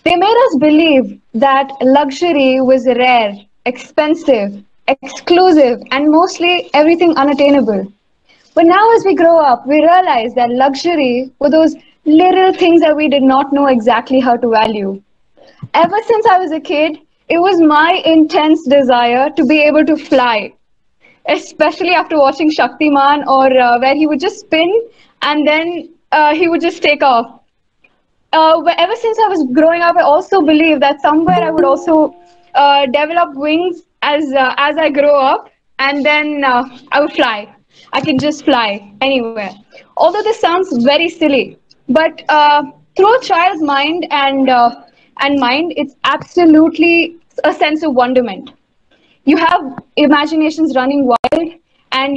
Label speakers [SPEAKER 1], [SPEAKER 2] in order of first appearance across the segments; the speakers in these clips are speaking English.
[SPEAKER 1] They made us believe that luxury was rare, expensive, exclusive, and mostly everything unattainable. But now, as we grow up, we realize that luxury were those little things that we did not know exactly how to value. Ever since I was a kid, it was my intense desire to be able to fly, especially after watching Shaktiman or where he would just spin and then he would just take off. But ever since I was growing up, I also believe that somewhere I would also develop wings as I grow up, and then I would fly. I can just fly anywhere. Although this sounds very silly, but through a child's mind and mind, it's absolutely a sense of wonderment. You have imaginations running wild, and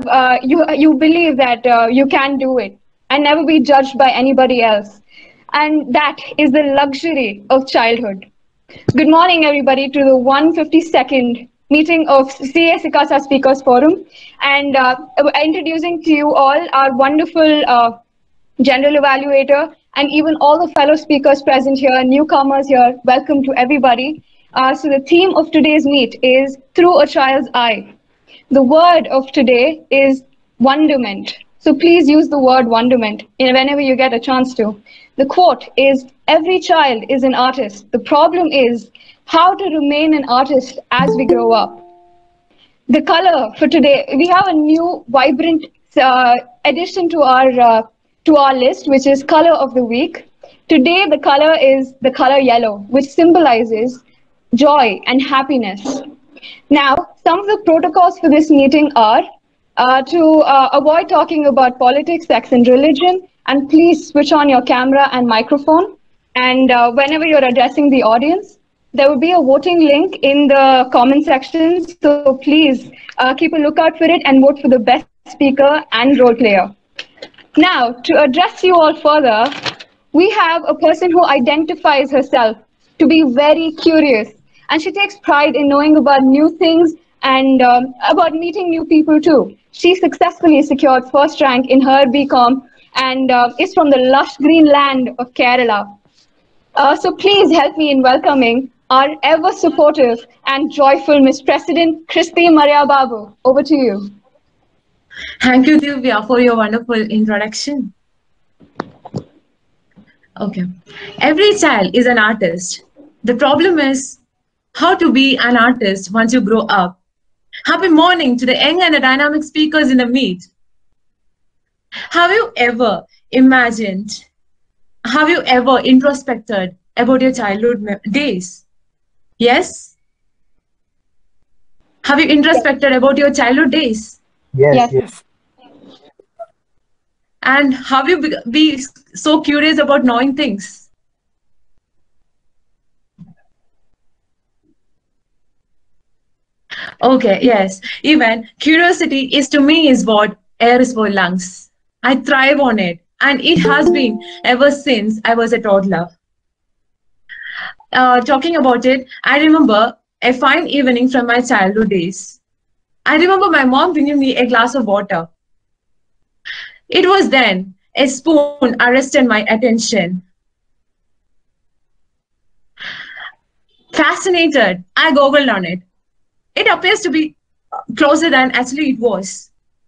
[SPEAKER 1] you believe that you can do it and never be judged by anybody else, and that is the luxury of childhood. Good morning, everybody, to the 152nd meeting of CA Sikasa Speakers Forum, and introducing to you all our wonderful general evaluator, and even all the fellow speakers present here, newcomers here. Welcome to everybody. So the theme of today's meet is Through a Child's Eye. The word of today is wonderment. So please use the word wonderment whenever you get a chance to. The quote is, "Every child is an artist. The problem is how to remain an artist as we grow up." The color for today, we have a new vibrant addition to our list, which is color of the week. Today, the color is the color yellow, which symbolizes joy and happiness. Now, some of the protocols for this meeting are to avoid talking about politics, sex, and religion, and please switch on your camera and microphone. And whenever you're addressing the audience, there will be a voting link in the comment section, so please keep a lookout for it and vote for the best speaker and role player. Now, to address you all further, we have a person who identifies herself to be very curious, and she takes pride in knowing about new things and about meeting new people too. She successfully secured first rank in her BCom and is from the lush green land of Kerala. So please help me in welcoming our ever supportive and joyful Miss President Christy Maria Babu. Over to you.
[SPEAKER 2] Thank you, Divya, for your wonderful introduction. Okay. Every child is an artist. The problem is how to be an artist once you grow up. Happy morning to the young and the dynamic speakers in the meet. Have you ever imagined, have you ever introspected about your childhood days? Yes? Have you introspected about your childhood days?
[SPEAKER 3] Yes.
[SPEAKER 2] And have you be so curious about knowing things? Okay, yes. Even curiosity is to me is what air is for lungs. I thrive on it, and it has been ever since I was a toddler. Talking about it, I remember a fine evening from my childhood days. I remember my mom bringing me a glass of water. It was then a spoon arrested my attention. Fascinated, I goggled on it. It appears to be closer than actually it was.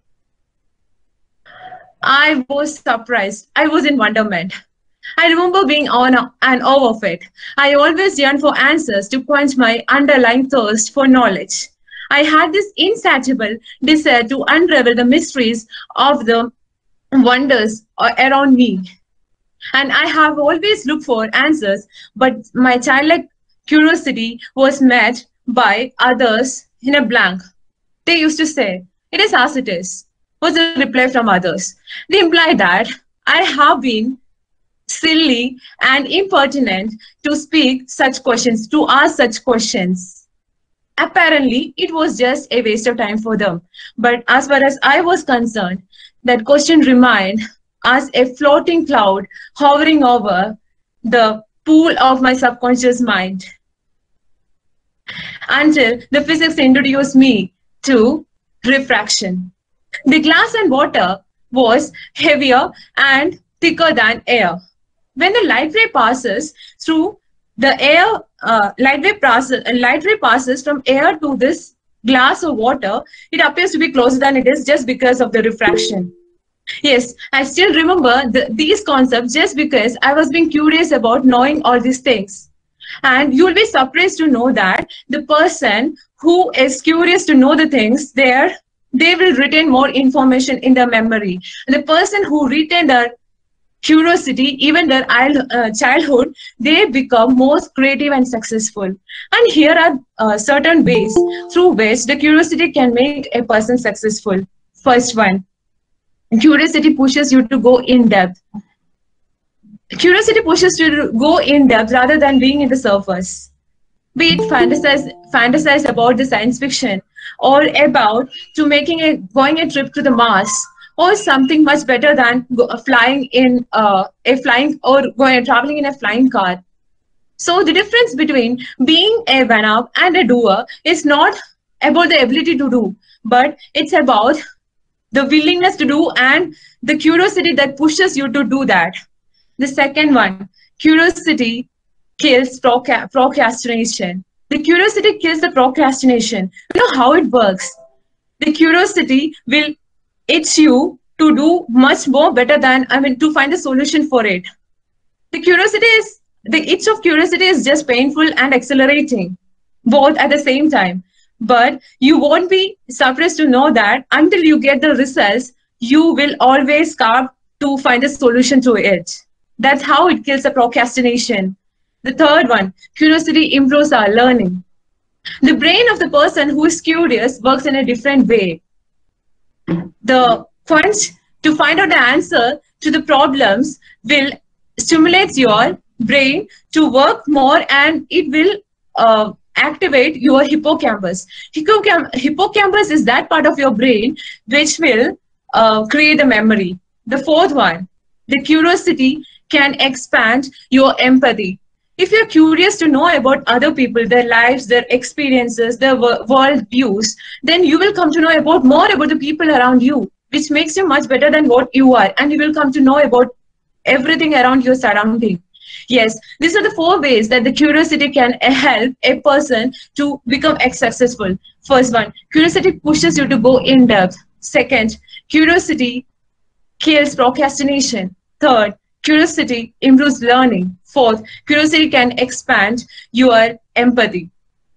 [SPEAKER 2] I was surprised. I was in wonderment. I remember being on and awe of it. I always yearned for answers to quench my underlying thirst for knowledge. I had this insatiable desire to unravel the mysteries of the wonders around me. And I have always looked for answers, but my childlike curiosity was met by others in a blank. They used to say, "It is as it is," was a reply from others. They implied that I have been silly and impertinent to speak such questions, to ask such questions. Apparently, it was just a waste of time for them. But as far as I was concerned, that question remained as a floating cloud hovering over the pool of my subconscious mind until the physics introduced me to refraction. The glass and water was heavier and thicker than air. When the light ray passes through light ray passes from air to this glass of water. It appears to be closer than it is just because of the refraction. Yes, I still remember these concepts just because I was being curious about knowing all these things. And you'll be surprised to know that the person who is curious to know the things they will retain more information in their memory. The person who retain their curiosity, even their childhood, they become more creative and successful. And here are certain ways through which the curiosity can make a person successful. First one, curiosity pushes you to go in depth. Curiosity pushes you to go in depth rather than being in the surface. Be it fantasize about the science fiction, or about going a trip to the Mars, or something much better than traveling in a flying car. So the difference between being a one-up and a doer is not about the ability to do, but it's about the willingness to do and the curiosity that pushes you to do that. The second one, curiosity kills procrastination. The curiosity kills the procrastination. You know how it works. The curiosity will itch you to do much more better than, to find a solution for it. The itch of curiosity is just painful and exhilarating, both at the same time. But you won't be surprised to know that until you get the results, you will always carve to find a solution to it. That's how it kills the procrastination. The third one, curiosity improves our learning. The brain of the person who is curious works in a different way. The quench to find out the answer to the problems will stimulate your brain to work more, and it will activate your hippocampus. Hippocampus is that part of your brain which will create the memory. The fourth one, the curiosity can expand your empathy. If you're curious to know about other people, their lives, their experiences, their world views, then you will come to know more about the people around you, which makes you much better than what you are, and you will come to know about everything around your surrounding. Yes, these are the 4 ways that the curiosity can help a person to become successful. First one, curiosity pushes you to go in depth. Second, curiosity kills procrastination. Third, curiosity improves learning. Fourth, curiosity can expand your empathy.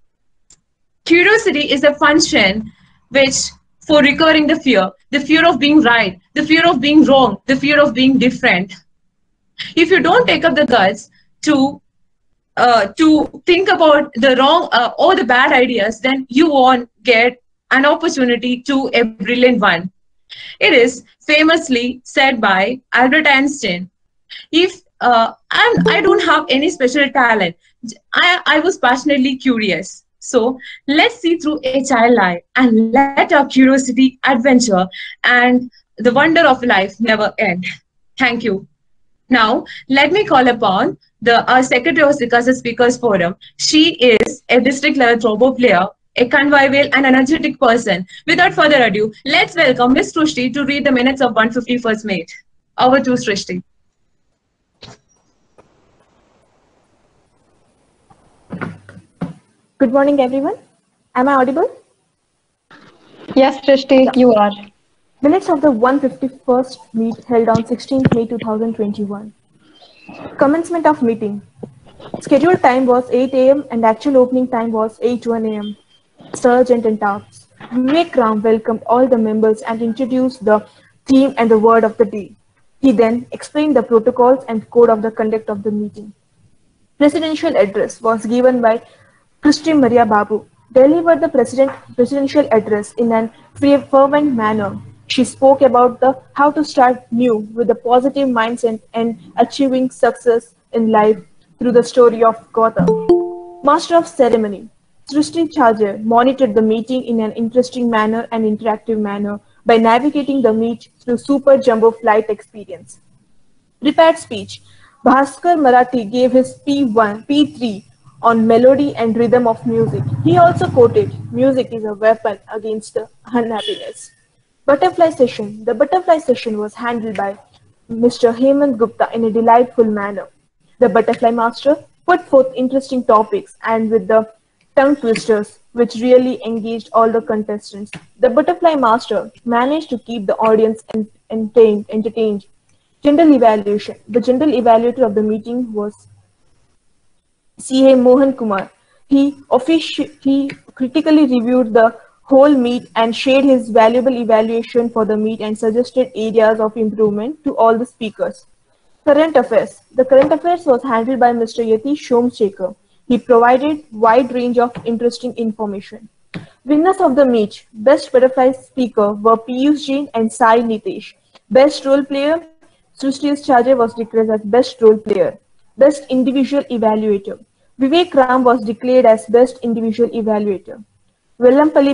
[SPEAKER 2] Curiosity is a function which, for recurring the fear of being right, the fear of being wrong, the fear of being different. If you don't take up the guts to think about the wrong or the bad ideas, then you won't get an opportunity to a brilliant one. It is famously said by Albert Einstein, if I don't have any special talent, I was passionately curious. So let's see through a child eye and let our curiosity, adventure, and the wonder of life never end. Thank you. Now, let me call upon our Secretary of Sikasa Speakers Forum. She is a district level throw player, a convivial and energetic person. Without further ado, let's welcome Ms. Srishti to read the minutes of 151st Meet. Over to Srishti.
[SPEAKER 3] Good morning, everyone. Am I audible?
[SPEAKER 1] Yes, Srishti, you are.
[SPEAKER 3] Minutes of the 151st meet held on 16th May 2021. Commencement of meeting. Scheduled time was 8 a.m. and actual opening time was 8:01 a.m. Sergeant and Tops. Vivek Ram welcomed all the members and introduced the theme and the word of the day. He then explained the protocols and code of the conduct of the meeting. Presidential address was given by Christy Maria Babu. Delivered the presidential address in an fervent manner. She spoke about how to start new with a positive mindset and achieving success in life through the story of Gotham. Master of Ceremony, Srishti Chajar monitored the meeting in an interesting manner and interactive manner by navigating the meet through super jumbo flight experience. Prepared speech, Bhaskar Marathi gave his P3 on melody and rhythm of music. He also quoted, "Music is a weapon against the unhappiness." Butterfly session. The butterfly session was handled by Mr. Hemant Gupta in a delightful manner. The butterfly master put forth interesting topics and with the tongue twisters, which really engaged all the contestants. The Butterfly Master managed to keep the audience entertained. General evaluation. The general evaluator of the meeting was C.A. Mohan Kumar. He critically reviewed the whole meet and shared his valuable evaluation for the meet and suggested areas of improvement to all the speakers. Current affairs. The current affairs was handled by Mr. Yatish Somsekhar. He provided wide range of interesting information. Winners of the meet. Best butterfly speaker were Piyush Jain and Sai Nitesh. Best role player, Srishti Chajay was declared as best role player. Best individual evaluator. Vivek Ram was declared as best individual evaluator. Vellampalli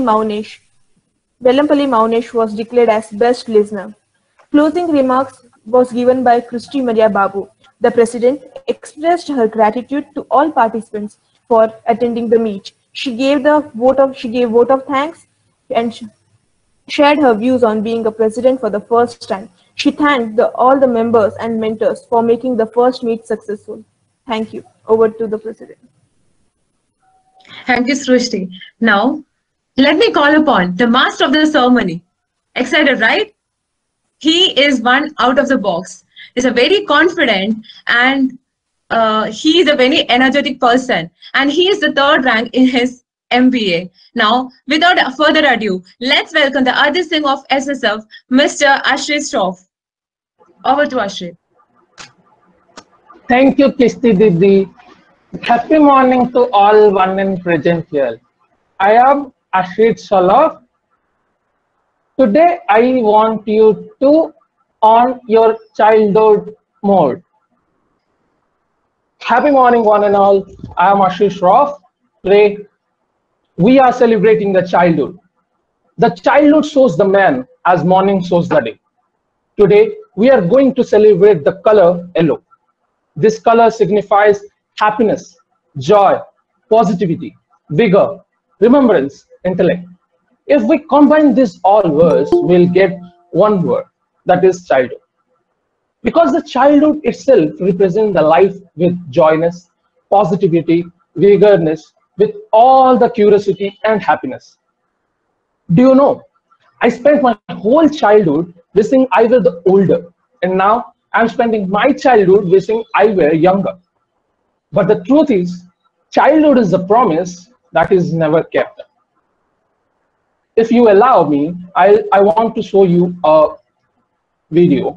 [SPEAKER 3] Maunesh was declared as best listener. Closing remarks was given by Christy Maria Babu. The president expressed her gratitude to all participants for attending the meet. She gave vote of thanks and shared her views on being a president for the first time. She thanked all the members and mentors for making the first meet successful. Thank you. Over to the president.
[SPEAKER 2] Thank you, Srishti. Now, let me call upon the master of the ceremony. Excited, right? He is one out of the box. He's a very confident and he is a very energetic person. And he is the third rank in his MBA. Now, without further ado, let's welcome the Adi Singh of SSF, Mr. Ashrit Shroff. Over to Ashrit.
[SPEAKER 4] Thank you, Kishti Didi. Happy morning to all one and present here. I am Ashrit Shroff. Today, I want you to on your childhood mode. Happy morning, one and all. I am Ashrit Shroff. Today, we are celebrating the childhood. The childhood shows the man as morning shows the day. Today, we are going to celebrate the color yellow. This color signifies happiness, joy, positivity, vigor, remembrance, intellect. If we combine these all words, we'll get one word, that is childhood. Because the childhood itself represents the life with joyness, positivity, vigorness, with all the curiosity and happiness. Do you know, I spent my whole childhood wishing I were the older, and now I'm spending my childhood wishing I were younger. But the truth is, childhood is a promise that is never kept. If you allow me, I want to show you a video.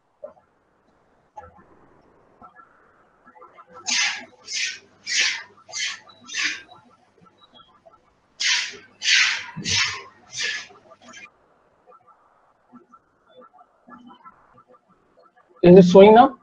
[SPEAKER 4] Is it showing now?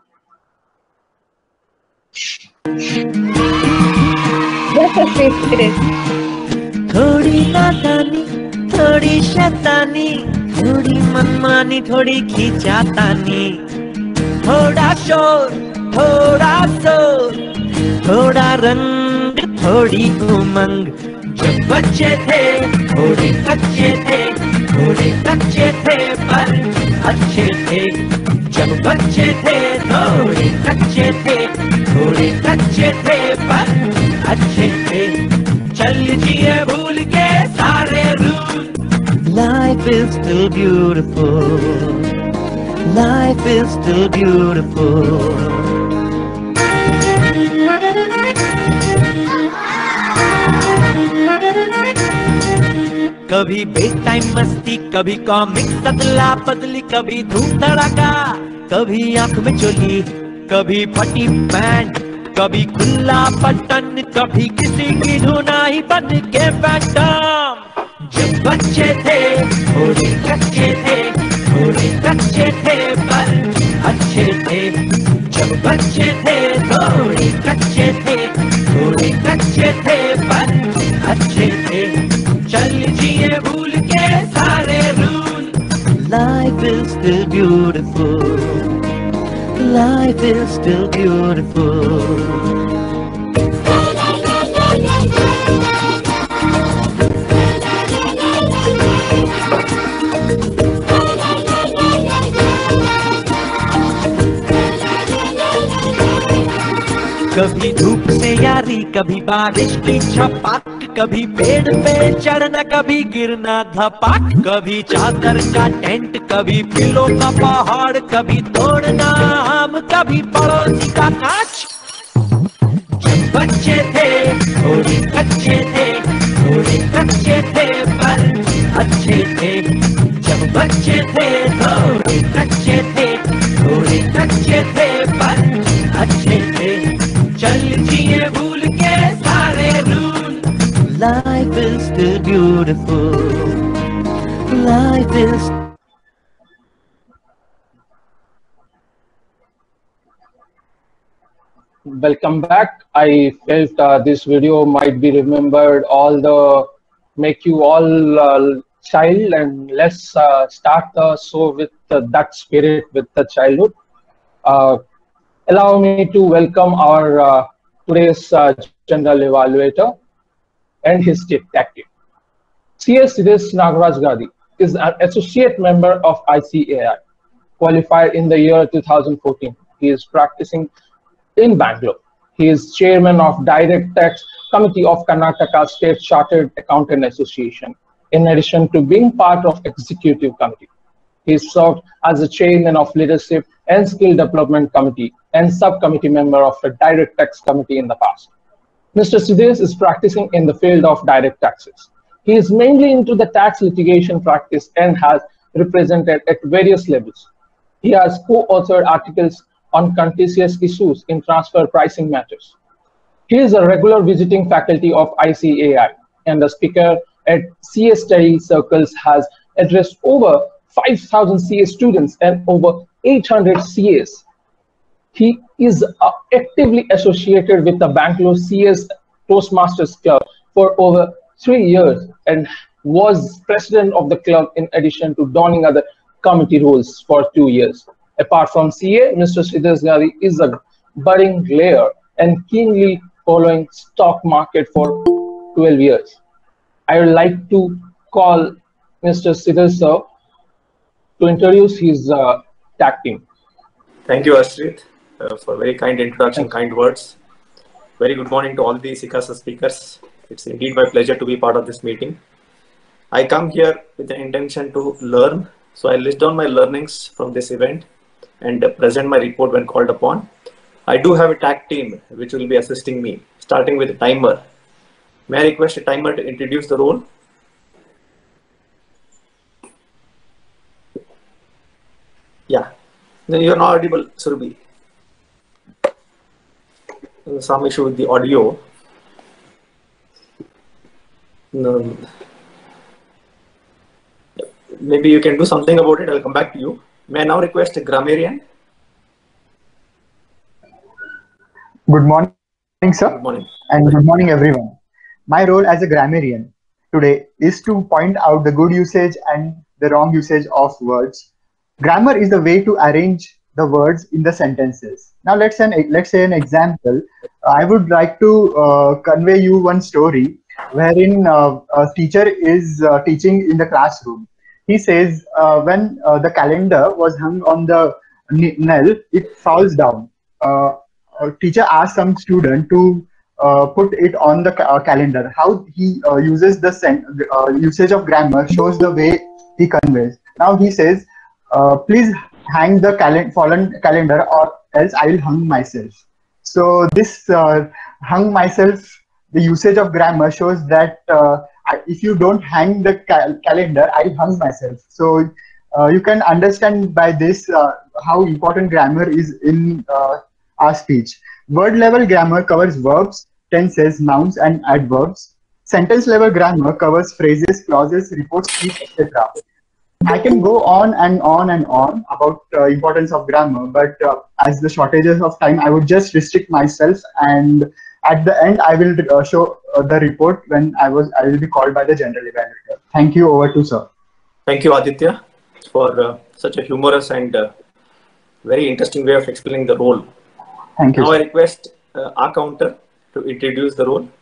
[SPEAKER 1] Yes, Ashrit, it is.
[SPEAKER 5] थोड़ी नादानी, थोड़ी शैतानी, थोड़ी मनमानी, थोड़ी खींचातानी, थोड़ा शोर, थोड़ा शोर, थोड़ा रंग, थोड़ी उमंग. जब बच्चे थे, थोड़े कच्चे थे, थोड़े कच्चे थे पर अच्छे थे. जब बच्चे थे, थोड़े कच्चे थे, थोड़े कच्चे थे पर अच्छे थे. चल जिए भूल के सारे rule. Life is still beautiful. Life is still beautiful. कभी बेक टाइम मस्ती, कभी कॉमिक्स अदला बदली, कभी धूम धड़ाका, कभी आंख में चोली, कभी फटी पैंट, कभी खुला बटन, कभी किसी की धुनाई बन के फैंटम. जब बच्चे थे, थोड़े कच्चे थे, थोड़े कच्चे थे पर अच्छे थे. जब बच्चे थे, थोड़े कच्चे थे, थोड़े कच्चे थे पर अच्छे थे. चल जिए भूल के सारे rule. Life is still beautiful. Life is still beautiful. कभी धूप से यारी, कभी बारिश की छपाक, कभी पेड़ पे चढ़ना, कभी गिरना धपाक, कभी चादर का टेंट, कभी पिलो का पहाड़, कभी तोड़ना आम, कभी पड़ोसी का कांच। जब बच्चे थे थोड़े कच्चे थे, थोड़े कच्चे थे पर अच्छे थे। जब बच्चे थे थोड़े कच्चे थे, थोड़े कच्चे थे पर अच्छे थे। चल जिए भूल के सारे rule. Life is still beautiful. Life is
[SPEAKER 4] Welcome back. I felt this video might be remembered all the make you all child, and let's start the show with that spirit with the childhood. Uh, Allow me to welcome our today's general evaluator and his tech team. CS Siddhesh Nagaraj Gadi is an associate member of ICAI, qualified in the year 2014. He is practicing in Bangalore. He is chairman of Direct Tax Committee of Karnataka State Chartered Accountant Association, in addition to being part of Executive Committee. He served as the chairman of Leadership and Skill Development Committee and subcommittee member of the Direct Tax Committee in the past. Mr. Siddhesh is practicing in the field of direct taxes. He is mainly into the tax litigation practice and has represented at various levels. He has co-authored articles on contentious issues in transfer pricing matters. He is a regular visiting faculty of ICAI and a speaker at CS study circles, has addressed over 5,000 CS students and over 800 CAs. He is actively associated with the Bangalore CS Toastmasters Club for over 3 years and was president of the club in addition to donning other committee roles for 2 years. Apart from CA, Mr. Siddhesh Gadi is a budding player and keenly following stock market for 12 years. I would like to call Mr. Siddhesh sir to introduce his tag team.
[SPEAKER 6] Thank you, Ashrit, for very kind introduction,
[SPEAKER 4] Thanks.
[SPEAKER 6] kind words. Very good morning to all the Sikasa speakers. It's indeed my pleasure to be part of this meeting. I come here with the intention to learn. So I list down my learnings from this event and present my report when called upon. I do have a tag team which will be assisting me, starting with a timer. May I request a timer to introduce the role? Yeah. No, you're not audible, Surabhi. Some issue with the audio. No. Maybe you can do something about it. I'll come back to you. May I now request a grammarian?
[SPEAKER 7] Good morning, sir.
[SPEAKER 6] Good morning.
[SPEAKER 7] And good morning, everyone. My role as a grammarian today is to point out the good usage and the wrong usage of words. Grammar is the way to arrange the words in the sentences. Now, let's say an example. I would like to convey you one story wherein a teacher is teaching in the classroom. He says when the calendar was hung on the nail, it falls down. A teacher asked some student to put it on the calendar. How he uses the usage of grammar shows the way he conveys. Now he says, please hang the fallen calendar or else I will hang myself. So this hung myself, the usage of grammar shows that if you don't hang the calendar, I hung myself. So you can understand by this how important grammar is in our speech. Word level grammar covers verbs, tenses, nouns, and adverbs. Sentence level grammar covers phrases, clauses, reports, speech, etc. I can go on and on and on about importance of grammar, but as the shortages of time, I would just restrict myself, and at the end, I will show the report when I will be called by the general evaluator. Thank you. Over to sir.
[SPEAKER 6] Thank you, Aditya, for such a humorous and very interesting way of explaining the role.
[SPEAKER 7] Thank you.
[SPEAKER 6] Now
[SPEAKER 7] Sir.
[SPEAKER 6] I request our counter to introduce the role.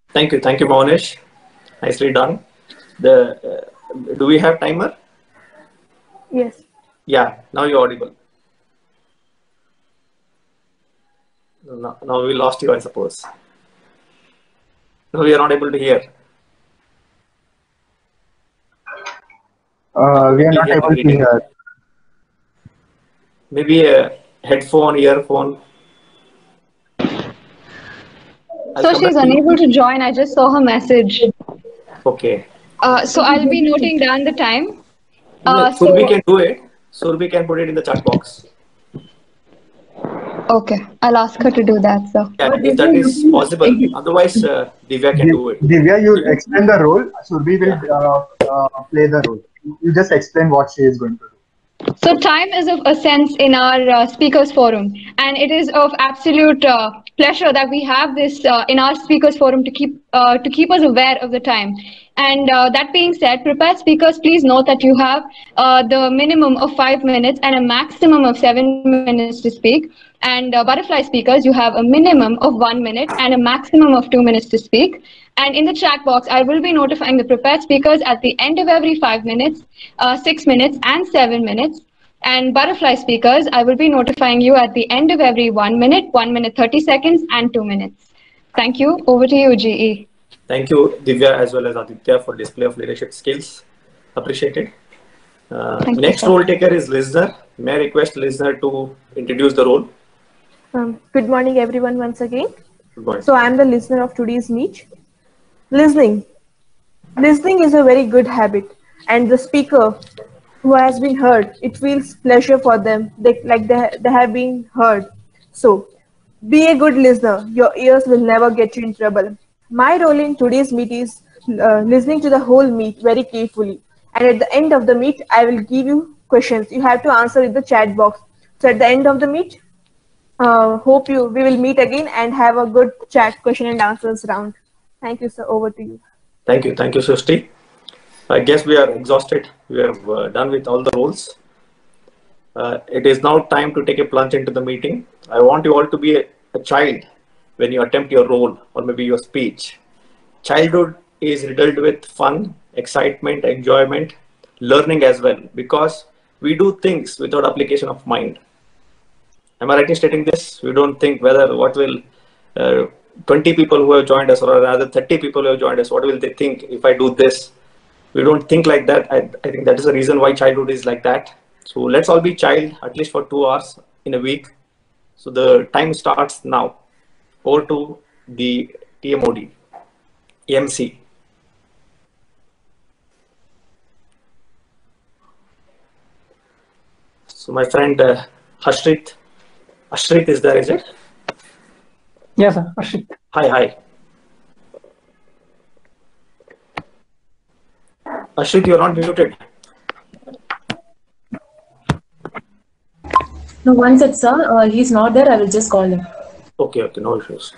[SPEAKER 6] Thank you, Bhavnesh. Nicely done. Do we have timer?
[SPEAKER 3] Yes.
[SPEAKER 6] Yeah, now you're audible. Now we lost you, I suppose. No, we are not able to hear.
[SPEAKER 7] We are not able to hear.
[SPEAKER 6] Maybe a headphone, earphone.
[SPEAKER 1] So she's unable to join. I just saw her message.
[SPEAKER 6] Okay.
[SPEAKER 1] So I'll be noting down the time.
[SPEAKER 6] Surbi can do it. Surbi can put it in the chat box.
[SPEAKER 1] Okay, I'll ask her to do that, sir.
[SPEAKER 6] Yeah, if that is possible. Otherwise, Divya can do it.
[SPEAKER 7] Divya, you explain the role. Surbi will play the role. You just explain what she is going to do.
[SPEAKER 1] So time is of essence in our speakers forum, and it is of absolute pleasure that we have this in our speakers forum to keep us aware of the time. And that being said, prepared speakers, please note that you have the minimum of 5 minutes and a maximum of 7 minutes to speak. And butterfly speakers, you have a minimum of 1 minute and a maximum of 2 minutes to speak. And in the chat box, I will be notifying the prepared speakers at the end of every 5 minutes, 6 minutes, and 7 minutes. And butterfly speakers, I will be notifying you at the end of every 1 minute, 1 minute 30 seconds, and 2 minutes. Thank you. Over to you, GE.
[SPEAKER 6] Thank you, Divya, as well as Aditya, for display of leadership skills. Appreciated. Next role taker is listener. May I request listener to introduce the role?
[SPEAKER 3] Good morning, everyone, once again.
[SPEAKER 6] Good morning.
[SPEAKER 3] So I'm the listener of today's meet. Listening. Listening is a very good habit, and the speaker who has been heard, it feels pleasure for them, they have been heard. So be a good listener. Your ears will never get you in trouble. My role in today's meet is listening to the whole meet very carefully. And at the end of the meet, I will give you questions. You have to answer in the chat box. So at the end of the meet, we will meet again and have a good chat question and answers round. Thank you, sir. Over to you.
[SPEAKER 6] Thank you, Srishti. I guess we are exhausted. We have done with all the roles. It is now time to take a plunge into the meeting. I want you all to be a child when you attempt your role or maybe your speech. Childhood is riddled with fun, excitement, enjoyment, learning as well, because we do things without application of mind. Am I right in stating this? We don't think whether what will 20 people who have joined us or rather 30 people who have joined us, what will they think if I do this? We don't think like that. I think that is the reason why childhood is like that. So let's all be child at least for 2 hours in a week. So the time starts now. Over to the TMOD, EMC. So my friend Ashrit is there, is it?
[SPEAKER 4] Yes, sir. Ashrit.
[SPEAKER 6] Hi. Ashrit, you are not muted.
[SPEAKER 2] No, one sec, sir. He's not there. I will just call him.
[SPEAKER 6] Okay, no issues.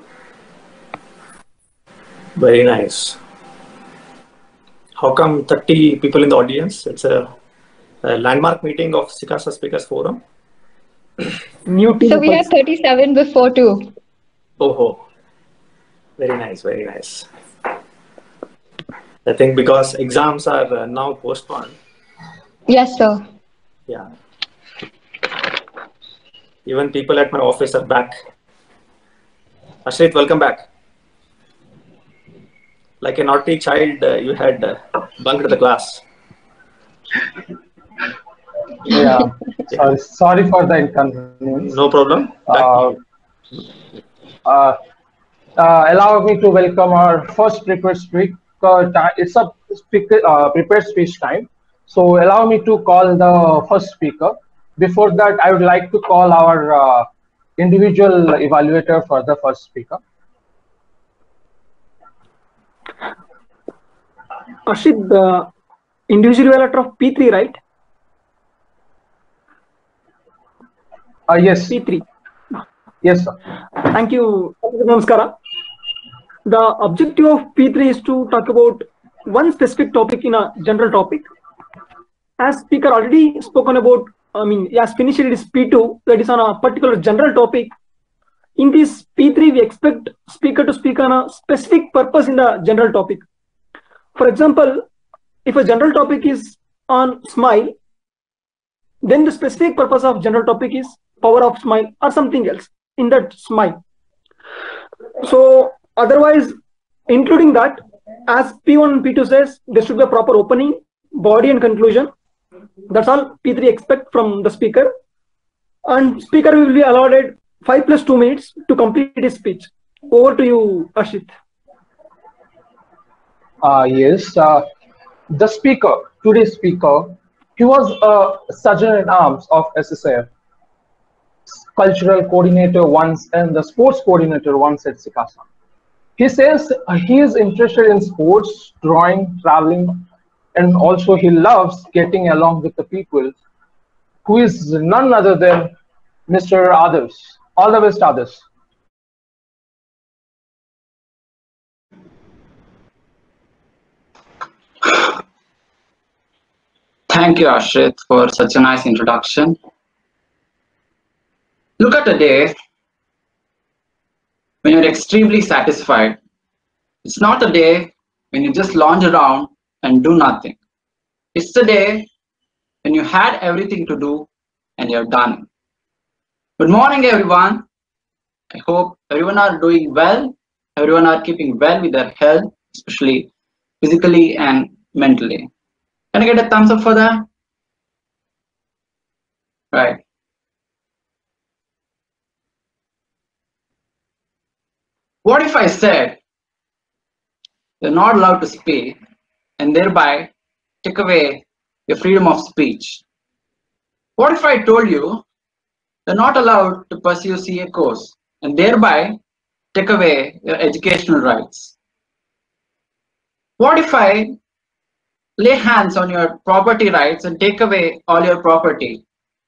[SPEAKER 6] Very nice. How come 30 people in the audience? It's a landmark meeting of Sikasa Speakers Forum.
[SPEAKER 4] New team.
[SPEAKER 1] So we had 37 before too.
[SPEAKER 6] Oh, very nice. I think because exams are now postponed.
[SPEAKER 1] Yes, sir.
[SPEAKER 6] Yeah. Even people at my office are back. Ashrit, welcome back. Like a naughty child, you had bunked the class.
[SPEAKER 4] Yeah. Sorry for the inconvenience.
[SPEAKER 6] No problem.
[SPEAKER 4] Allow me to welcome our first prepared speaker. It's a prepared speech time. So allow me to call the first speaker. Before that, I would like to call our individual evaluator for the first speaker.
[SPEAKER 8] Ashit, the individual evaluator of P3, right?
[SPEAKER 4] Yes.
[SPEAKER 8] P3.
[SPEAKER 4] Yes, sir.
[SPEAKER 8] Thank you. Namaskara. The objective of P3 is to talk about one specific topic in a general topic. As speaker already spoken about, he has finished his P2, that is on a particular general topic. In this P3, we expect speaker to speak on a specific purpose in the general topic. For example, if a general topic is on smile, then the specific purpose of general topic is power of smile or something else in that smile. So otherwise, including that, as P1 and P2 says, there should be a proper opening, body and conclusion. That's all P3 expect from the speaker. And speaker will be allotted 5 + 2 minutes to complete his speech. Over to you, Ashit.
[SPEAKER 4] Yes, the speaker, today's speaker, he was a sergeant-at-arms of SSAF, cultural coordinator once and the sports coordinator once at SICASA. He says he is interested in sports, drawing, traveling, and also he loves getting along with the people, who is none other than Mr. Adarsh. All the best, Adarsh.
[SPEAKER 9] Thank you, Ashit, for such a nice introduction. Look at a day when you're extremely satisfied. It's not a day when you just lounge around and do nothing. It's the day when you had everything to do and you're done. Good morning, everyone. I hope everyone are doing well. Everyone are keeping well with their health, especially physically and mentally. Can I get a thumbs up for that? Right. What if I said you're not allowed to speak and thereby take away your freedom of speech? What if I told you you're not allowed to pursue CA course and thereby take away your educational rights? What if I lay hands on your property rights and take away all your property?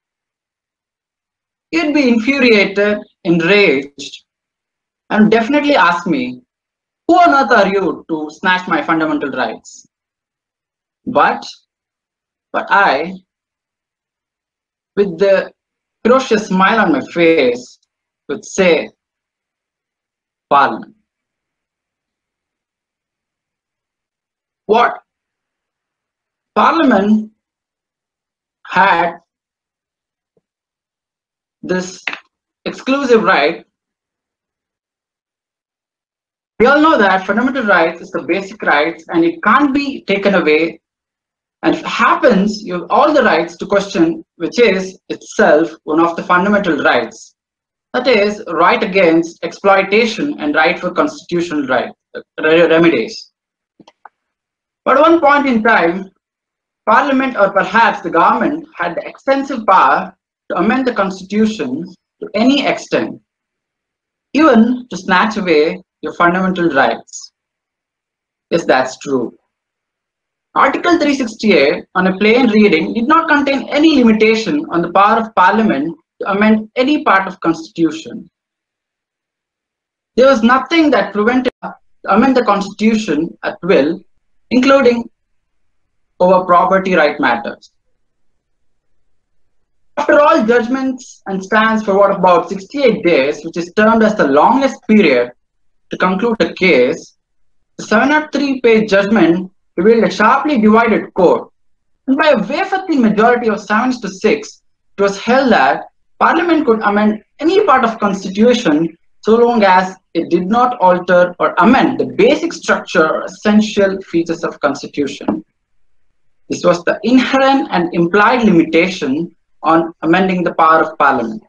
[SPEAKER 9] You'd be infuriated, enraged, and definitely ask me, who on earth are you to snatch my fundamental rights? But I, with the ferocious smile on my face, would say, Parliament. What? Parliament had this exclusive right. We all know that fundamental rights is the basic rights and it can't be taken away. And if it happens, you have all the rights to question, which is itself one of the fundamental rights. That is, right against exploitation and right for constitutional remedies. But at one point in time, Parliament or perhaps the government had the extensive power to amend the constitution to any extent, even to snatch away your fundamental rights. Yes, that's true. Article 368 on a plain reading did not contain any limitation on the power of Parliament to amend any part of constitution. There was nothing that prevented to amend the constitution at will, including over property right matters. After all judgments and stands for what about 68 days, which is termed as the longest period to conclude a case, the 703-page judgment revealed a sharply divided court. And by a wafting majority of 7-6, it was held that Parliament could amend any part of constitution so long as it did not alter or amend the basic structure or essential features of constitution. This was the inherent and implied limitation on amending the power of Parliament.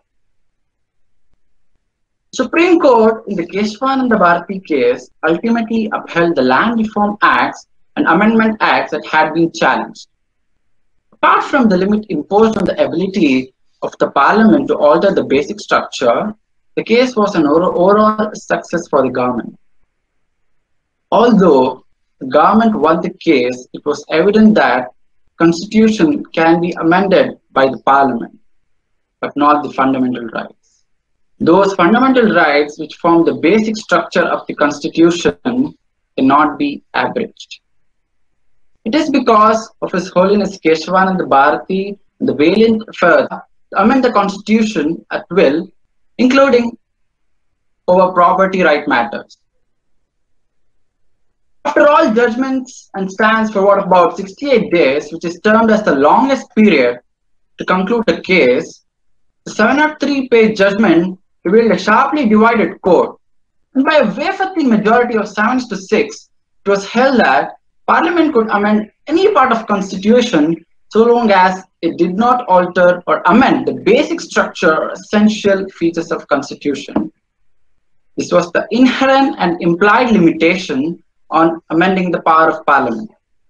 [SPEAKER 9] Supreme Court in the Keshwananda Bharati case ultimately upheld the Land Reform Acts and Amendment Acts that had been challenged. Apart from the limit imposed on the ability of the Parliament to alter the basic structure, the case was an overall success for the government. Although the government won the case, it was evident that Constitution can be amended by the Parliament, but not the fundamental rights. Those fundamental rights which form the basic structure of the Constitution cannot be abridged. It is because of His Holiness Keshwananda Bharati and the valiant effort to amend the Constitution at will, including over property right matters. After all judgments and stands for what about 68 days, which is termed as the longest period to conclude a case, the 703-page judgment revealed a sharply divided court. And by a wafer-thin majority of 7-6, it was held that Parliament could amend any part of Constitution so long as it did not alter or amend the basic structure or essential features of Constitution. This was the inherent and implied limitation on amending the power of Parliament.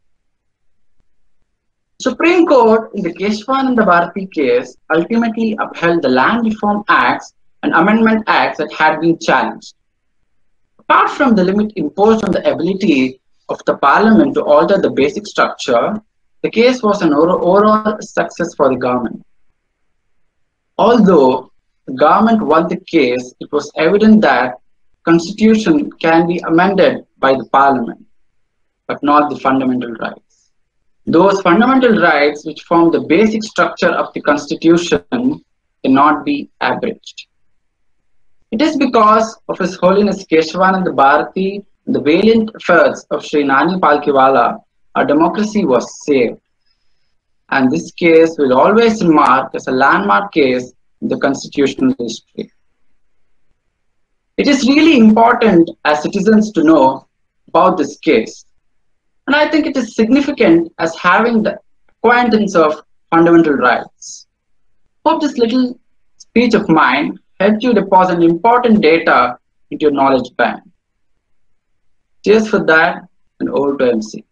[SPEAKER 9] Supreme Court in the Keshwananda Bharati case ultimately upheld the Land Reform Acts and Amendment Acts that had been challenged. Apart from the limit imposed on the ability of the Parliament to alter the basic structure, the case was an overall success for the government. Although the government won the case, it was evident that Constitution can be amended by the Parliament, but not the fundamental rights. Those fundamental rights which form the basic structure of the Constitution cannot be abridged. It is because of His Holiness Keshwananda Bharati and the valiant efforts of Sri Nani Palkiwala, our democracy was saved. And this case will always mark as a landmark case in the constitutional history. It is really important as citizens to know about this case. And I think it is significant as having the acquaintance of fundamental rights. Hope this little speech of mine helped you deposit important data into your knowledge bank. Cheers for that, and over to MC.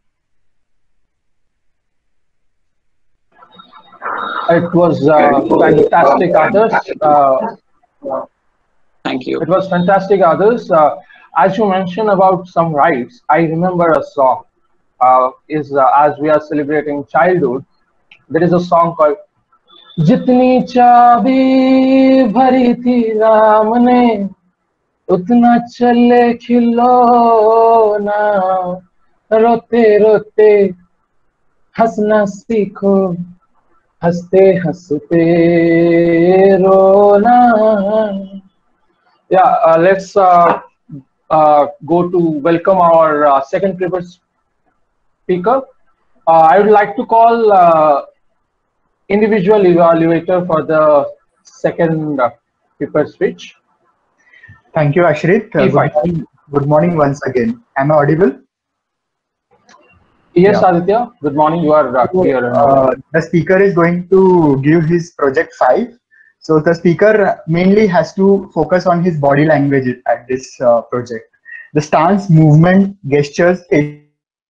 [SPEAKER 4] It was fantastic, others.
[SPEAKER 9] Thank you.
[SPEAKER 4] It was fantastic, others. As you mentioned about some rights, I remember a song. As we are celebrating childhood, there is a song called "Jitni चाबी भरी थी राम ने उतना चले खिलौना रोते रोते हंसना सीखो हंसते हंसते रोना." Yeah, let's go to welcome our second preferred speaker. I would like to call individual evaluator for the second paper speech.
[SPEAKER 7] Thank you, Ashrit. Good morning once again. Am I audible?
[SPEAKER 4] Yes, yeah. Aditya. Good morning. You are here.
[SPEAKER 7] The speaker is going to give his project 5. So the speaker mainly has to focus on his body language at this project. The stance, movement, gestures to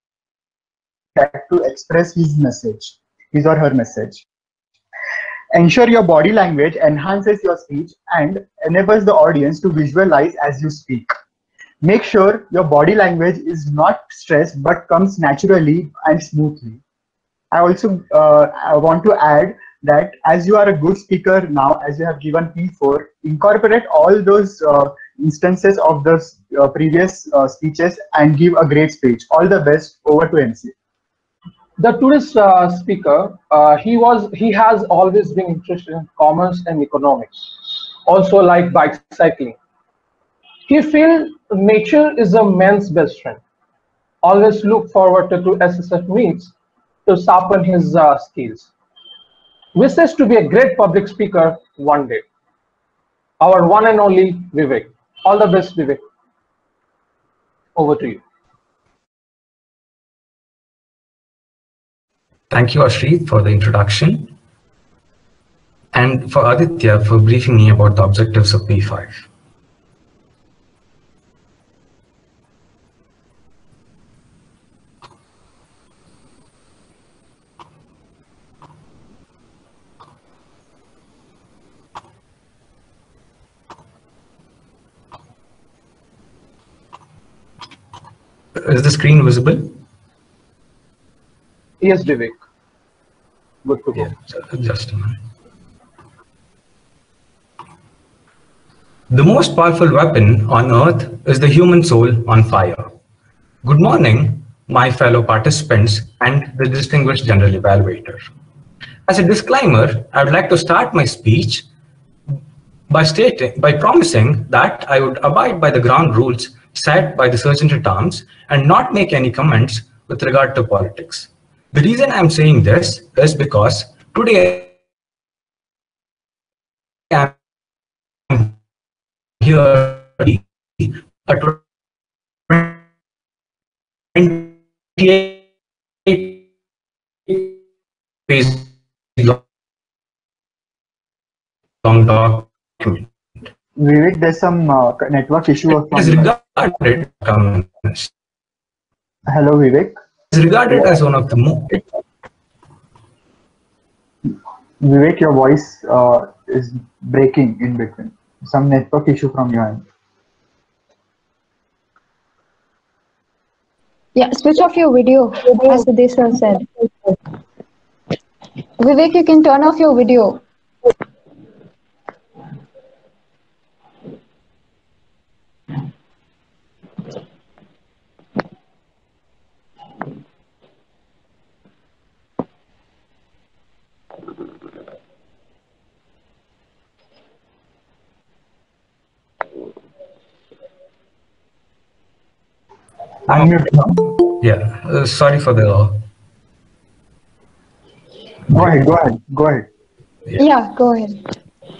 [SPEAKER 7] express his message, his or her message. Ensure your body language enhances your speech and enables the audience to visualize as you speak. Make sure your body language is not stressed but comes naturally and smoothly. I also I want to add that as you are a good speaker now, as you have given P4, incorporate all those instances of the previous speeches and give a great speech. All the best. Over to MC.
[SPEAKER 4] The today's speaker, he has always been interested in commerce and economics, also like bicycling. He feels nature is a man's best friend. Always look forward to SSF meets to sharpen his skills. Wishes to be a great public speaker one day. Our one and only Vivek. All the best, Vivek. Over to you.
[SPEAKER 10] Thank you, Ashrit, for the introduction, and for Aditya for briefing me about the objectives of P5. Is the screen visible?
[SPEAKER 4] Yes, Vivek. Good to go.
[SPEAKER 10] Yeah, just a minute. The most powerful weapon on earth is the human soul on fire. Good morning, my fellow participants and the distinguished general evaluator. As a disclaimer, I would like to start my speech by promising that I would abide by the ground rules set by the Sergeant-at-Arms and not make any comments with regard to politics. The reason I'm saying this is because today I'm here a 28 page long document.
[SPEAKER 7] Vivek, there's some network issue.
[SPEAKER 10] Is regarded communist.
[SPEAKER 7] Hello, Vivek.
[SPEAKER 10] Is regarded as one of the most.
[SPEAKER 7] Vivek, your voice is breaking in between. Some network issue from your end.
[SPEAKER 1] Yeah, switch off your video, as Uday sir said. Vivek, you can turn off your video.
[SPEAKER 10] Yeah, sorry for the.
[SPEAKER 7] Go ahead.
[SPEAKER 1] Yeah, go ahead.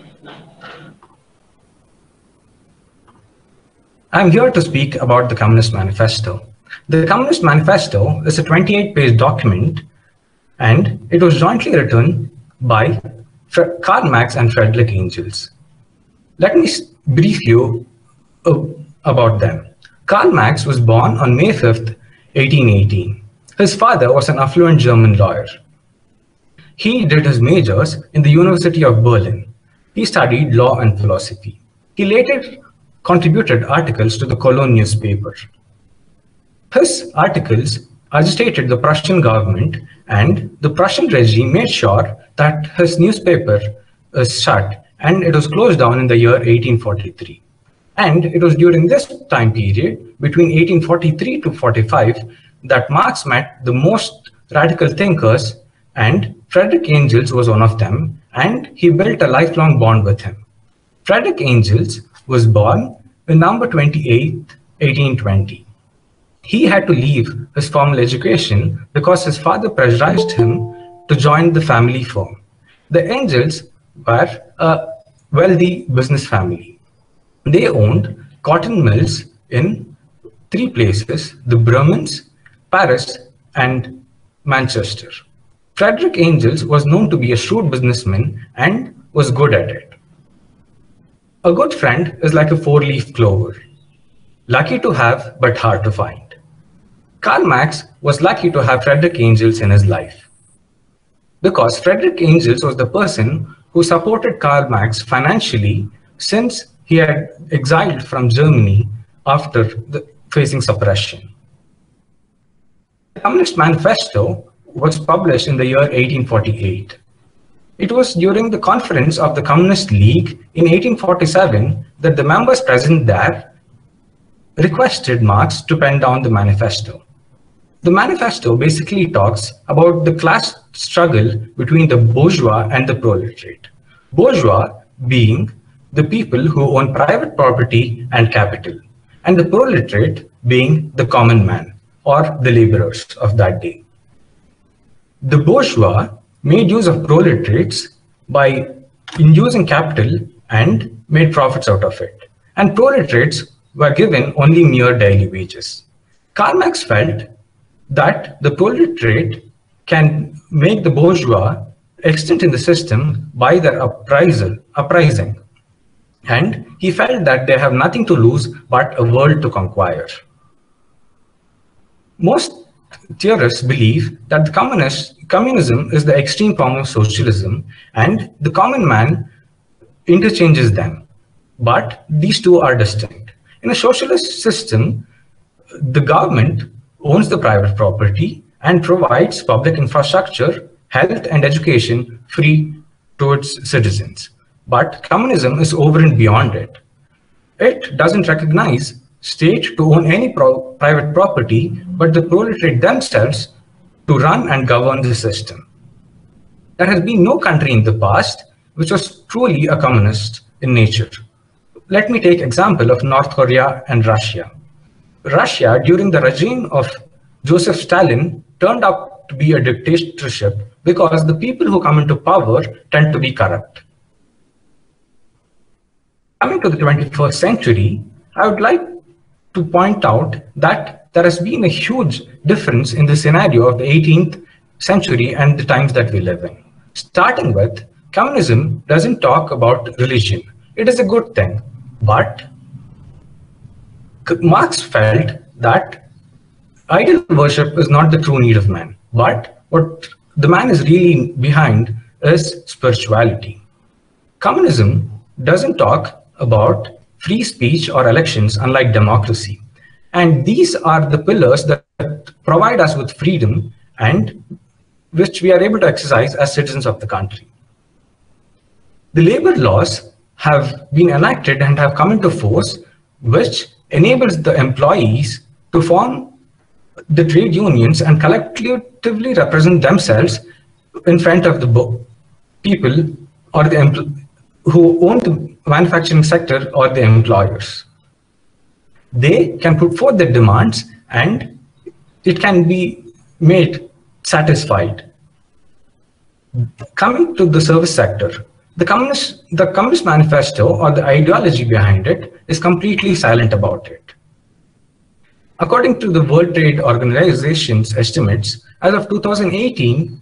[SPEAKER 10] I'm here to speak about the Communist Manifesto. The Communist Manifesto is a 28-page document, and it was jointly written by Karl Marx and Friedrich Engels. Let me brief you about them. Karl Marx was born on May 5th, 1818. His father was an affluent German lawyer. He did his majors in the University of Berlin. He studied law and philosophy. He later contributed articles to the Cologne newspaper. His articles agitated the Prussian government, and the Prussian regime made sure that his newspaper is shut, and it was closed down in the year 1843. And it was during this time period, between 1843 to 45, that Marx met the most radical thinkers, and Friedrich Engels was one of them, and he built a lifelong bond with him. Friedrich Engels was born on November 28, 1820. He had to leave his formal education because his father pressurized him to join the family firm. The Engels were a wealthy business family. They owned cotton mills in 3 places: the Bremens, Paris, and Manchester. Friedrich Engels was known to be a shrewd businessman and was good at it. A good friend is like a 4-leaf clover, lucky to have but hard to find. Karl Marx was lucky to have Friedrich Engels in his life, because Friedrich Engels was the person who supported Karl Marx financially since he had exiled from Germany after facing suppression. The Communist Manifesto was published in the year 1848. It was during the conference of the Communist League in 1847 that the members present there requested Marx to pen down the manifesto. The manifesto basically talks about the class struggle between the bourgeois and the proletariat. Bourgeois being the people who own private property and capital, and the proletariat being the common man or the laborers of that day. The bourgeois made use of proletariats by inducing capital and made profits out of it, and proletariats were given only mere daily wages. Karl Marx felt that the proletariat can make the bourgeois extant in the system by their uprising, and he felt that they have nothing to lose but a world to conquer. Most theorists believe that communism is the extreme form of socialism, and the common man interchanges them, but these two are distinct. In a socialist system, the government owns the private property and provides public infrastructure, health and education free to its citizens. But communism is over and beyond it. It doesn't recognize state to own any private property, but the proletariat themselves to run and govern the system. There has been no country in the past which was truly a communist in nature. Let me take example of North Korea and Russia. Russia, during the regime of Joseph Stalin, turned out to be a dictatorship because the people who come into power tend to be corrupt. Coming to the 21st century, I would like to point out that there has been a huge difference in the scenario of the 18th century and the times that we live in. Starting with, communism doesn't talk about religion. It is a good thing, but Marx felt that idol worship is not the true need of man, but what the man is really behind is spirituality. Communism doesn't talk about free speech or elections, unlike democracy. And these are the pillars that provide us with freedom and which we are able to exercise as citizens of the country. The labor laws have been enacted and have come into force, which enables the employees to form the trade unions and collectively represent themselves in front of the people or the who own the manufacturing sector or the employers. They can put forth their demands and it can be made satisfied. Coming to the service sector, the Communist Manifesto or the ideology behind it is completely silent about it. According to the World Trade Organization's estimates, as of 2018,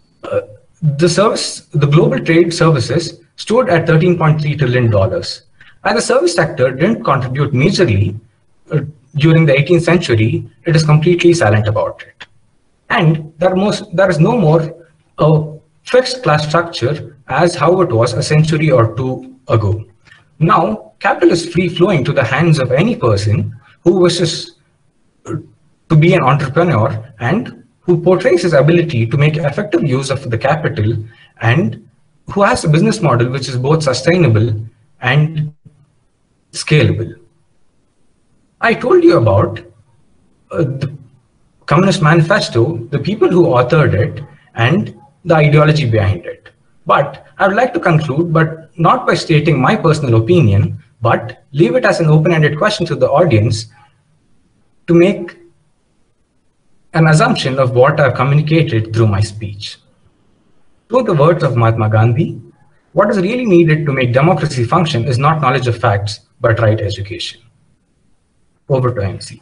[SPEAKER 10] the global trade services stood at $13.3 trillion. As the service sector didn't contribute majorly during the 18th century, it is completely silent about it. And there is no more a fixed class structure as how it was a century or two ago. Now, capital is free flowing to the hands of any person who wishes to be an entrepreneur and who portrays his ability to make effective use of the capital and who has a business model which is both sustainable and scalable. I told you about the Communist Manifesto, the people who authored it, and the ideology behind it. But I would like to conclude, but not by stating my personal opinion, but leave it as an open-ended question to the audience to make an assumption of what I've communicated through my speech. Through the words of Mahatma Gandhi, what is really needed to make democracy function is not knowledge of facts, but right education. Over to MC.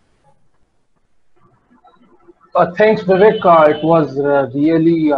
[SPEAKER 4] Thanks, Vivek. It was really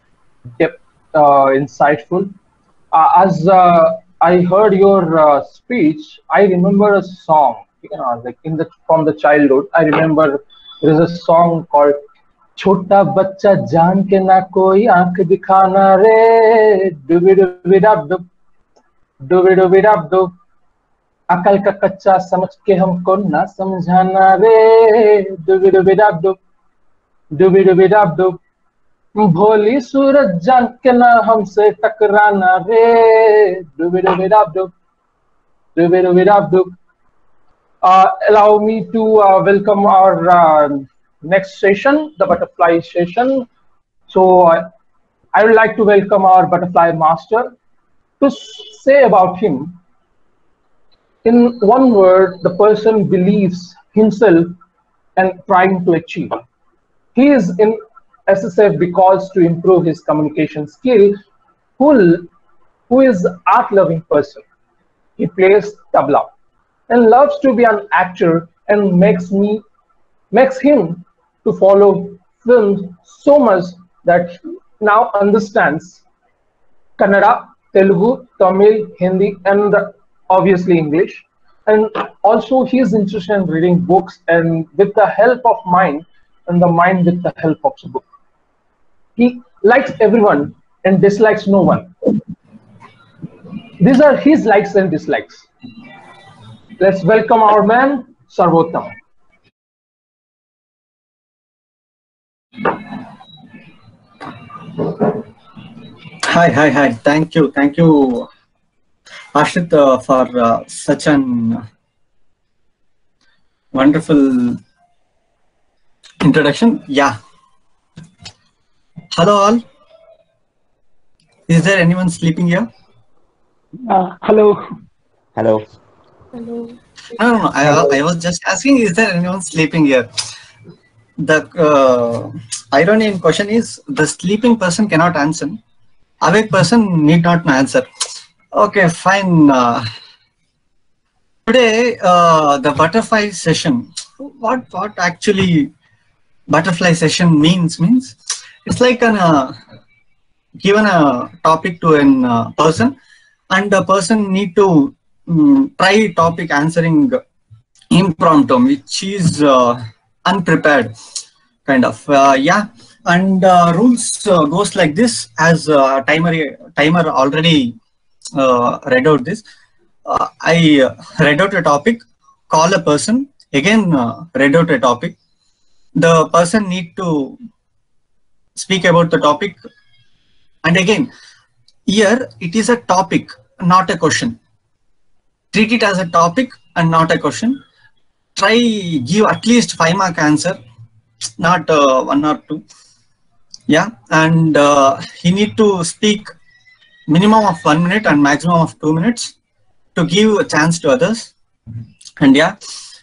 [SPEAKER 4] insightful. As I heard your speech, I remember a song, like from the childhood. I remember there is a song called "Chota Bachcha Jaan ke na koi aankh dikhana re, dubi dubi dab dub, dubi dubi dab dub, akal ka kacha samajh ke humko na samjhana re, dubi dubi dab dub, dubi dubi dab dub, भोली सूरज जान के ना हमसे टकराना रे, dubi dubi dab dub, dubi dubi dab dub. Allow me to welcome our next session, the butterfly session. So I would like to welcome our butterfly master to say about him. In one word, the person believes himself and trying to achieve. He is in SSF because to improve his communication skill, who is art-loving person. He plays tabla and loves to be an actor and makes him to follow films so much that he now understands Kannada, Telugu, Tamil, Hindi, and obviously English. And also he is interested in reading books and with the help of mind and the mind with the help of the book. He likes everyone and dislikes no one. These are his likes and dislikes. Let's welcome our man, Sarvottam.
[SPEAKER 11] Hi. Thank you, Ashit, for such an wonderful introduction. Yeah. Hello all. Is there anyone sleeping here?
[SPEAKER 8] Hello.
[SPEAKER 3] Hello.
[SPEAKER 11] No, I was just asking, is there anyone sleeping here? The irony in question is the sleeping person cannot answer. Awake person need not answer. Okay, fine. Today, the butterfly session. What actually butterfly session means it's like given a topic to an person, and the person need to try topic answering impromptu, which is unprepared kind of. Yeah, and rules goes like this, as timer already read out this. I read out a topic, call a person, again read out a topic. The person need to speak about the topic, and again, here it is a topic, not a question. Treat it as a topic and not a question. Try give at least 5-mark answer, not 1 or 2. Yeah, and he need to speak minimum of 1 minute and maximum of 2 minutes to give a chance to others. And yeah,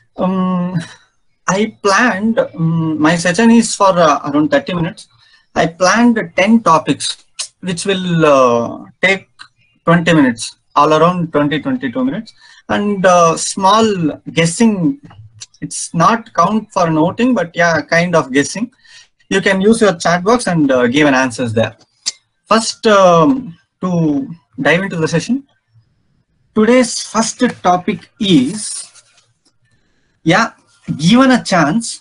[SPEAKER 11] I planned my session is for around 30 minutes. I planned 10 topics, which will take 20 minutes, all around 20-22 minutes. And small guessing, it's not count for noting, but yeah, kind of guessing. You can use your chat box and give an answers there. First, to dive into the session, today's first topic is, yeah, given a chance,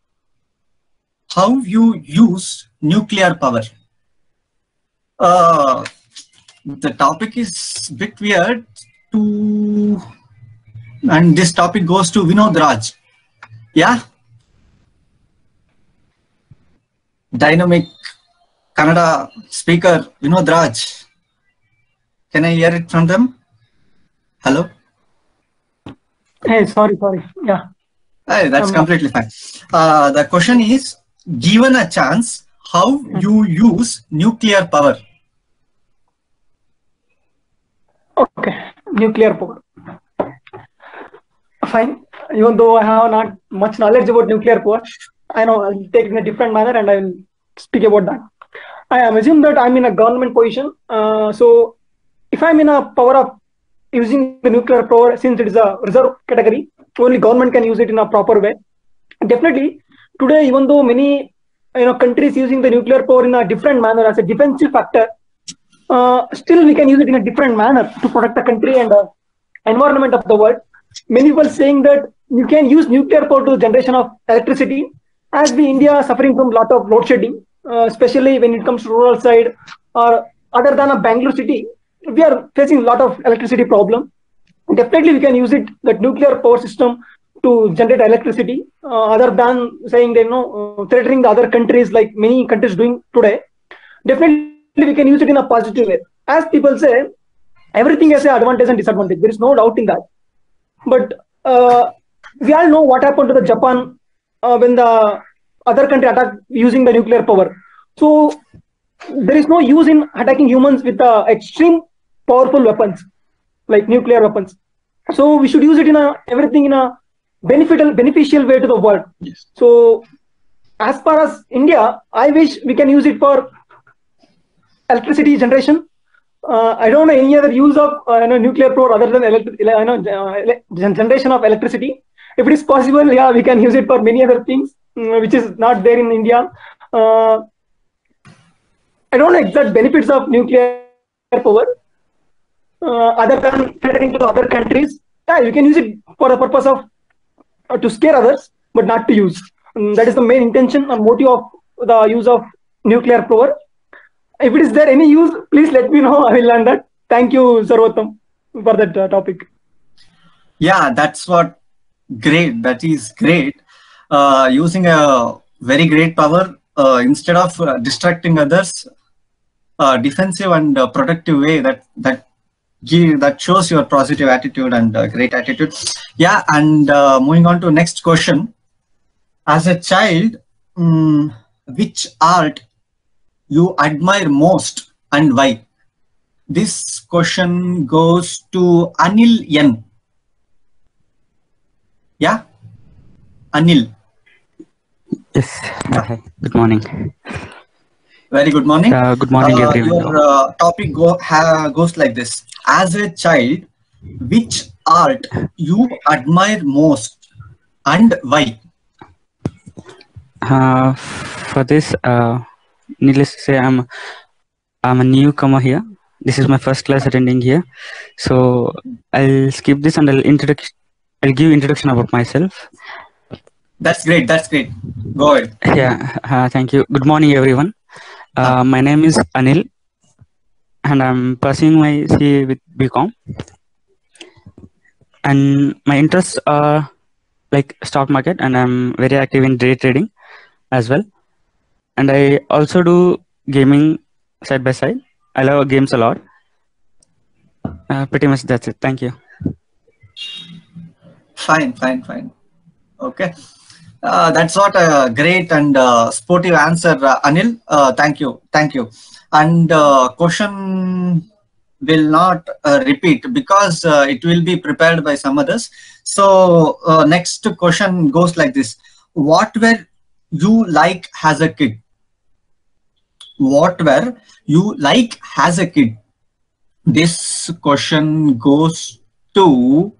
[SPEAKER 11] how you use nuclear power. The topic is a bit weird and this topic goes to Vinod Raj. Yeah, dynamic Kannada speaker Vinod Raj. Can I hear it from them? Hello?
[SPEAKER 8] Hey, sorry. Yeah.
[SPEAKER 11] Hey, that's completely fine. The question is, given a chance, how you use nuclear power?
[SPEAKER 8] Okay, nuclear power. Fine. Even though I have not much knowledge about nuclear power, I know I'll take it in a different manner and I will speak about that. I assume that I'm in a government position. So if I'm in a power of using the nuclear power, since it is a reserve category, only government can use it in a proper way. Definitely, today, even though many countries using the nuclear power in a different manner as a defensive factor, still we can use it in a different manner to protect the country and the environment of the world. Many people saying that you can use nuclear power to generation of electricity, as we India are suffering from a lot of load shedding, especially when it comes to rural side or other than a Bangalore city. We are facing a lot of electricity problem. Definitely we can use it, that nuclear power system, to generate electricity, other than saying they threatening the other countries like many countries doing today. Definitely we can use it in a positive way. As people say, everything has an advantage and disadvantage. There is no doubt in that. But we all know what happened to the Japan when the other country attacked using the nuclear power. So there is no use in attacking humans with extreme powerful weapons like nuclear weapons. So we should use it in everything in a beneficial way to the world.
[SPEAKER 11] Yes.
[SPEAKER 8] So as far as India, I wish we can use it for electricity generation. I don't know any other use of nuclear power other than generation of electricity. If it is possible, yeah, we can use it for many other things, which is not there in India. I don't know exact benefits of nuclear power other than threatening to the other countries. Yeah, you can use it for the purpose of to scare others, but not to use. That is the main intention and motive of the use of nuclear power. If it is there any use, please let me know. I will learn that. Thank you, Sarvottam, for that topic.
[SPEAKER 11] Yeah, that's what great. That is great. Using a very great power instead of distracting others, defensive and productive way. That shows your positive attitude and great attitude. Yeah, and moving on to next question. As a child, which art you admire most and why? This question goes to Anil N. Yeah, Anil.
[SPEAKER 12] Yes. Hi. Good morning.
[SPEAKER 11] Very good morning.
[SPEAKER 12] Good morning, everyone.
[SPEAKER 11] Your topic goes like this. As a child, which art you admire most and why?
[SPEAKER 12] For this, needless to say, I'm a newcomer here. This is my first class attending here, so I'll skip this and I'll give introduction about myself.
[SPEAKER 11] That's great. That's great. Go ahead.
[SPEAKER 12] Yeah. Thank you. Good morning, everyone. My name is Anil, and I'm pursuing my CA with BCom. And my interests are like stock market, and I'm very active in day trading as well. And I also do gaming side by side. I love games a lot. Pretty much that's it. Thank you.
[SPEAKER 11] Fine. Okay. That's what a great and sportive answer, Anil. Thank you. And question will not repeat because it will be prepared by some others. So next question goes like this. What were you like as a kid? What were you like as a kid? This question goes to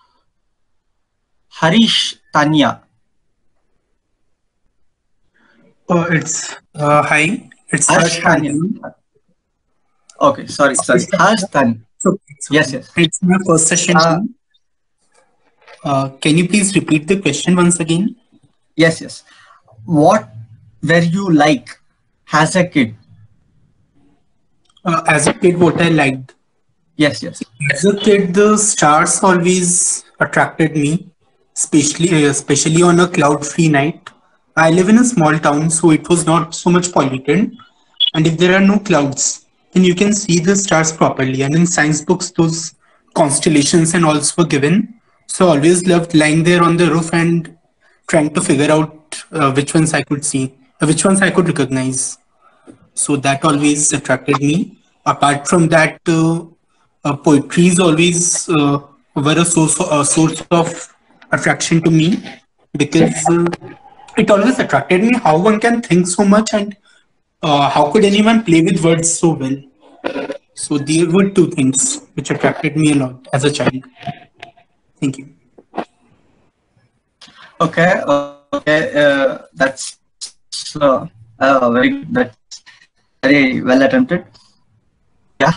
[SPEAKER 11] Harish Tanya.
[SPEAKER 13] It's hi. It's
[SPEAKER 11] Harsh Tanya. Okay, sorry. Harsh Tanya. Yes.
[SPEAKER 13] It's my first session. Can you please repeat the question once again?
[SPEAKER 11] Yes. What were you like as a kid?
[SPEAKER 13] As a kid, what I liked.
[SPEAKER 11] Yes.
[SPEAKER 13] As a kid, the stars always attracted me, especially on a cloud-free night. I live in a small town, so it was not so much polluted. And if there are no clouds, then you can see the stars properly. And in science books, those constellations and also were given. So I always loved lying there on the roof and trying to figure out which ones I could see, which ones I could recognize. So that always attracted me. Apart from that, poetry is always were a source of attraction to me because it always attracted me how one can think so much and how could anyone play with words so well. So there were two things which attracted me a lot as a child. Thank you.
[SPEAKER 11] Okay. That's very well attempted. Yeah.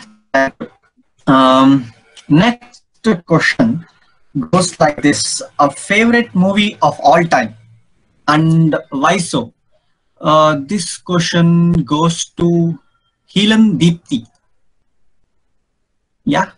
[SPEAKER 11] Next question goes like this. A favorite movie of all time and why so? This question goes to Heelan Deepthi. Yeah.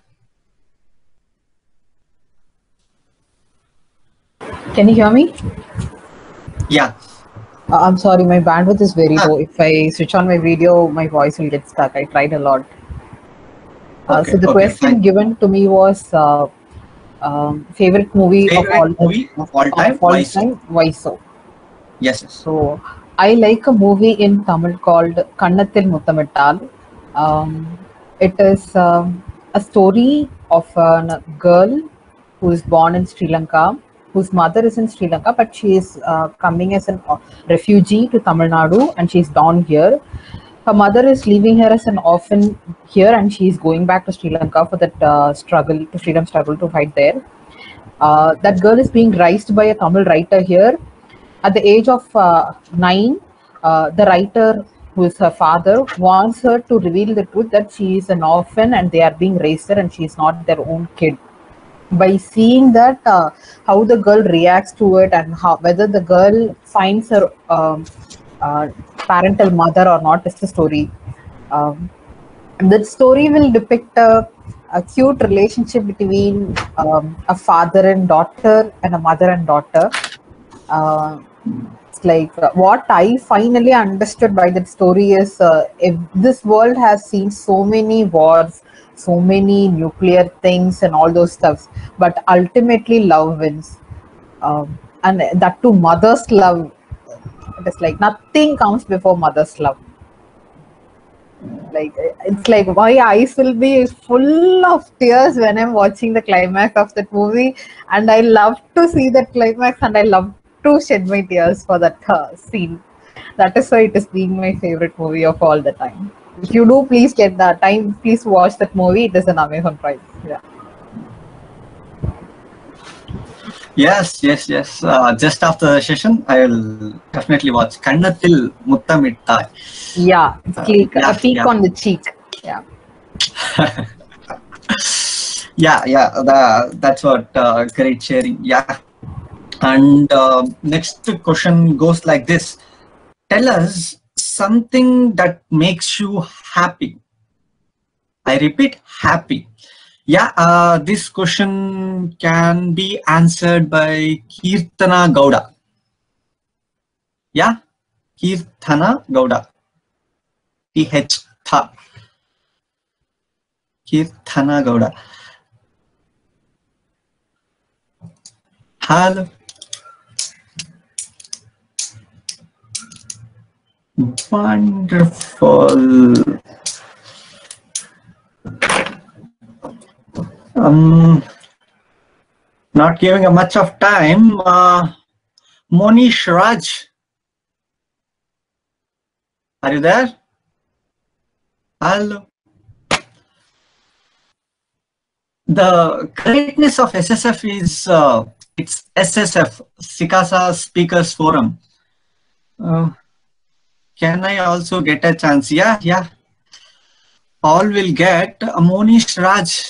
[SPEAKER 14] Can you hear me?
[SPEAKER 11] Yeah.
[SPEAKER 14] I'm sorry, my bandwidth is very low. If I switch on my video, my voice will get stuck. I tried a lot. So the question given to me was favorite movie of all time. Why so?
[SPEAKER 11] Yes.
[SPEAKER 14] So I like a movie in Tamil called Kannathil Muttamittal. It is a story of a girl who is born in Sri Lanka, whose mother is in Sri Lanka, but she is coming as a refugee to Tamil Nadu, and she's down here. Her mother is leaving her as an orphan here, and she's going back to Sri Lanka for that freedom struggle to fight there. That girl is being raised by a Tamil writer here. At the age of 9, the writer, who is her father, wants her to reveal the truth that she is an orphan and they are being raised her and she is not their own kid. By seeing that, how the girl reacts to it and whether the girl finds her parental mother or not is the story. That story will depict a cute relationship between a father and daughter and a mother and daughter. It's like what I finally understood by that story is if this world has seen so many wars, so many nuclear things and all those stuffs, but ultimately love wins. And that too, mother's love. It is like nothing comes before mother's love. Like it's like my eyes will be full of tears when I'm watching the climax of that movie, and I love to see that climax, and I love to shed my tears for that scene. That is why it is being my favorite movie of all the time. If you do, please get that time. Please watch that movie. It is an Amazon Prime. Yeah.
[SPEAKER 11] Yes, yes, yes. Just after the session, I will definitely watch Kannathil Muttamittai.
[SPEAKER 14] Yeah, it's a peek on the cheek. Yeah.
[SPEAKER 11] That's what great sharing. Yeah. And next question goes like this. Tell us something that makes you happy. I repeat, happy. Yeah, this question can be answered by Kirtana Gowda. Yeah, Kirtana Gowda. TH Tha. Kirtana Gowda. Hello. Wonderful. Not giving a much of time. Monish Raj. Are you there? Hello. The greatness of SSF is it's SSF, Sikasa Speakers Forum. Can I also get a chance? Yeah. All will get. Monish Raj.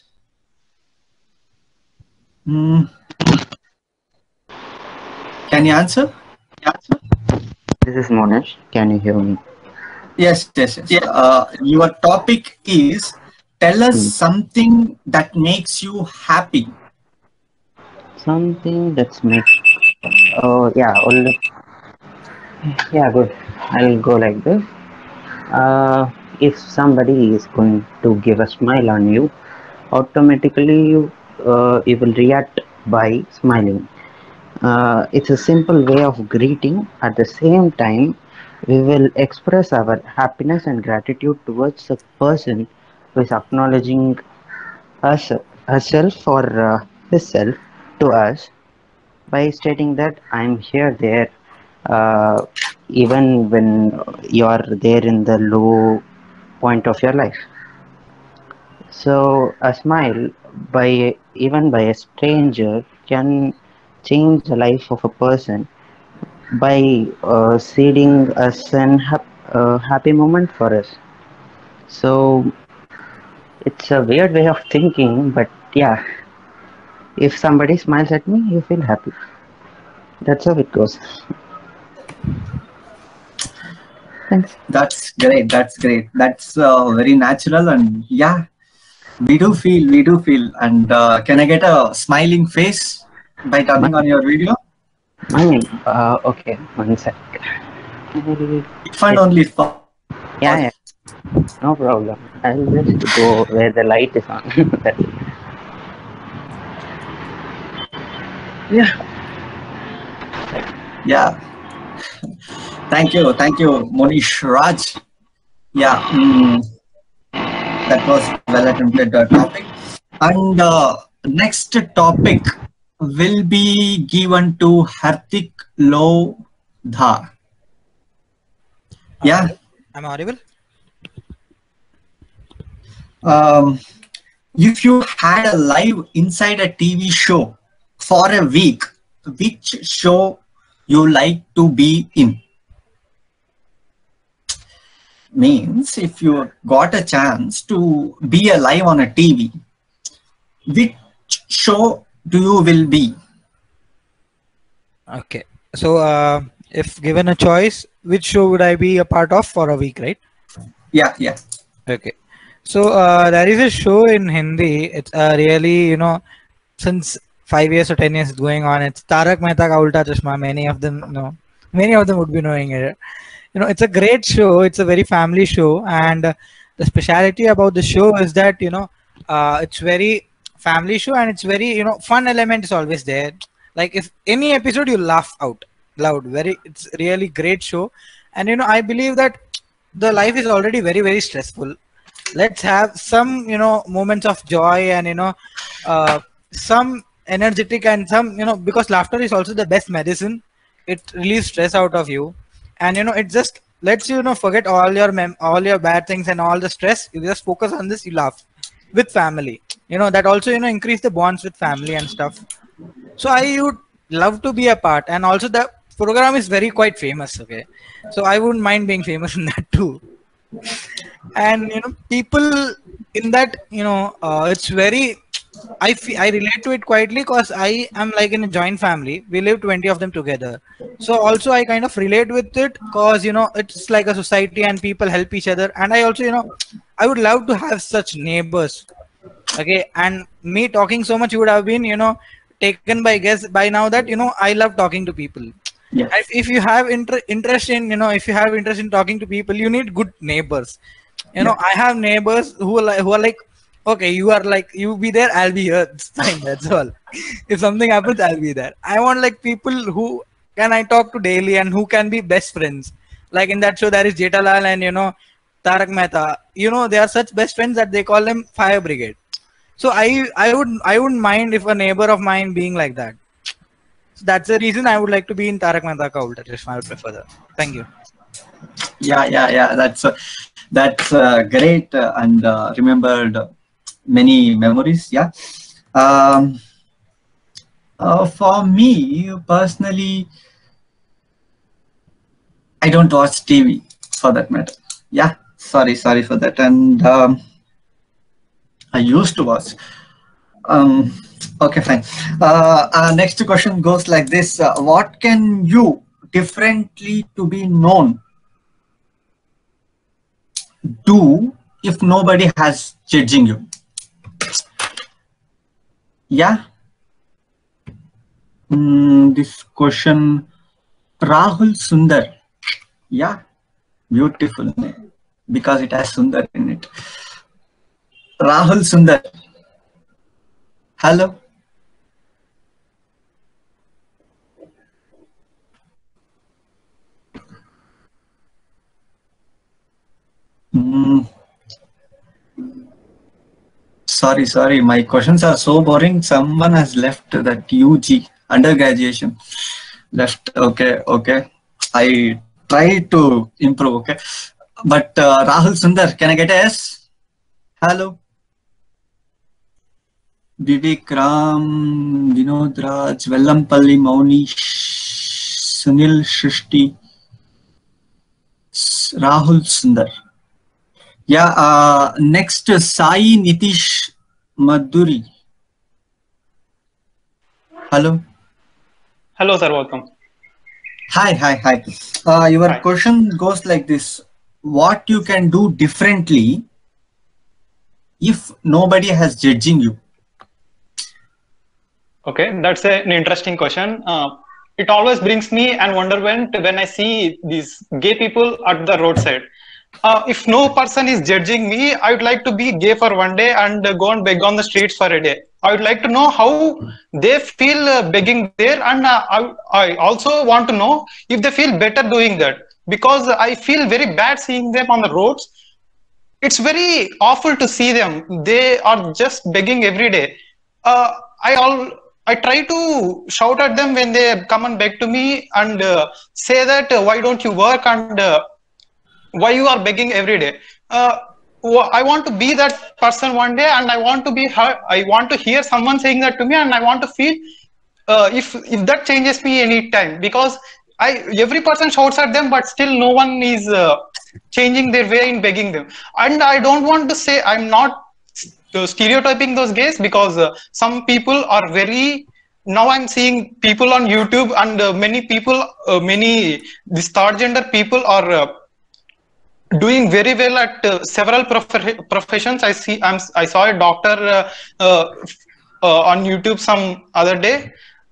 [SPEAKER 11] Can you answer?
[SPEAKER 15] This is Monish. Can you hear me?
[SPEAKER 11] Yes. Your topic is tell us something that makes you happy.
[SPEAKER 15] Something that's make. Oh yeah. Yeah, good. I'll go like this. If somebody is going to give a smile on you, automatically you will react by smiling. It's a simple way of greeting. At the same time, we will express our happiness and gratitude towards the person who is acknowledging herself or himself to us by stating that I'm here, there, even when you're there in the low point of your life. So a smile even by a stranger can change the life of a person by seeding us an happy moment for us. So it's a weird way of thinking, but yeah, if somebody smiles at me, you feel happy. That's how it goes.
[SPEAKER 14] Thanks.
[SPEAKER 11] That's great. That's very natural, and yeah, we do feel. And can I get a smiling face by turning on your video?
[SPEAKER 15] Okay, 1 sec.
[SPEAKER 11] If and only for.
[SPEAKER 15] Yeah, no problem. I'll just go where the light is on. That's it.
[SPEAKER 11] Yeah. Thank you, Monish Raj. Yeah, that was well attempted topic. And next topic will be given to Hardik Lodha. Yeah.
[SPEAKER 16] I'm audible.
[SPEAKER 11] If you had a live inside a TV show for a week, which show you like to be in? Means if you got a chance to be alive on a TV, which show do you will be?
[SPEAKER 16] Okay, so if given a choice, which show would I be a part of for a week, right?
[SPEAKER 11] Yeah.
[SPEAKER 16] Okay, so there is a show in Hindi. It's really, since 5 years or 10 years it's going on. It's Tarak Mehta Ka Ulta Chashma. Many of them would be knowing it. It's a great show. It's a very family show, and the speciality about the show is that it's very family show, and it's very fun element is always there. Like if any episode you laugh out loud. It's really great show, and I believe that the life is already very, very stressful. Let's have some, moments of joy and, some energetic and some, because laughter is also the best medicine. It relieves stress out of you. And, it just lets you, forget all your bad things and all the stress. You just focus on this, you laugh with family. That also, increase the bonds with family and stuff. So I would love to be a part. And also the program is quite famous. Okay. So I wouldn't mind being famous in that too. And people in that, it's very, I relate to it quietly because I am like in a joint family. We live 20 of them together. So also I kind of relate with it because, it's like a society and people help each other. And I also, I would love to have such neighbors. Okay. And me talking so much would have been, taken by guess by now that, I love talking to people.
[SPEAKER 11] Yeah.
[SPEAKER 16] If you have interest in, if you have interest in talking to people, you need good neighbors. I have neighbors who are like, okay, you be there, I'll be here. It's fine, that's all. If something happens, I'll be there. I want like people who can I talk to daily and who can be best friends. Like in that show, there is Jetalal and Tarak Mehta. They are such best friends that they call them Fire Brigade. So I wouldn't mind if a neighbor of mine being like that. So that's the reason I would like to be in Tarak Mehta Ka Ulta Chashma. I would prefer that. Thank you.
[SPEAKER 11] Yeah. That's great and remembered many memories. Yeah. For me personally, I don't watch TV for that matter. Yeah. Sorry for that. And I used to watch. Okay, fine. Next question goes like this. What can you differently to be known do if nobody has judging you? Yeah. This question, Rahul Sundar. Yeah, beautiful name because it has Sundar in it. Rahul Sundar. Hello. Sorry. My questions are so boring. Someone has left that UG undergraduation. Left. Okay. I try to improve. Okay. But Rahul Sundar, can I get a yes? Hello. Vivek Ram, Vinod Raj, Vellampalli, Mauni, Sunil Shrishti, Rahul Sundar. Yeah, next Sai Nitish Madhuri. Hello.
[SPEAKER 17] Hello, sir. Welcome.
[SPEAKER 11] Hi. Your question goes like this. What you can do differently if nobody has judging you?
[SPEAKER 17] Okay, that's an interesting question. It always brings me an wonderment when I see these gay people at the roadside. If no person is judging me, I would like to be gay for one day and go and beg on the streets for a day. I would like to know how they feel begging there, and I also want to know if they feel better doing that, because I feel very bad seeing them on the roads. It's very awful to see them. They are just begging every day. I try to shout at them when they come and beg to me and say that why don't you work and why you are begging every day. I want to be that person one day, and I want to be heard. I want to hear someone saying that to me, and I want to feel if that changes me any time, because every person shouts at them, but still no one is changing their way in begging them. And I don't want to say, I'm not stereotyping those gays, because some people are very, now I'm seeing people on YouTube, and many people, these third gender people are doing very well at several professions. I saw a doctor on YouTube some other day.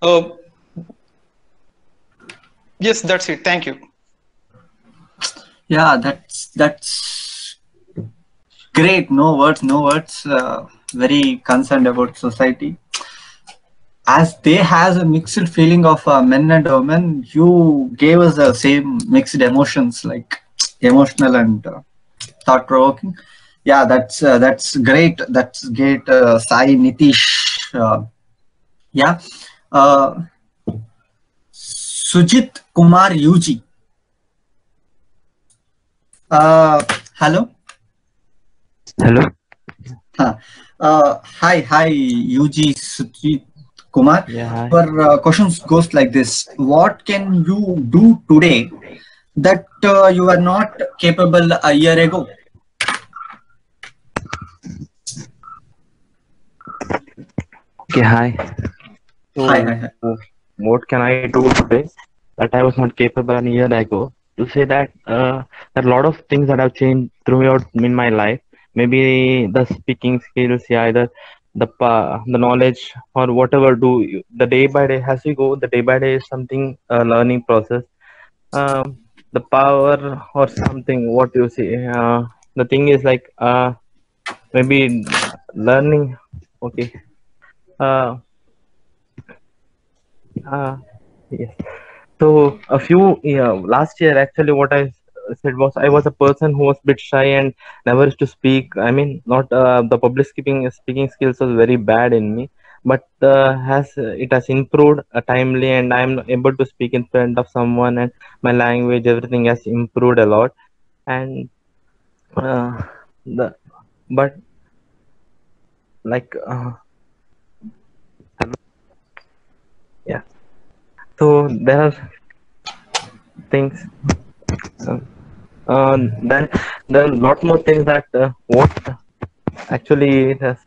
[SPEAKER 17] Yes, that's it. Thank you.
[SPEAKER 11] Yeah, that's great. No words. Very concerned about society. As they has a mixed feeling of men and women, you gave us the same mixed emotions. Like emotional and thought-provoking. Yeah, that's great. That's great, Sai, Nitish. Yeah. Sujit Kumar UG. Hello.
[SPEAKER 18] Hello.
[SPEAKER 11] Hi, UG Sujit Kumar.
[SPEAKER 18] Yeah, hi.
[SPEAKER 11] Our questions goes like this: what can you do today that you were not capable a year ago?
[SPEAKER 18] Okay, hi. So,
[SPEAKER 11] Hi.
[SPEAKER 18] what can I do today that I was not capable a year ago? To say that there are a lot of things that have changed throughout in my life. Maybe the speaking skills, yeah, either the knowledge or whatever. The day by day as you go, the day by day is something learning process. The power or something. What you see. The thing is like maybe learning. Okay. Yes. So last year actually what I said was I was a person who was a bit shy and never used to speak. I mean, not the public speaking skills was very bad in me, but it has improved timely, and I'm able to speak in front of someone, and my language, everything has improved a lot. And the but like yeah. So there are things. Then there are a lot more things that what actually it has.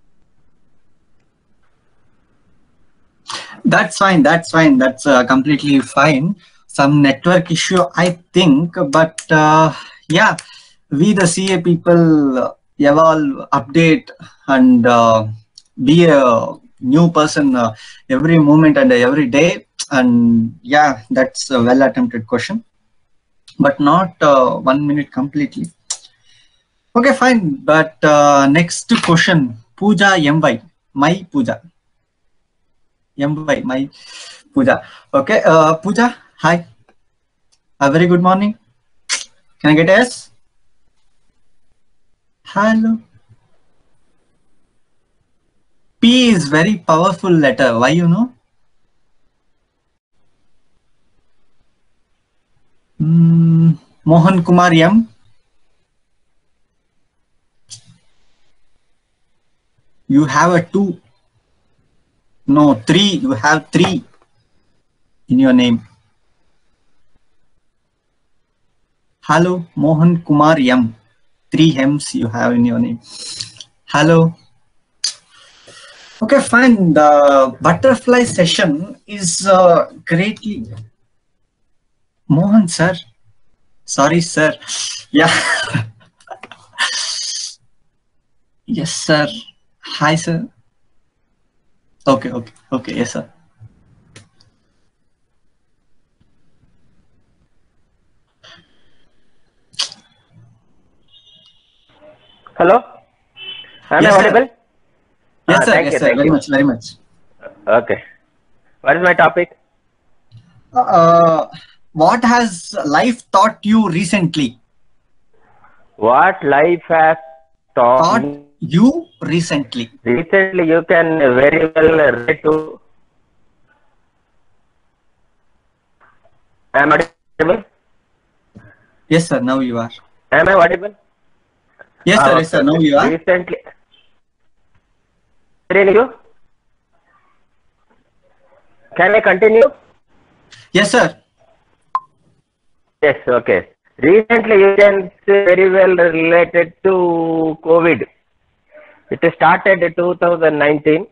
[SPEAKER 11] That's fine. That's completely fine. Some network issue, I think, but yeah, we the CA people evolve, update, and be a new person every moment and every day. And yeah, that's a well attempted question, but not 1 minute completely. Okay, fine. But next question, Pooja MY, my Pooja. MY, my Pooja. Okay, Pooja, hi. A very good morning. Can I get S? Hello. P is very powerful letter. Why you know? Mohan Kumar M. You have a 2. No, 3. You have 3 in your name. Hello, Mohan Kumar M. 3 M's you have in your name. Hello. Okay, fine. The butterfly session is greatly. Mohan sir. Sorry, sir. Yeah. Yes, sir. Hi, sir. Okay. Yes, sir.
[SPEAKER 18] Hello. Am I audible?
[SPEAKER 11] Yes, sir.
[SPEAKER 18] Thank you.
[SPEAKER 11] Very much.
[SPEAKER 18] Okay. What is my topic?
[SPEAKER 11] What has life taught you recently?
[SPEAKER 18] What life has taught
[SPEAKER 11] you recently?
[SPEAKER 18] Recently, you can very well relate to. Am I audible?
[SPEAKER 11] Yes, sir. Now you are.
[SPEAKER 18] Am I audible?
[SPEAKER 11] Yes, sir. Yes, sir. Now you are.
[SPEAKER 18] Recently. You? Can I continue?
[SPEAKER 11] Yes, sir.
[SPEAKER 18] Yes, okay. Recently, you can say very well related to COVID. It started in 2019.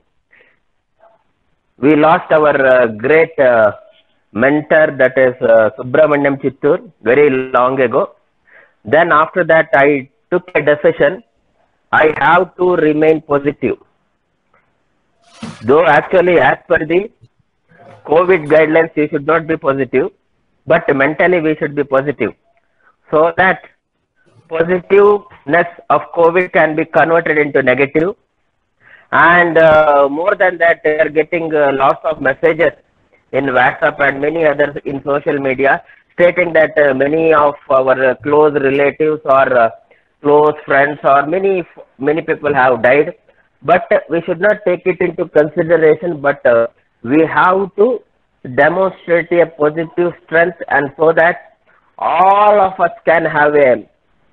[SPEAKER 18] We lost our great mentor, that is Subramaniam Chittur, very long ago. Then after that, I took a decision. I have to remain positive. Though actually, as per the COVID guidelines, you should not be positive, but mentally we should be positive, so that positiveness of COVID can be converted into negative. And more than that, they are getting lots of messages in WhatsApp and many others in social media
[SPEAKER 19] stating that many of our close relatives or close friends or many people have died, but we should not take it into consideration, but we have to demonstrate a positive strength, and so that all of us can have a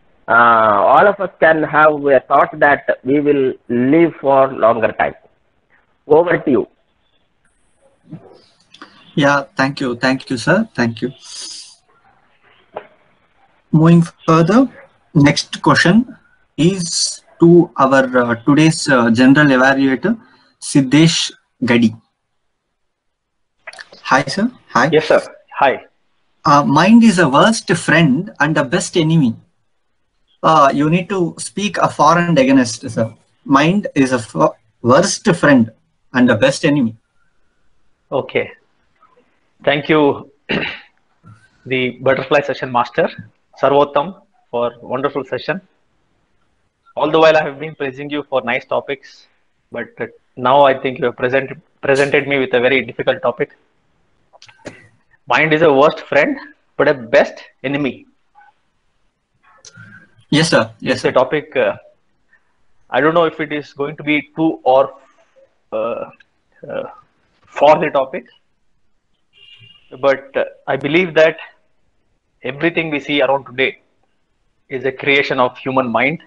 [SPEAKER 19] thought that we will live for longer time. Over to you.
[SPEAKER 11] Yeah, thank you, sir. Thank you. Moving further, next question is to our today's general evaluator, Siddesh Gadi. Hi, sir. Hi.
[SPEAKER 20] Yes, sir. Hi.
[SPEAKER 11] Mind is a worst friend and a best enemy. You need to speak a for and against, sir. Mind is a worst friend and a best enemy.
[SPEAKER 20] Okay. Thank you, the butterfly session master, Sarvottam, for wonderful session. All the while I have been praising you for nice topics, but now I think you have presented me with a very difficult topic. Mind is a worst friend, but a best enemy.
[SPEAKER 11] Yes, sir. Yes,
[SPEAKER 20] it's a topic. I don't know if it is going to be true or for the topic, but I believe that everything we see around today is a creation of human mind.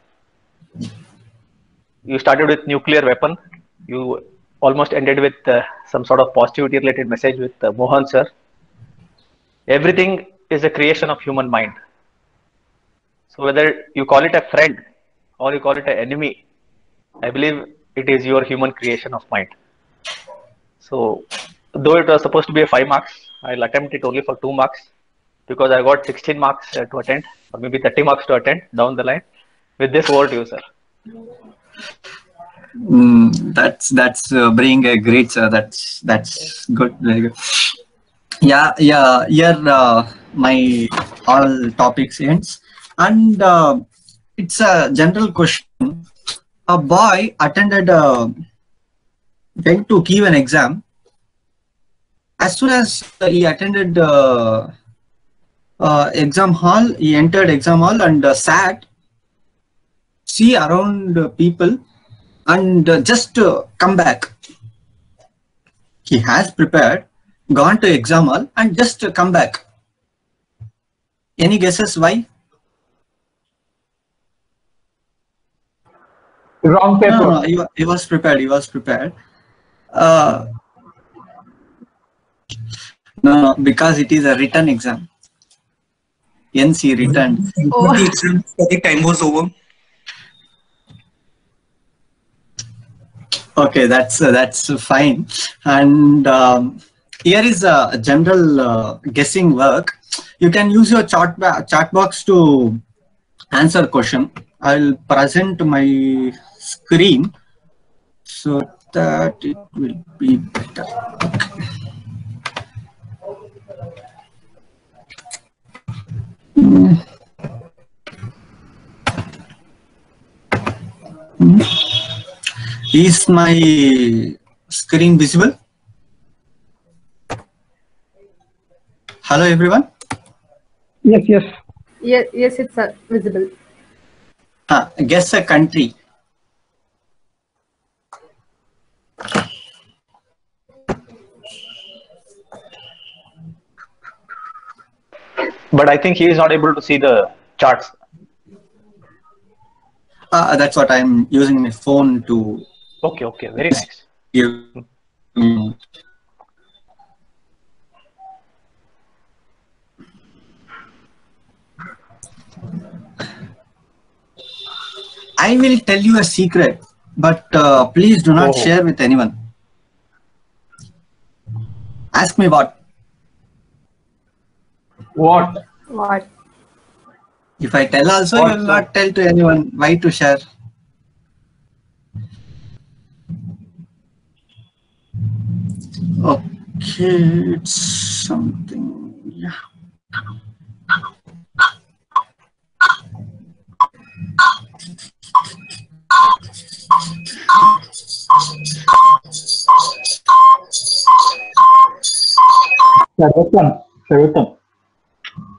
[SPEAKER 20] You started with nuclear weapon. You almost ended with some sort of positivity related message with Mohan sir. Everything is a creation of human mind. So whether you call it a friend or you call it an enemy, I believe it is your human creation of mind. So though it was supposed to be a 5 marks, I'll attempt it only for 2 marks because I got 16 marks to attend, or maybe 30 marks to attend down the line. With this, over to you, sir.
[SPEAKER 11] That's being a great, sir. That's good. Very good. Yeah. Here my all topics ends, and it's a general question. A boy went to give an exam. As soon as he attended exam hall, he entered exam hall and sat, see around people, and just come back. He has prepared, gone to exam hall, and just come back. Any guesses why?
[SPEAKER 4] Wrong paper.
[SPEAKER 11] No, he was prepared. He was prepared. No, because it is a written exam. NC written.
[SPEAKER 13] The exam study time was over.
[SPEAKER 11] Okay, that's fine. And here is a general guessing work. You can use your chat box to answer question. I'll present my screen so that it will be better. Is my screen visible? Hello, everyone.
[SPEAKER 8] Yes.
[SPEAKER 21] Yes, it's visible.
[SPEAKER 11] Guess a country.
[SPEAKER 20] But I think he is not able to see the charts.
[SPEAKER 11] That's what I'm using my phone to.
[SPEAKER 20] Okay, very nice.
[SPEAKER 11] I will tell you a secret, but please do not share with anyone. Ask me what?
[SPEAKER 4] What?
[SPEAKER 21] What?
[SPEAKER 11] If I tell also, you will not tell to anyone. Why to share? Okay, it's something. Yeah.
[SPEAKER 9] Sarvottam.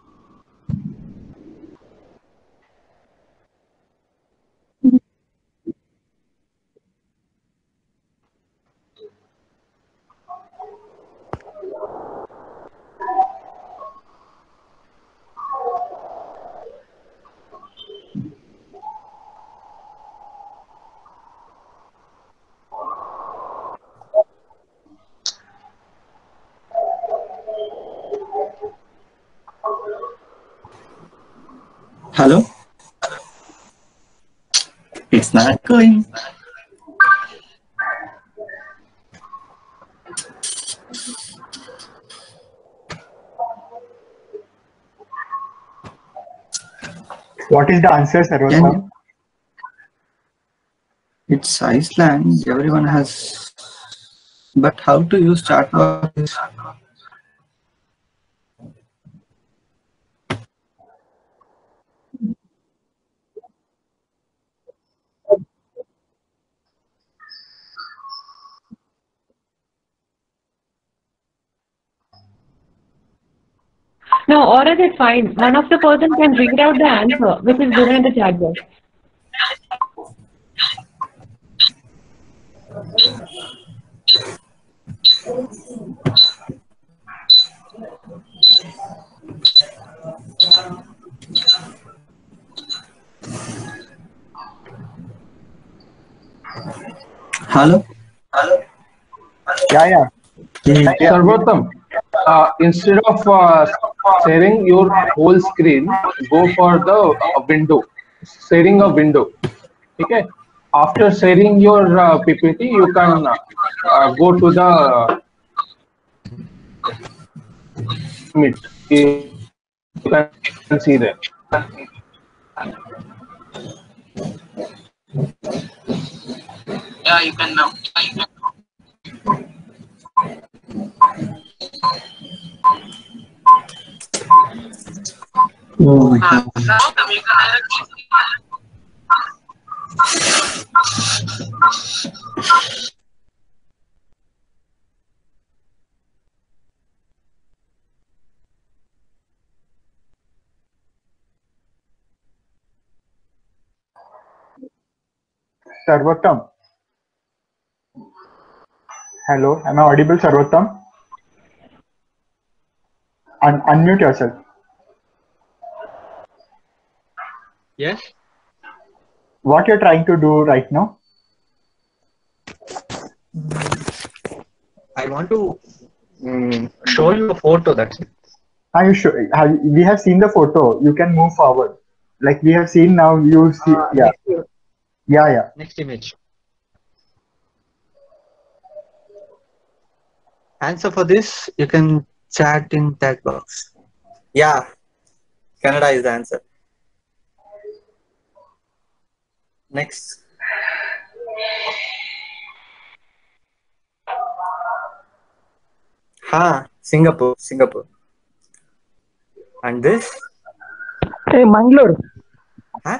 [SPEAKER 11] Hello? It's not going.
[SPEAKER 7] What is the answer, Sarvottam?
[SPEAKER 11] It's Iceland. Everyone has. But how to use chat box?
[SPEAKER 2] No, or is it fine? One of the person can read out the answer, which is given in the chat box.
[SPEAKER 11] Hello?
[SPEAKER 7] Yeah.
[SPEAKER 4] Sarvottam, instead of sharing your whole screen, go for the window, sharing a window. Okay. After sharing your PPT, you can go to the Meet. You can see there.
[SPEAKER 5] Yeah, you can now.
[SPEAKER 11] Oh my God.
[SPEAKER 7] Sarvottam. Hello, am I audible, Sarvottam? Unmute yourself.
[SPEAKER 20] Yes.
[SPEAKER 7] What you're trying to do right now?
[SPEAKER 20] I want to show you a photo. That's it.
[SPEAKER 7] Are you sure? We have seen the photo. You can move forward. Like we have seen now. You see. Yeah. Yeah.
[SPEAKER 20] Next image. Answer for this, you can chat in chat box.
[SPEAKER 11] Yeah. Canada is the answer. Next. Singapore. And this?
[SPEAKER 8] Hey, Mangalore.
[SPEAKER 11] Huh?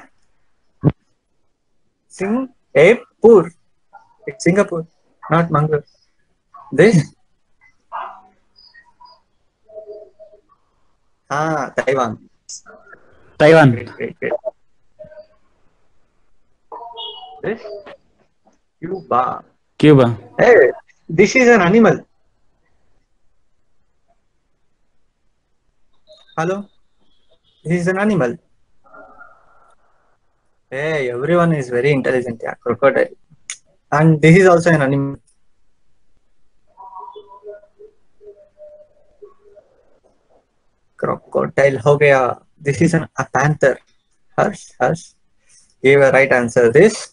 [SPEAKER 11] Singapore. It's Singapore, not Mangalore. This? Taiwan.
[SPEAKER 12] Taiwan.
[SPEAKER 11] Great. This? Cuba. Hey, this is an animal. Hello? This is an animal. Hey, everyone is very intelligent. Yeah, crocodile. And this is also an animal. Crocodile ho gaya. This is a panther. Harsh. Give a right answer. This?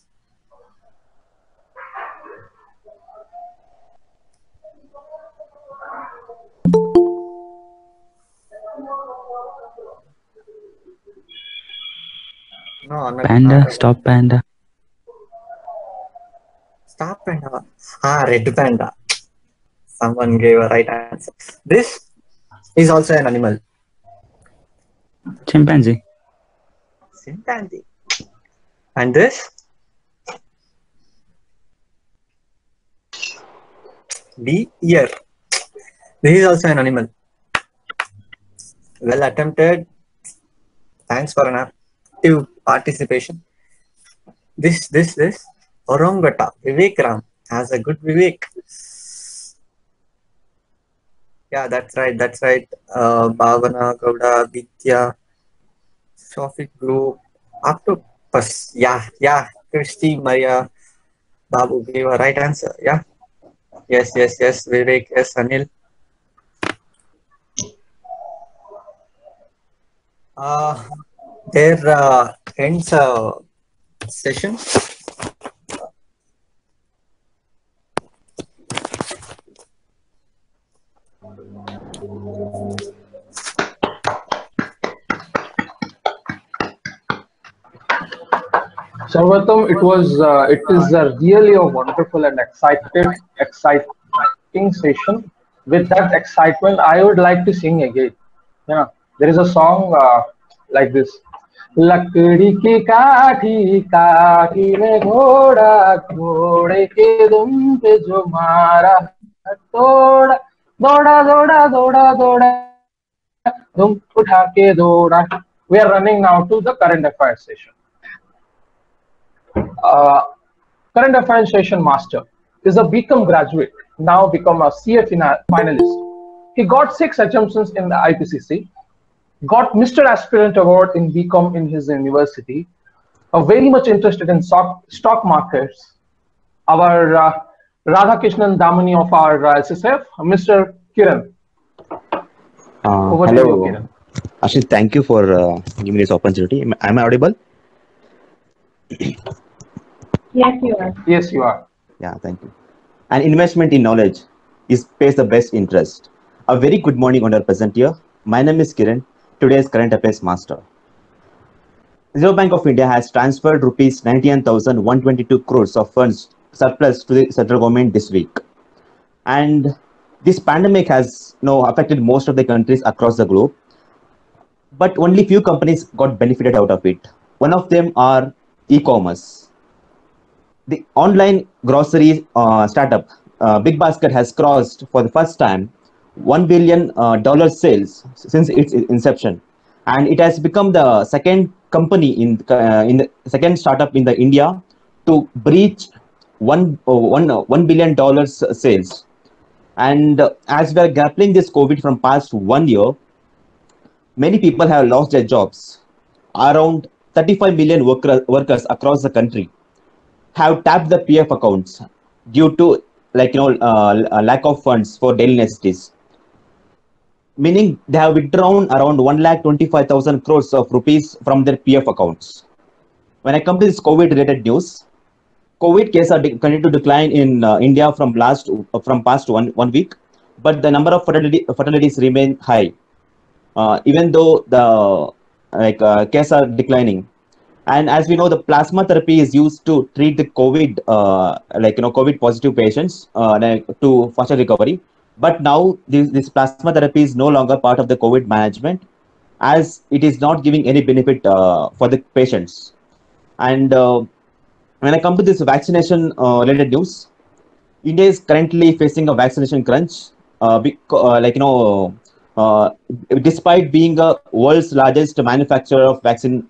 [SPEAKER 11] No,
[SPEAKER 12] Panda. Stop panda.
[SPEAKER 11] Stop panda. Red panda. Someone gave a right answer. This is also an animal.
[SPEAKER 12] Chimpanzee.
[SPEAKER 11] Chimpanzee. And this? Deer. This is also an animal. Well attempted. Thanks for an active participation. This. Orangata. Vivek Ram has a good Vivek. Yeah, that's right. Bhavana, Gauda, Vidya, Shafik Group, Octopus. Yeah. Christy, Maria, Babu gave a right answer. Yeah. Yes. Vivek, yes, Anil. there ends session.
[SPEAKER 4] Sarvatam, it is a really a wonderful and exciting session. With that excitement, I would like to sing again. Yeah, there is a song like this. लकड़ी की काठी काठी में घोड़ा घोड़े के दुम पे जो मारा तोड़ा दौड़ा दौड़ा दौड़ा दौड़ा दुम उठा के दौड़ा. We are running now to the current affairs session. Current affairs session master is a BCom graduate, now become a CA finalist. He got 6 exemptions in the IPCC, got Mr. Aspirant Award in BCom in his university, very much interested in stock markets. Our Radhakrishnan Damani of our SSF, Mr. Kiran. Over to you,
[SPEAKER 6] Hello,
[SPEAKER 4] Kiran.
[SPEAKER 6] Ashish. Thank you for giving me this opportunity. Am I audible?
[SPEAKER 21] Yes, you are.
[SPEAKER 4] Yes, you are.
[SPEAKER 6] Yeah, thank you. An investment in knowledge pays the best interest. A very good morning, Honorable Present here. My name is Kiran, today's current affairs master. Reserve Bank of India has transferred rupees 99,122 crores of funds surplus to the central government this week. And this pandemic has affected most of the countries across the globe, but only few companies got benefited out of it. One of them are e-commerce. The online grocery startup Big Basket has crossed for the first time $1 billion sales since its inception, and it has become the second company in the second startup in the India to breach $1 billion sales. And as we are grappling this COVID from past 1 year, many people have lost their jobs. Around 35 million workers across the country have tapped the PF accounts due to lack of funds for daily necessities. Meaning they have withdrawn around 1,25,000 crores of rupees from their PF accounts. When I come to this COVID-related news, COVID cases are continued to decline in India from past one week, but the number of fatalities remain high, even though the cases are declining. And as we know, the plasma therapy is used to treat the COVID, COVID positive patients to faster recovery. But now this plasma therapy is no longer part of the COVID management, as it is not giving any benefit for the patients. And when I come to this vaccination related news, India is currently facing a vaccination crunch. Despite being the world's largest manufacturer of vaccine.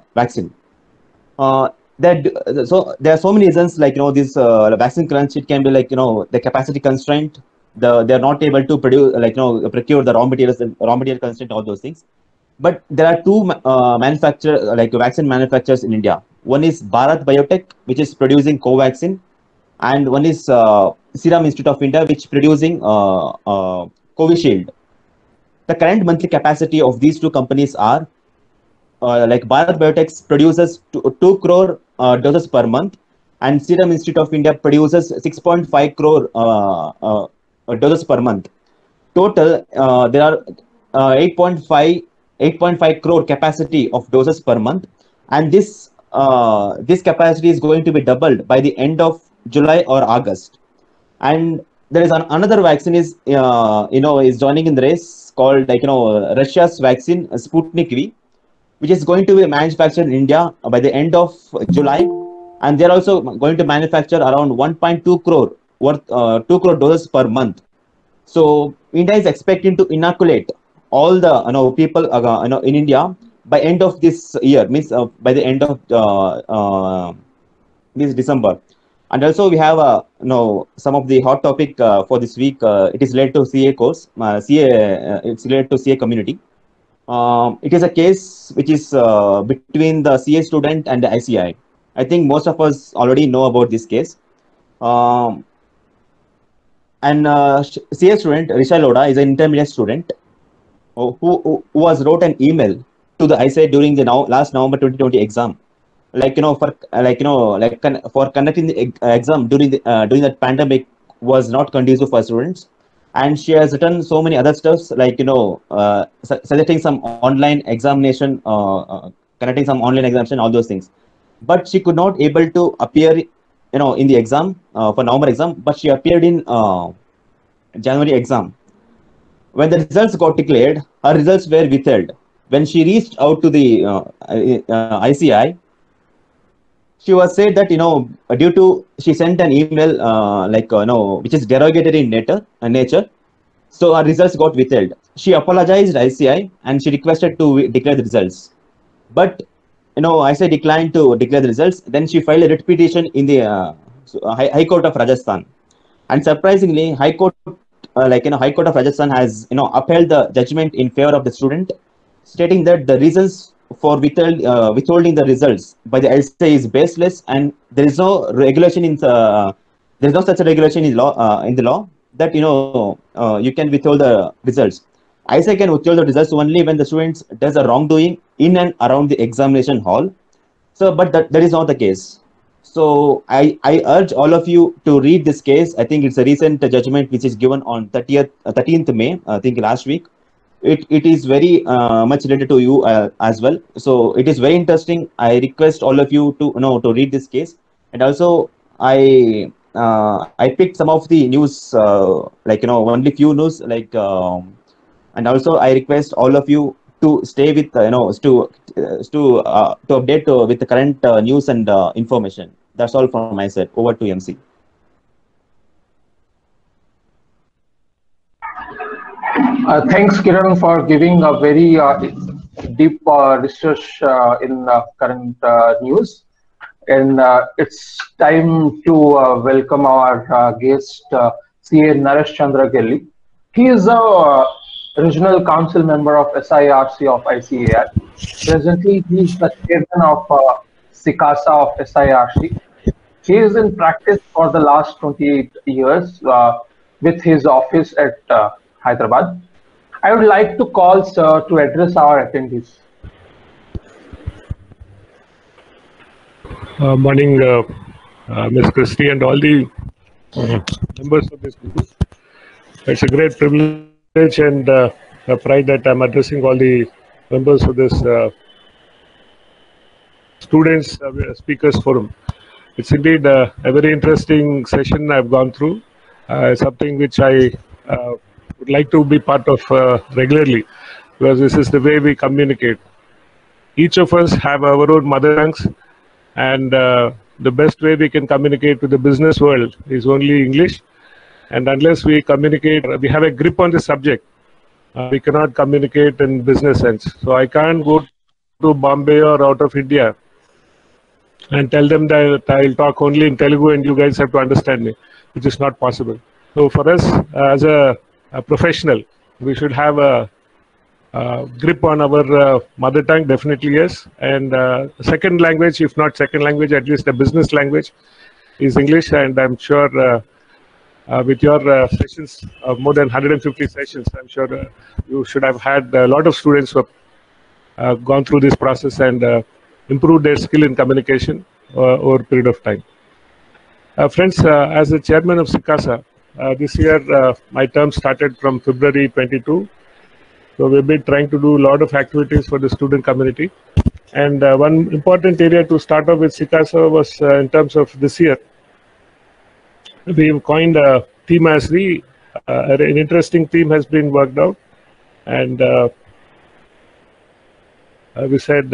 [SPEAKER 6] So there are so many reasons, this vaccine crunch. It can be the capacity constraint. They are not able to produce, procure the raw material constraint, all those things. But there are two vaccine manufacturers in India. One is Bharat Biotech, which is producing Covaxin, and one is Serum Institute of India, which is producing Covishield. The current monthly capacity of these two companies are Bharat Biotech produces 2 crore doses per month, and Serum Institute of India produces 6.5 crore doses per month. Total, there are 8.5 crore capacity of doses per month, and this capacity is going to be doubled by the end of July or August. And there is another vaccine is joining in the race called Russia's vaccine Sputnik V, which is going to be manufactured in India by the end of July, and they're also going to manufacture around 1.2 crore worth 2 crore doses per month. So India is expecting to inoculate all the people in India by end of this year, means by the end of this December. And also we have some of the hot topic for this week. It is related to CA course. It's related to CA community. It is a case which is between the CA student and the ICI. I think most of us already know about this case. CA student Risha Loda is an intermediate student who wrote an email to the eyesight during the last November 2020 exam. For conducting the exam during the pandemic was not conducive for students, and she has written so many other stuffs suggesting some online examination, conducting some online examination, all those things. But she could not able to appear, in the exam for November exam. But she appeared in January exam. When the results got declared, her results were withheld. When she reached out to the ICI, she was said that due to she sent an email which is derogatory in nature, so her results got withheld. She apologized ICI and she requested to declare the results, but ICI declined to declare the results. Then she filed a writ petition in the High Court of Rajasthan, and surprisingly, High Court of Rajasthan has upheld the judgment in favor of the student, stating that the reasons for withholding the results by the ICI is baseless, and there is no regulation there is no such a regulation in the law that you can withhold the results. ICI can withhold the results only when the students does a wrongdoing in and around the examination hall. So, but that is not the case. So I urge all of you to read this case. I think it's a recent judgment which is given on 13th May, I think last week. It is very much related to you as well. So it is very interesting. I request all of you to read this case. And also I picked some of the news, only few news, and also I request all of you to stay with to update with the current news and information. That's all from my side. Over to MC.
[SPEAKER 4] Thanks, Kiran, for giving a very deep research in current news. And it's time to welcome our guest, CA Naresh Chandra Gelli. He is a regional council member of SIRC of ICAI. Presently, he is the chairman of SICASA of SIRC. He is in practice for the last 28 years with his office at Hyderabad. I would like to call sir to address our attendees.
[SPEAKER 1] Morning, Ms. Christie and all the members of this group. It's a great privilege and a pride that I'm addressing all the members of this students speakers forum. It's indeed a very interesting session I've gone through, something which I would like to be part of regularly, because this is the way we communicate. Each of us have our own mother tongues, and the best way we can communicate to the business world is only English. And unless we communicate, we have a grip on the subject, we cannot communicate in business sense. So I can't go to Bombay or out of India and tell them that I'll talk only in Telugu and you guys have to understand me, which is not possible. So for us as a professional, we should have a grip on our mother tongue, definitely yes. And second language, if not second language, at least a business language is English. And I'm sure with your sessions, more than 150 sessions, I'm sure you should have had a lot of students who have gone through this process and improved their skill in communication over a period of time. Friends, as the chairman of SICASA, this year my term started from February 22. So we've been trying to do a lot of activities for the student community. And one important area to start off with SICASA was in terms of this year. We've coined a theme as an interesting theme has been worked out. And we said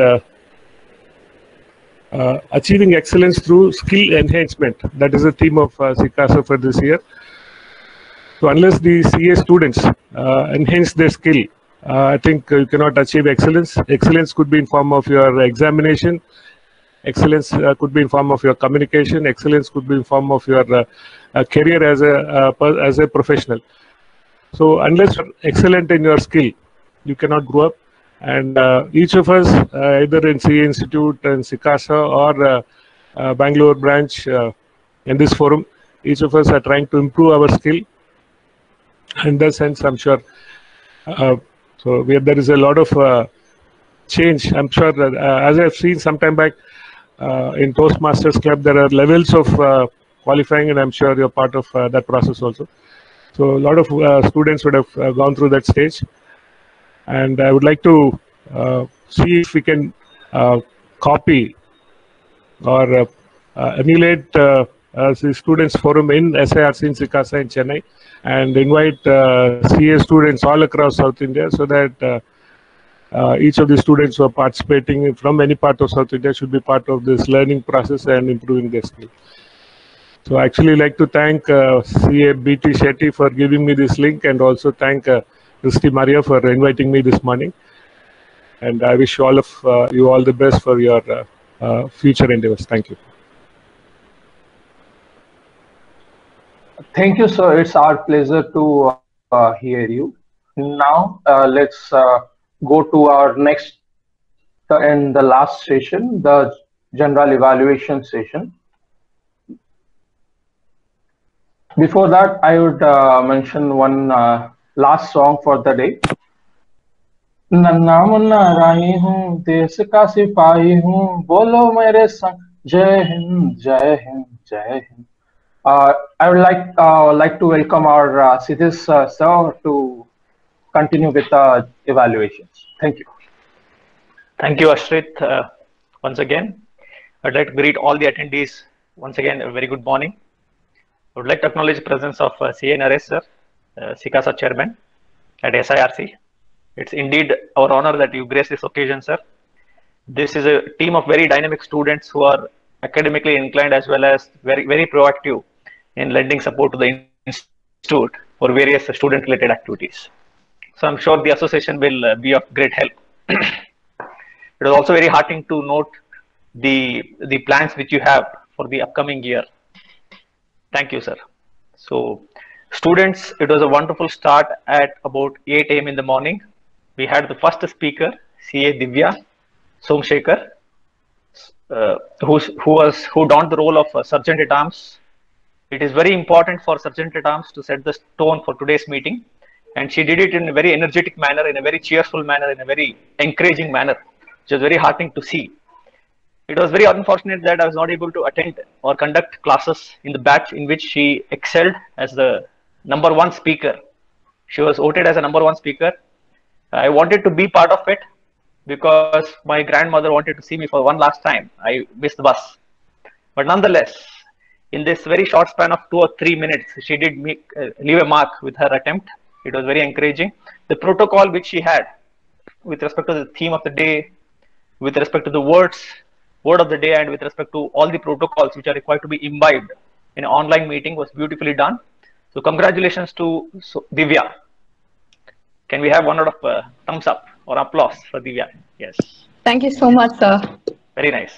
[SPEAKER 1] achieving excellence through skill enhancement. That is the theme of SICASA for this year. So unless the CA students enhance their skill, I think you cannot achieve excellence. Excellence could be in form of your examination. Excellence could be in form of your communication. Excellence could be in form of your career as a professional. So unless you're excellent in your skill, you cannot grow up. And each of us, either in CA Institute and SICASA or Bangalore branch in this forum, each of us are trying to improve our skill. In that sense, I'm sure. So there is a lot of change. I'm sure that as I've seen some time back in Toastmasters Club, there are levels of qualifying, and I'm sure you're part of that process also. So a lot of students would have gone through that stage, and I would like to see if we can copy or emulate the students forum in SIRC in Sikasa in Chennai, and invite CA students all across South India, so that each of the students who are participating from any part of South India should be part of this learning process and improving their skill. So I actually like to thank CA BT Shetty for giving me this link, and also thank Christy Maria for inviting me this morning. And I wish all of you all the best for your future endeavors. Thank you.
[SPEAKER 4] Thank you, sir. It's our pleasure to hear you. Now, let's go to our next and the last session, the general evaluation session. Before that, I would mention one last song for the day. नन्ना मुन्ना राही हूँ, देश का सिपाही हूँ, बोलो मेरे संग जय हिंद जय हिंद जय Hind. I would like to welcome our Siddhis sir to continue with the evaluations. Thank you.
[SPEAKER 20] Thank you, Ashrit. Once again, I'd like to greet all the attendees. Once again, a very good morning. I would like to acknowledge the presence of CA Naresh sir, Sikasa chairman at SIRC. It's indeed our honor that you grace this occasion, sir. This is a team of very dynamic students who are academically inclined as well as very proactive in lending support to the institute for various student-related activities. So I'm sure the association will be of great help. It was also very heartening to note the plans which you have for the upcoming year. Thank you, sir. So students, it was a wonderful start at about 8 a.m. in the morning. We had the first speaker, CA Divya Somshekar, who donned the role of Sergeant at Arms. It is very important for Sergeant at Arms to set the tone for today's meeting, and she did it in a very energetic manner, in a very cheerful manner, in a very encouraging manner, which was very heartening to see. It was very unfortunate that I was not able to attend or conduct classes in the batch in which she excelled as the #1 speaker. She was voted as a #1 speaker. I wanted to be part of it because my grandmother wanted to see me for one last time. I missed the bus. But nonetheless, in this very short span of 2 or 3 minutes, she did leave a mark with her attempt. It was very encouraging. The protocol which she had with respect to the theme of the day, with respect to the word of the day, and with respect to all the protocols which are required to be imbibed in an online meeting was beautifully done. So congratulations to Divya. Can we have one out of thumbs up or applause for Divya? Yes.
[SPEAKER 10] Thank you so much, sir.
[SPEAKER 20] Very nice.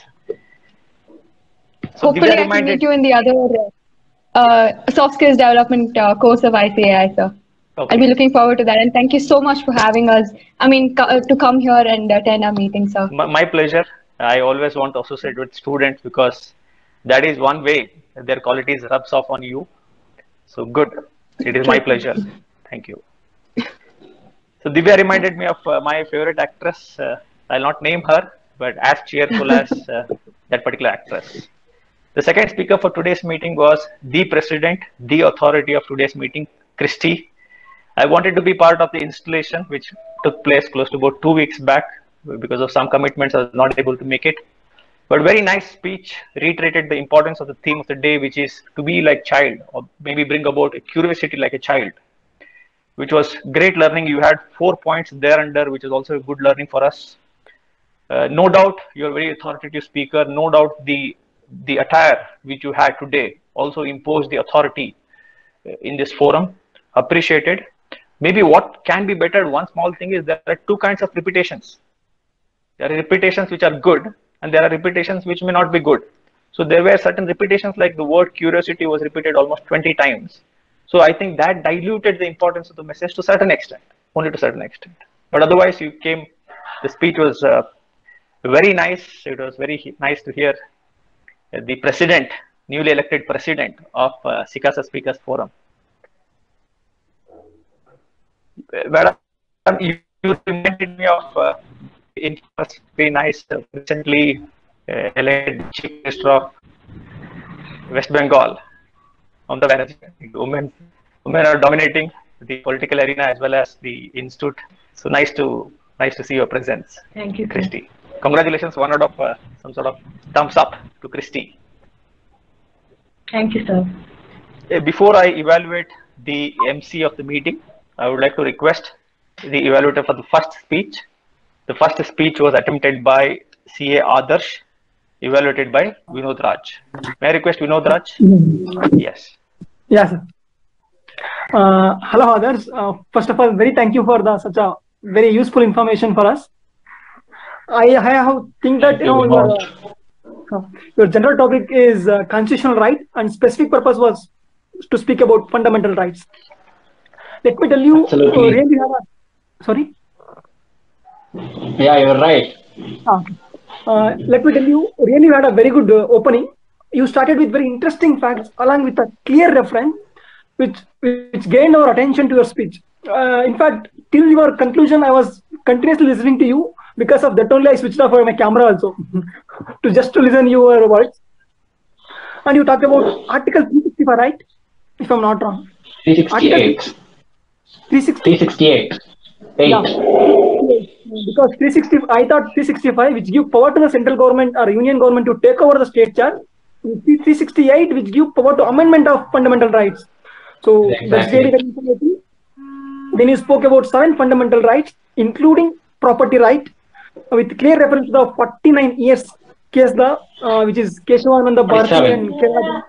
[SPEAKER 20] So
[SPEAKER 10] hopefully I can meet you in the other soft skills development course of ICAI, sir.
[SPEAKER 20] Okay.
[SPEAKER 10] I'll be looking forward to that. And thank you so much for having us. To come here and attend our meeting, sir.
[SPEAKER 20] My pleasure. I always want to associate with students because that is one way their qualities rubs off on you. So good. It is my pleasure. Thank you. So Divya reminded me of my favorite actress. I'll not name her, but as cheerful as that particular actress. The second speaker for today's meeting was the president, the authority of today's meeting, Christy. I wanted to be part of the installation, which took place close to about 2 weeks back. Because of some commitments, I was not able to make it. But very nice speech, reiterated the importance of the theme of the day, which is to be like child, or maybe bring about a curiosity like a child, which was great learning. You had 4 points there under, which is also a good learning for us. No doubt you're a very authoritative speaker. No doubt the attire which you had today also imposed the authority in this forum. Appreciated. Maybe what can be better, one small thing is there are 2 kinds of repetitions. There are repetitions which are good, and there are repetitions which may not be good. So there were certain repetitions, like the word curiosity was repeated almost 20 times. So I think that diluted the importance of the message to a certain extent, only to a certain extent. But otherwise, the speech was very nice. It was very nice to hear the president, newly elected president of Sikasa Speakers Forum. Madam, you reminded me of infamous, very nice, recently elected Chief Minister of West Bengal, Mamata Banerjee. Women are dominating the political arena as well as the institute. So nice to see your presence.
[SPEAKER 21] Thank you, sir.
[SPEAKER 20] Christy. Congratulations, one out of some sort of thumbs up to Christy.
[SPEAKER 21] Thank you, sir.
[SPEAKER 20] Before I evaluate the MC of the meeting, I would like to request the evaluator for the first speech. The first speech was attempted by CA Adarsh, evaluated by Vinod Raj. May I request Vinod Raj? Yes.
[SPEAKER 8] Yes. Hello, others. First of all, very thank you for such a very useful information for us. I have think that your general topic is constitutional right, and specific purpose was to speak about fundamental rights. Let me tell you, really have a, sorry.
[SPEAKER 9] Yeah, you're right.
[SPEAKER 8] Let me tell you, really had a very good opening. You started with very interesting facts along with a clear reference, which gained our attention to your speech. In fact, till your conclusion, I was continuously listening to you. Because of that only, I switched off my camera also to listen to your words. And you talked about Article 365, right? If I'm not wrong.
[SPEAKER 9] 368. 368.
[SPEAKER 8] Yeah. Because 360, I thought 365, which give power to the central government or union government to take over the state charge. 368, which give power to amendment of fundamental rights. So that's really very informative. Then you spoke about 7 fundamental rights, including property right, with clear reference to the 49 years case law, which is Keshavananda Bharati and Kerala.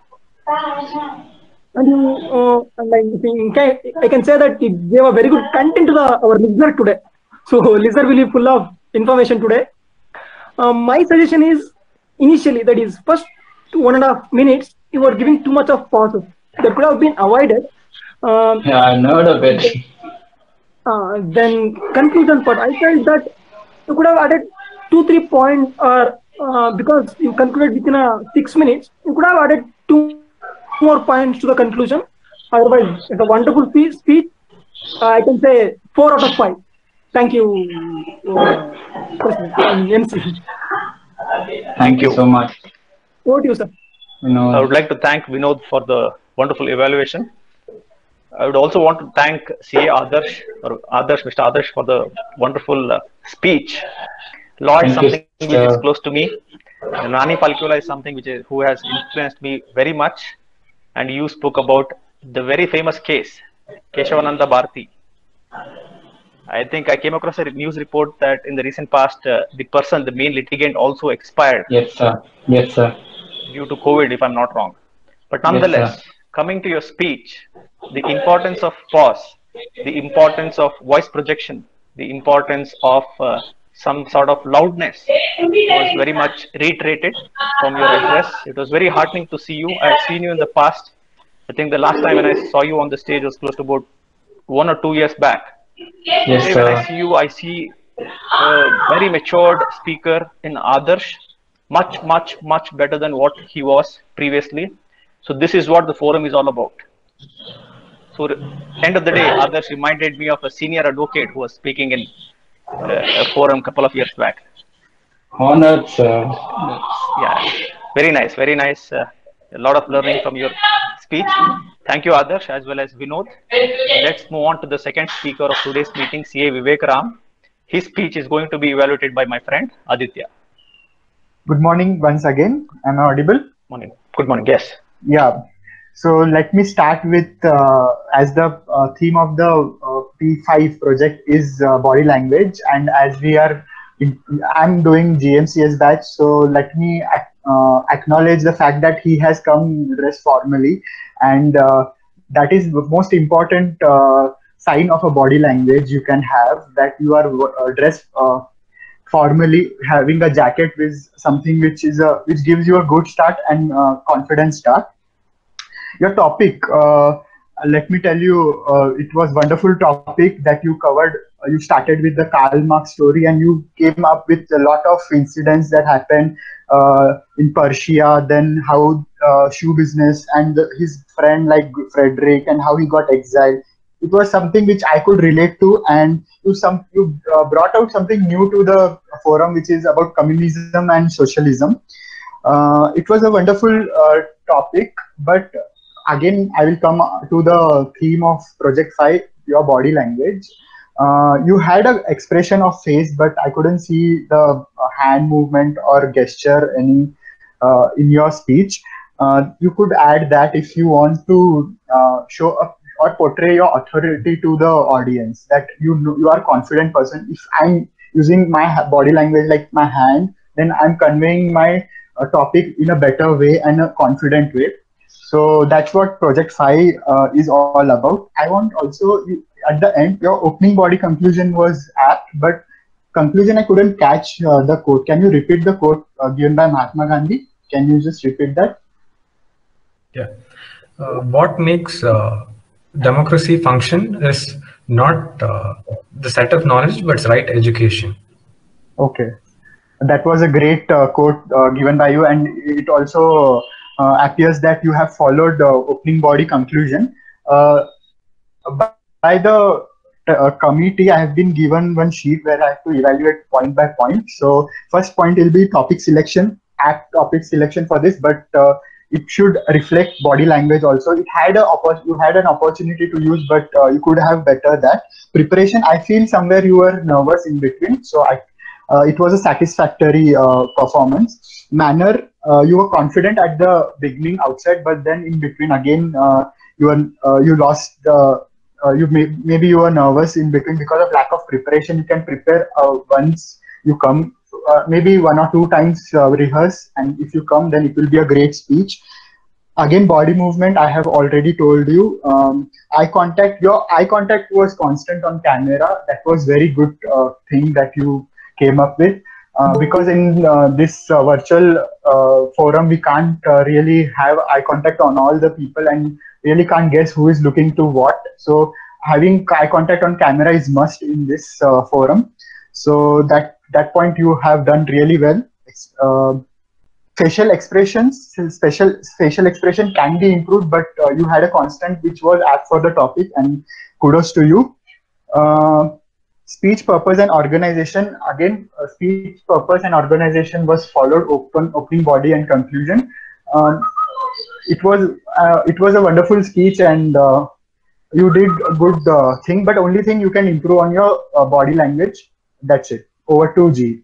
[SPEAKER 8] And I can say that it gave a very good content to our listener today. So listener will be full of information today. My suggestion is initially, that is first 1.5 minutes, you were giving too much of pauses. That could have been avoided.
[SPEAKER 9] Yeah, I know a bit.
[SPEAKER 8] Then conclusion part, I felt that you could have added 2-3 points, or because you concluded within 6 minutes, you could have added 2 more points to the conclusion. Otherwise, it's a wonderful speech. I can say 4 out of 5. Thank you, MC.
[SPEAKER 9] Thank you so much.
[SPEAKER 8] Over to you, sir.
[SPEAKER 20] I would like to thank Vinod for the wonderful evaluation. I would also want to thank CA Adarsh, Mr. Adarsh, for the wonderful speech. Law is something which is close to me. Nani Palkiola is something who has influenced me very much. And you spoke about the very famous case, Keshavananda Bharati. I think I came across a news report that in the recent past, the main litigant, also expired.
[SPEAKER 9] Yes, sir. Yes, sir.
[SPEAKER 20] Due to COVID, if I'm not wrong. But nonetheless, coming to your speech, the importance of pause, the importance of voice projection, the importance of some sort of loudness was very much reiterated from your address. It was very heartening to see you. I've seen you in the past. I think the last time when I saw you on the stage was close to about 1 or 2 years back.
[SPEAKER 9] Yes,
[SPEAKER 20] today,
[SPEAKER 9] sir.
[SPEAKER 20] when I see you, I see a very matured speaker in Adarsh, much better than what he was previously. So this is what the forum is all about. So end of the day, Adarsh reminded me of a senior advocate who was speaking in a forum a couple of years back.
[SPEAKER 9] Honored, sir.
[SPEAKER 20] Yeah, very nice, very nice. A lot of learning from your speech. Thank you, Adarsh, as well as Vinod. Let's move on to the second speaker of today's meeting, CA Vivek Ram. His speech is going to be evaluated by my friend Aditya.
[SPEAKER 7] Good morning once again. Am I audible?
[SPEAKER 20] Morning. Good morning. Yes.
[SPEAKER 7] Yeah. So let me start with, as the theme of the P5 project is body language, and as we are, I'm doing GMCS batch, so let me acknowledge the fact that he has come dressed formally, and that is the most important sign of a body language you can have, that you are dressed formally, having a jacket with something which gives you a good start and confident start. Your topic, let me tell you, it was wonderful topic that you covered. You started with the Karl Marx story, and you came up with a lot of incidents that happened in Persia, then how shoe business and his friend like Frederick, and how he got exiled. it was something which I could relate to, and you brought out something new to the forum, which is about communism and socialism. It was a wonderful topic, but again, I will come to the theme of Project 5, your body language. You had an expression of face, but I couldn't see the hand movement or gesture any in your speech. You could add that if you want to show up or portray your authority to the audience, that you are a confident person. If I'm using my body language like my hand, then I'm conveying my topic in a better way and a confident way. So that's what Project 5 is all about. I want also, at the end, your opening body conclusion was apt, but conclusion I couldn't catch the quote. Can you repeat the quote given by Mahatma Gandhi? Can you just repeat that?
[SPEAKER 3] Yeah. What makes democracy function is not the set of knowledge, but it's right education.
[SPEAKER 7] Okay. That was a great quote given by you, and it also appears that you have followed the opening body conclusion. By the committee, I have been given one sheet where I have to evaluate point by point. So first point will be topic selection, apt topic selection for this, but it should reflect body language also. You had an opportunity to use, but you could have better that. Preparation, I feel somewhere you were nervous in between, so it was a satisfactory performance. Manner, you were confident at the beginning outside, but then in between again you lost. Maybe you were nervous in between because of lack of preparation. You can prepare once you come, maybe 1 or 2 times rehearse, and if you come, then it will be a great speech. Again, body movement, I have already told you. Eye contact, your eye contact was constant on camera. That was very good thing that you came up with, because in this virtual forum, we can't really have eye contact on all the people and really can't guess who is looking to what. So having eye contact on camera is must in this forum. So that point you have done really well. Facial expressions, facial expression can be improved, but you had a constant which was apt for the topic, and kudos to you. Speech purpose and organization, again, speech purpose and organization was followed, opening body and conclusion. It was a wonderful speech, and you did a good thing, but only thing you can improve on your body language. That's it. Over to G.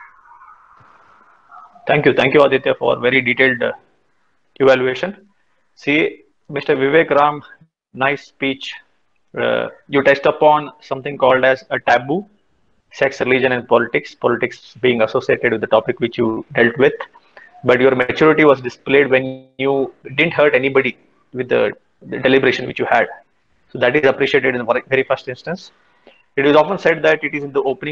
[SPEAKER 20] Thank you, Aditya, for very detailed evaluation. See, Mr. Vivek Ram, nice speech. You touched upon something called as a taboo: sex, religion, and politics. Politics being associated with the topic which you dealt with. But your maturity was displayed when you didn't hurt anybody with the deliberation which you had. So that is appreciated in the very first instance. It is often said that it is in the opening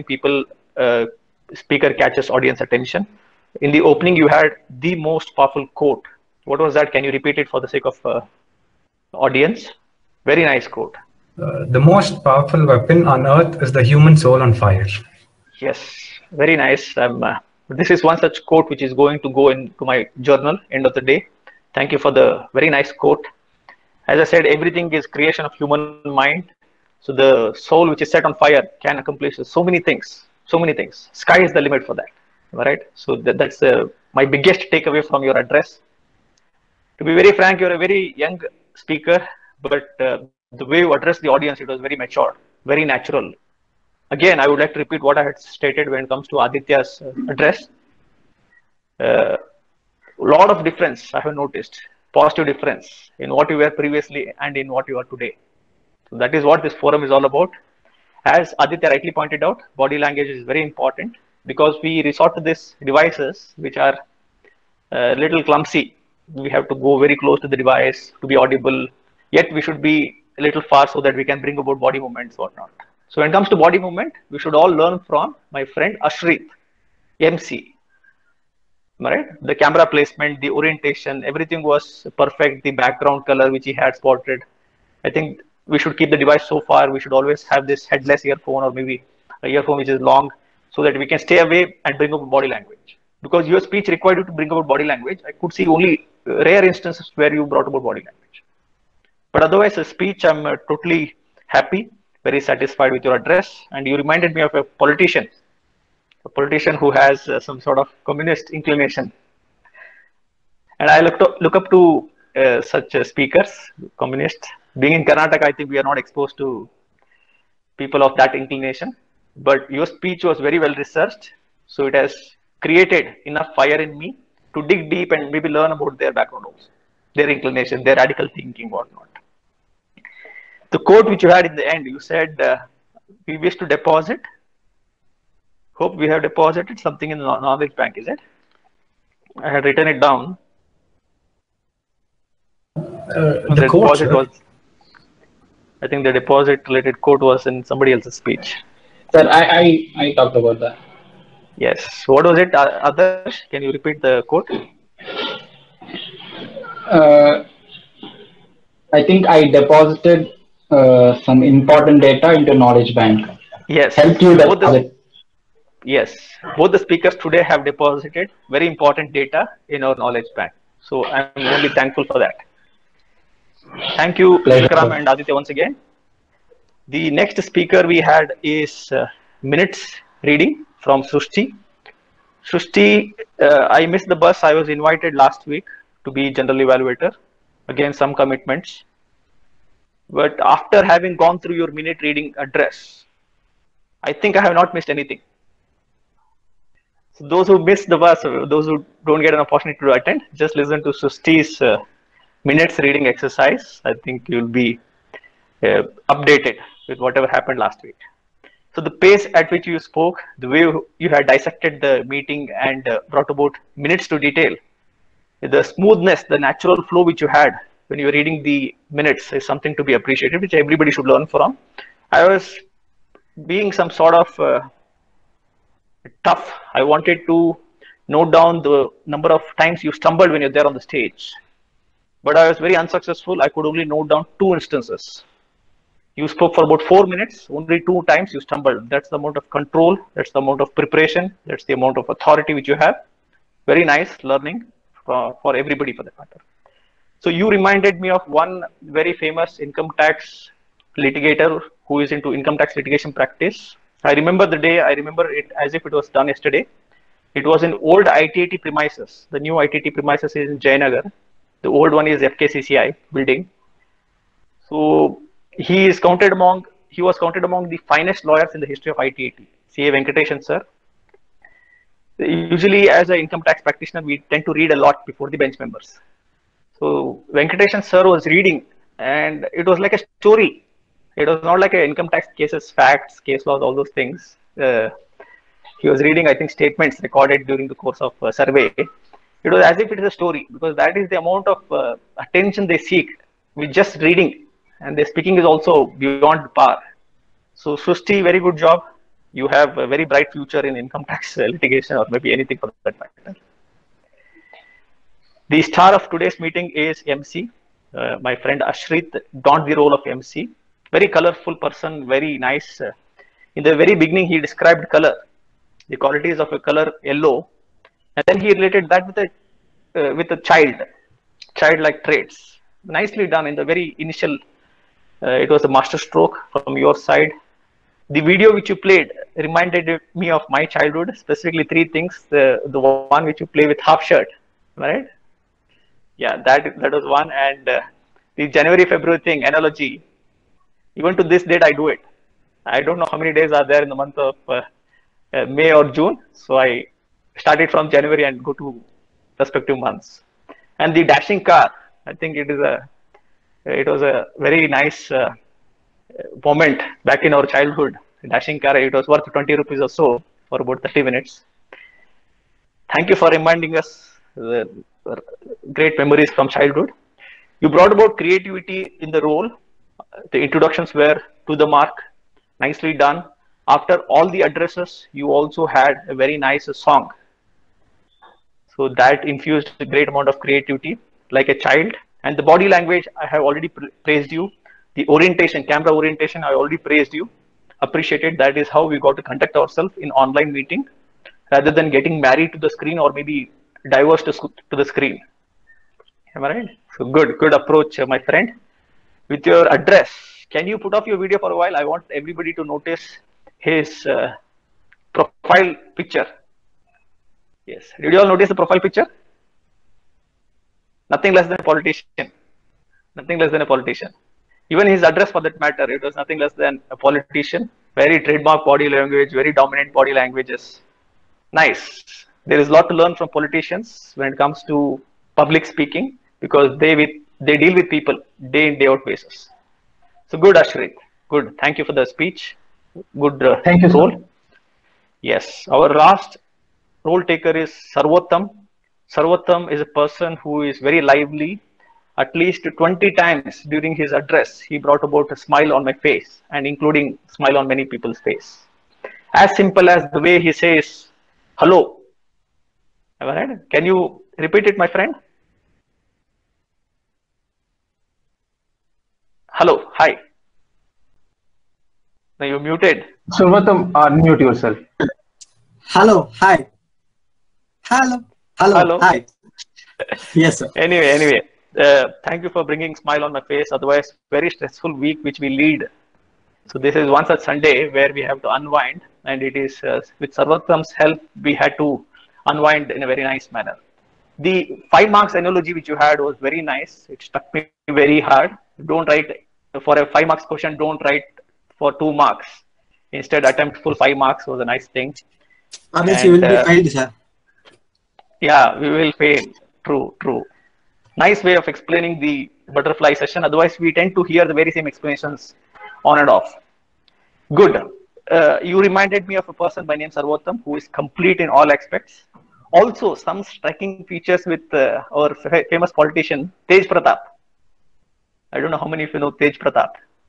[SPEAKER 20] speaker catches audience attention. In the opening, you had the most powerful quote. What was that? Can you repeat it for the sake of audience? Very nice quote.
[SPEAKER 3] The most powerful weapon on earth is the human soul on fire.
[SPEAKER 20] Yes, very nice. This is one such quote which is going to go into my journal end of the day. Thank you for the very nice quote. As I said, everything is creation of human mind. So the soul which is set on fire can accomplish so many things. So many things. Sky is the limit for that. All right. So that's my biggest takeaway from your address. To be very frank, you're a very young speaker, but the way you addressed the audience, it was very mature, very natural. Again, I would like to repeat what I had stated when it comes to Aditya's address. A lot of difference I have noticed, positive difference in what you were previously and in what you are today. So that is what this forum is all about. As Aditya rightly pointed out, body language is very important because we resort to these devices which are a little clumsy. We have to go very close to the device to be audible, yet we should be a little far so that we can bring about body movements or not. So when it comes to body movement, we should all learn from my friend Ashrit, MC. Right? The camera placement, the orientation, everything was perfect. The background color which he had spotted. I think we should keep the device so far. We should always have this headless earphone or maybe an earphone which is long so that we can stay away and bring about body language. Because your speech required you to bring about body language. I could see only rare instances where you brought about body language. But otherwise, a speech, I'm totally happy, very satisfied with your address, and you reminded me of a politician who has some sort of communist inclination. And I look up to such speakers, communists. Being in Karnataka, I think we are not exposed to people of that inclination. But your speech was very well researched, so it has created enough fire in me to dig deep and maybe learn about their background also, their inclination, their radical thinking, whatnot. The quote which you had in the end, you said, we wish to deposit. Hope we have deposited something in the knowledge bank, is it? I had written it down. The deposit was, I think the deposit related quote was in somebody else's speech.
[SPEAKER 9] Sir, I talked about that.
[SPEAKER 20] Yes. What was it? Adarsh, can you repeat the quote?
[SPEAKER 9] I think I deposited some important data into knowledge bank.
[SPEAKER 20] Yes.
[SPEAKER 9] Help you deposit.
[SPEAKER 20] Yes. Both the speakers today have deposited very important data in our knowledge bank. So I'm only thankful for that. Thank you, Vikram and Aditya once again. The next speaker we had is minutes reading from Srushti. Srushti, I missed the bus. I was invited last week to be general evaluator. Again, some commitments. But after having gone through your minute reading address, I think I have not missed anything. So those who missed the bus, those who don't get an opportunity to attend, just listen to Srushti's minutes reading exercise. I think you'll be updated with whatever happened last week. So the pace at which you spoke, the way you had dissected the meeting and brought about minutes to detail, the smoothness, the natural flow which you had when you were reading the minutes is something to be appreciated, which everybody should learn from. I was being some sort of tough. I wanted to note down the number of times you stumbled when you're there on the stage. But I was very unsuccessful. I could only note down 2 instances. You spoke for about 4 minutes, only 2 times you stumbled. That's the amount of control, that's the amount of preparation, that's the amount of authority which you have. Very nice learning for everybody for that matter. So you reminded me of one very famous income tax litigator who is into income tax litigation practice. I remember the day, I remember it as if it was done yesterday. It was in old ITIT premises. The new ITIT premises is in Jayanagar. The old one is FKCCI building. So he was counted among the finest lawyers in the history of ITIT, CA Venkateshan sir. Usually as an income tax practitioner, we tend to read a lot before the bench members. So Venkateshan sir was reading and it was like a story. It was not like an income tax cases, facts, case laws, all those things. He was reading, I think, statements recorded during the course of survey. It was as if it is a story, because that is the amount of attention they seek with just reading, and their speaking is also beyond par. So Srushti, very good job. You have a very bright future in income tax litigation, or maybe anything for that matter. The star of today's meeting is MC. My friend Ashrit donned the role of MC. Very colorful person, very nice. In the very beginning, he described color, the qualities of a color yellow, and then he related that with a childlike traits. Nicely done in the very initial. It was a master stroke from your side. The video which you played reminded me of my childhood, specifically 3 things. The one which you play with half shirt, right? Yeah, that was one. And the January-February thing, analogy. Even to this date, I do it. I don't know how many days are there in the month of May or June. So I started from January and go to respective months. And the dashing car, I think it was a very nice moment back in our childhood. Dashing car, it was worth 20 rupees or so for about 30 minutes. Thank you for reminding us the great memories from childhood. You brought about creativity in the role. The introductions were to the mark, nicely done. After all the addresses, you also had a very nice song. So that infused a great amount of creativity, like a child. And the body language, I have already praised you. The orientation, camera orientation, I already praised you. Appreciated. That is how we got to conduct ourselves in online meeting, rather than getting married to the screen or maybe diverse to the screen. Am I right? So good approach, my friend. With your address, Can you put off your video for a while? I want everybody to notice his profile picture. Yes. Did you all notice the profile picture? Nothing less than a politician. Nothing less than a politician. Even his address, for that matter, it was nothing less than a politician. Very trademark body language, very dominant body languages. Nice. There is a lot to learn from politicians when it comes to public speaking, because they deal with people day in, day out basis. So good, Ashrit. Good. Thank you for the speech. Good
[SPEAKER 4] Thank you,
[SPEAKER 20] role.
[SPEAKER 4] sir.
[SPEAKER 20] Yes. Our last role taker is Sarvottam. Sarvottam is a person who is very lively. At least 20 times during his address, he brought about a smile on my face, and including smile on many people's face. As simple as the way he says, hello. Am I right? Can you repeat it, my friend? Hello. Hi. Now you're muted.
[SPEAKER 4] Sarvottam, unmute yourself.
[SPEAKER 11] Hello. Hi. Hello. Hello. Hi. Yes, sir.
[SPEAKER 20] Anyway. Thank you for bringing smile on my face. Otherwise, very stressful week which we lead. So this is one such Sunday where we have to unwind, and it is with Sarvottam's help we had to unwind in a very nice manner. The 5 marks analogy which you had was very nice. It struck me very hard. Don't write for a 5 marks question. Don't write for 2 marks. Instead, attempt full 5 marks was a nice thing.
[SPEAKER 11] Otherwise, you will be failed, sir.
[SPEAKER 20] Yeah, we will fail. True. Nice way of explaining the butterfly session. Otherwise, we tend to hear the very same explanations on and off. Good. You reminded me of a person by name Sarvottam who is complete in all aspects. Also, some striking features with our famous politician, Tej Pratap. I don't know how many of you know Tej Pratap.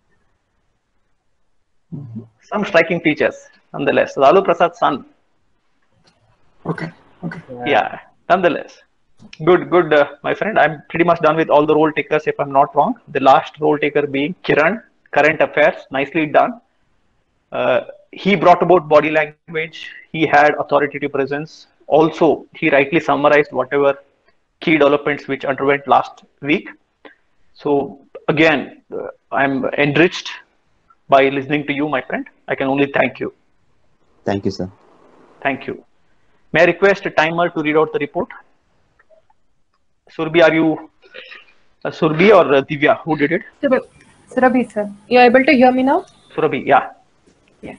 [SPEAKER 20] Some striking features, nonetheless. Lalu Prasad's son.
[SPEAKER 11] Okay.
[SPEAKER 20] Yeah, nonetheless. Good, my friend. I'm pretty much done with all the role takers, if I'm not wrong. The last role taker being Kiran, current affairs. Nicely done. He brought about body language. He had authoritative presence. Also, he rightly summarized whatever key developments which underwent last week. So, again, I'm enriched by listening to you, my friend. I can only thank you.
[SPEAKER 6] Thank you, sir.
[SPEAKER 20] Thank you. May I request a timer to read out the report? Surbhi, are you Surbhi or Divya? Who did it?
[SPEAKER 14] Surabhi, sir. You are able to hear me now?
[SPEAKER 20] Surbhi, yeah.
[SPEAKER 14] Yes.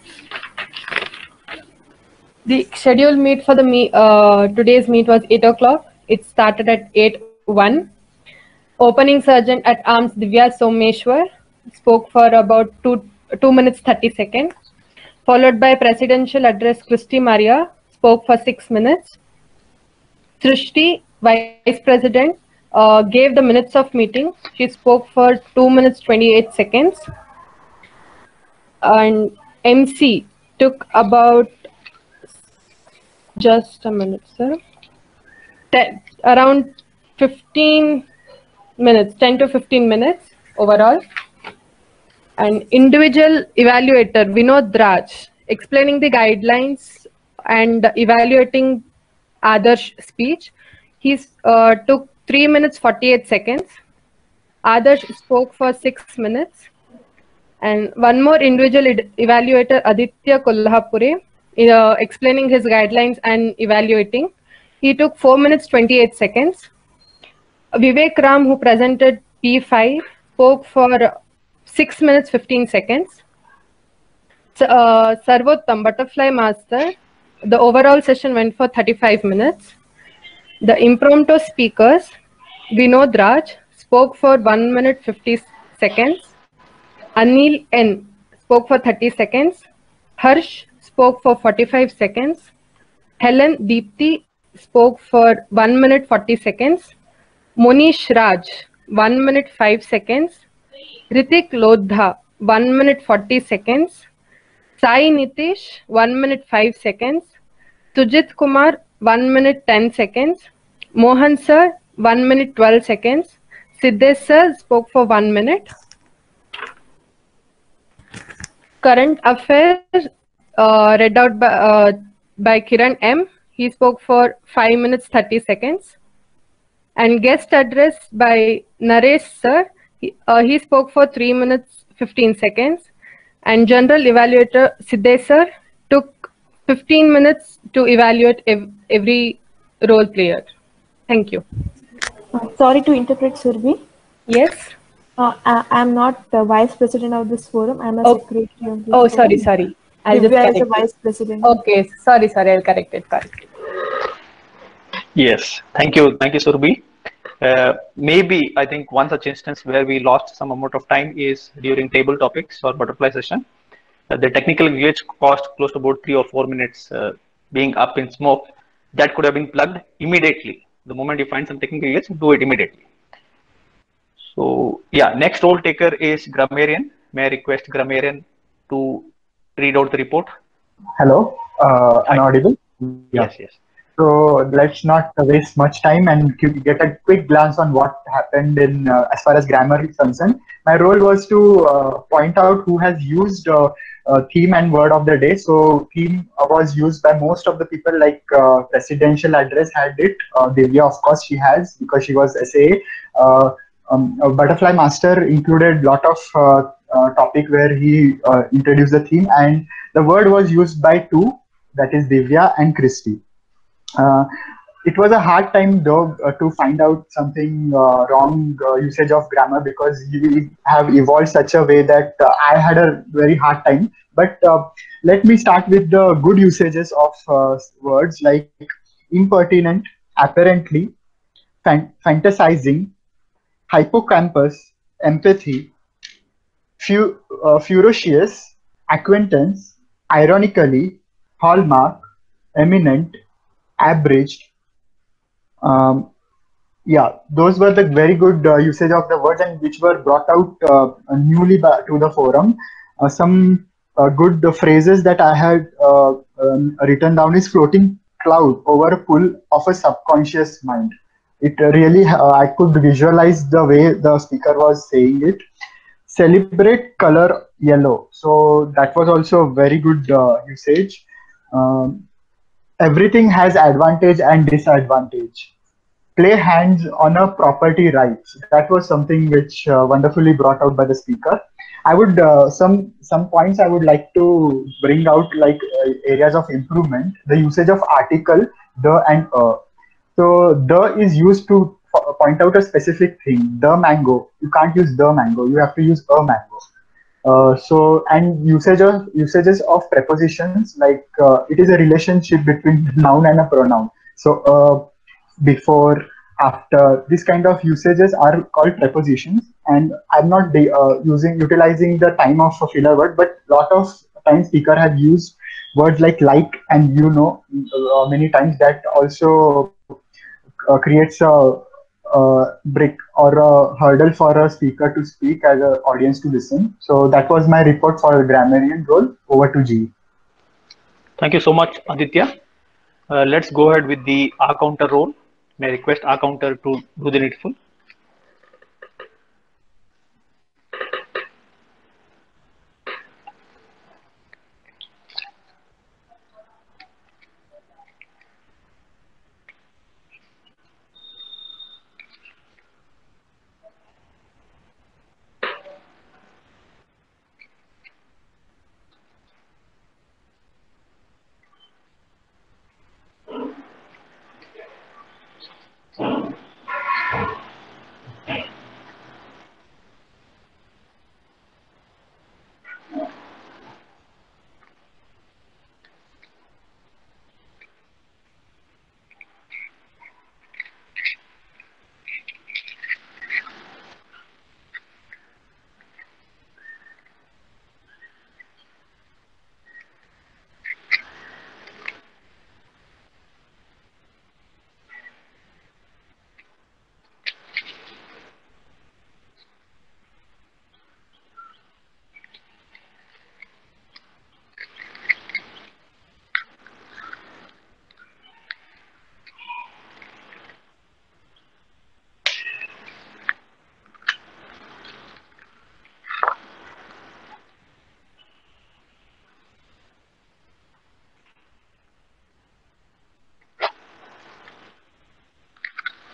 [SPEAKER 14] The scheduled meet for the today's meet was 8 o'clock. It started at 8:01. Opening Sergeant at Arms Divya Someshwar spoke for about 2 minutes 30 seconds. Followed by Presidential Address Christy Maria spoke for 6 minutes. Srishti, Vice President, gave the minutes of meeting. She spoke for 2 minutes 28 seconds. And MC took about, just a minute, sir, around 15 minutes, 10 to 15 minutes overall. And individual evaluator, Vinod Raj, explaining the guidelines and evaluating Adarsh speech. He took 3 minutes 48 seconds. Adarsh spoke for 6 minutes. And one more individual evaluator, Aditya Kolhapure, explaining his guidelines and evaluating. He took 4 minutes 28 seconds. Vivek Ram, who presented P5, spoke for 6 minutes 15 seconds. Sarvottam, Butterfly Master, the overall session went for 35 minutes. The impromptu speakers, Vinod Raj, spoke for 1 minute 50 seconds. Anil N spoke for 30 seconds. Harsh spoke for 45 seconds. Helen Deepthi spoke for 1 minute 40 seconds. Monish Raj, 1 minute 5 seconds. Ritik Lodha, 1 minute 40 seconds. Sai Nitish, 1 minute 5 seconds. Sujit Kumar, 1 minute 10 seconds. Mohan sir, 1 minute 12 seconds. Siddesh sir spoke for 1 minute. Current affairs read out by Kiran M. He spoke for 5 minutes 30 seconds. And guest address by Naresh sir. He spoke for 3 minutes 15 seconds. And general evaluator Siddhesar took 15 minutes to evaluate every role player. Thank you.
[SPEAKER 15] Sorry to interpret, Surbi.
[SPEAKER 14] Yes.
[SPEAKER 15] I'm not the vice president of this forum. I'm a secretary of this
[SPEAKER 14] Oh,
[SPEAKER 15] forum.
[SPEAKER 14] sorry. I'll just
[SPEAKER 15] Divya
[SPEAKER 14] correct
[SPEAKER 15] is the
[SPEAKER 14] it.
[SPEAKER 15] vice president.
[SPEAKER 14] Okay, sorry. I'll correct it.
[SPEAKER 20] Yes, thank you, Surbi. Maybe I think one such instance where we lost some amount of time is during table topics or butterfly session. The technical glitch cost close to about 3 or 4 minutes being up in smoke. That could have been plugged immediately. The moment you find some technical glitch, do it immediately. So yeah, next role taker is Grammarian. May I request Grammarian to read out the report?
[SPEAKER 7] Hello, am I audible?
[SPEAKER 20] Yes.
[SPEAKER 7] So let's not waste much time and get a quick glance on what happened in as far as grammar is concerned. My role was to point out who has used theme and word of the day. So theme was used by most of the people, like presidential address had it. Divya, of course, she has because she was SAA. Butterfly Master included lot of topic where he introduced the theme, and the word was used by two, that is Divya and Christy. It was a hard time though to find out something wrong usage of grammar, because we have evolved such a way that I had a very hard time. But let me start with the good usages of words like impertinent, apparently, fantasizing, hippocampus, empathy, ferocious, acquaintance, ironically, hallmark, eminent, abridged. Yeah, those were the very good usage of the words, and which were brought out newly to the forum. Some good phrases that I had written down is floating cloud over a pool of a subconscious mind. It really, I could visualize the way the speaker was saying it. Celebrate color yellow. So that was also very good usage. Everything has advantage and disadvantage. Play hands on a property rights. That was something which wonderfully brought out by the speaker. I would some points I would like to bring out, like areas of improvement. The usage of article the and So the is used to point out a specific thing. The mango. You can't use the mango. You have to use a mango. And usages of prepositions, like it is a relationship between noun and a pronoun. So before, after, this kind of usages are called prepositions. And I'm not utilizing the time of a filler word, but lot of times speaker have used words like and many times. That also creates a brick or a hurdle for a speaker to speak as an audience to listen. So that was my report for the grammarian role. Over to G.
[SPEAKER 20] Thank you so much, Aditya. Let's go ahead with the R counter role. May I request R counter to do the needful?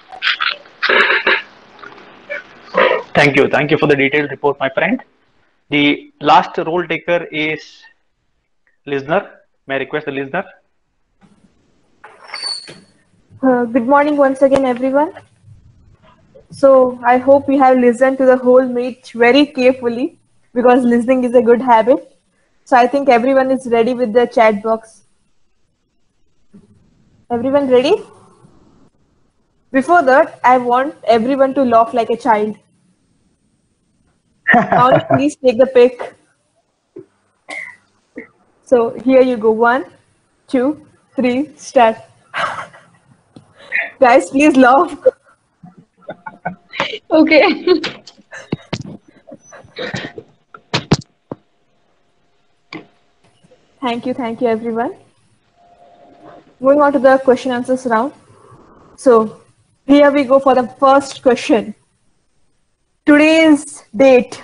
[SPEAKER 20] Thank you for the detailed report, my friend. The last role taker is listener. May I request the listener?
[SPEAKER 15] Good morning once again, everyone. So I hope you have listened to the whole meet very carefully because listening is a good habit. So I think everyone is ready with the chat box. Everyone ready? Before that, I want everyone to laugh like a child. Now, please take the pick. So here you go. 1, 2, 3, start. Guys, please laugh.
[SPEAKER 10] Okay.
[SPEAKER 15] Thank you, everyone. Moving on to the question answers round. So here we go for the first question. Today's date.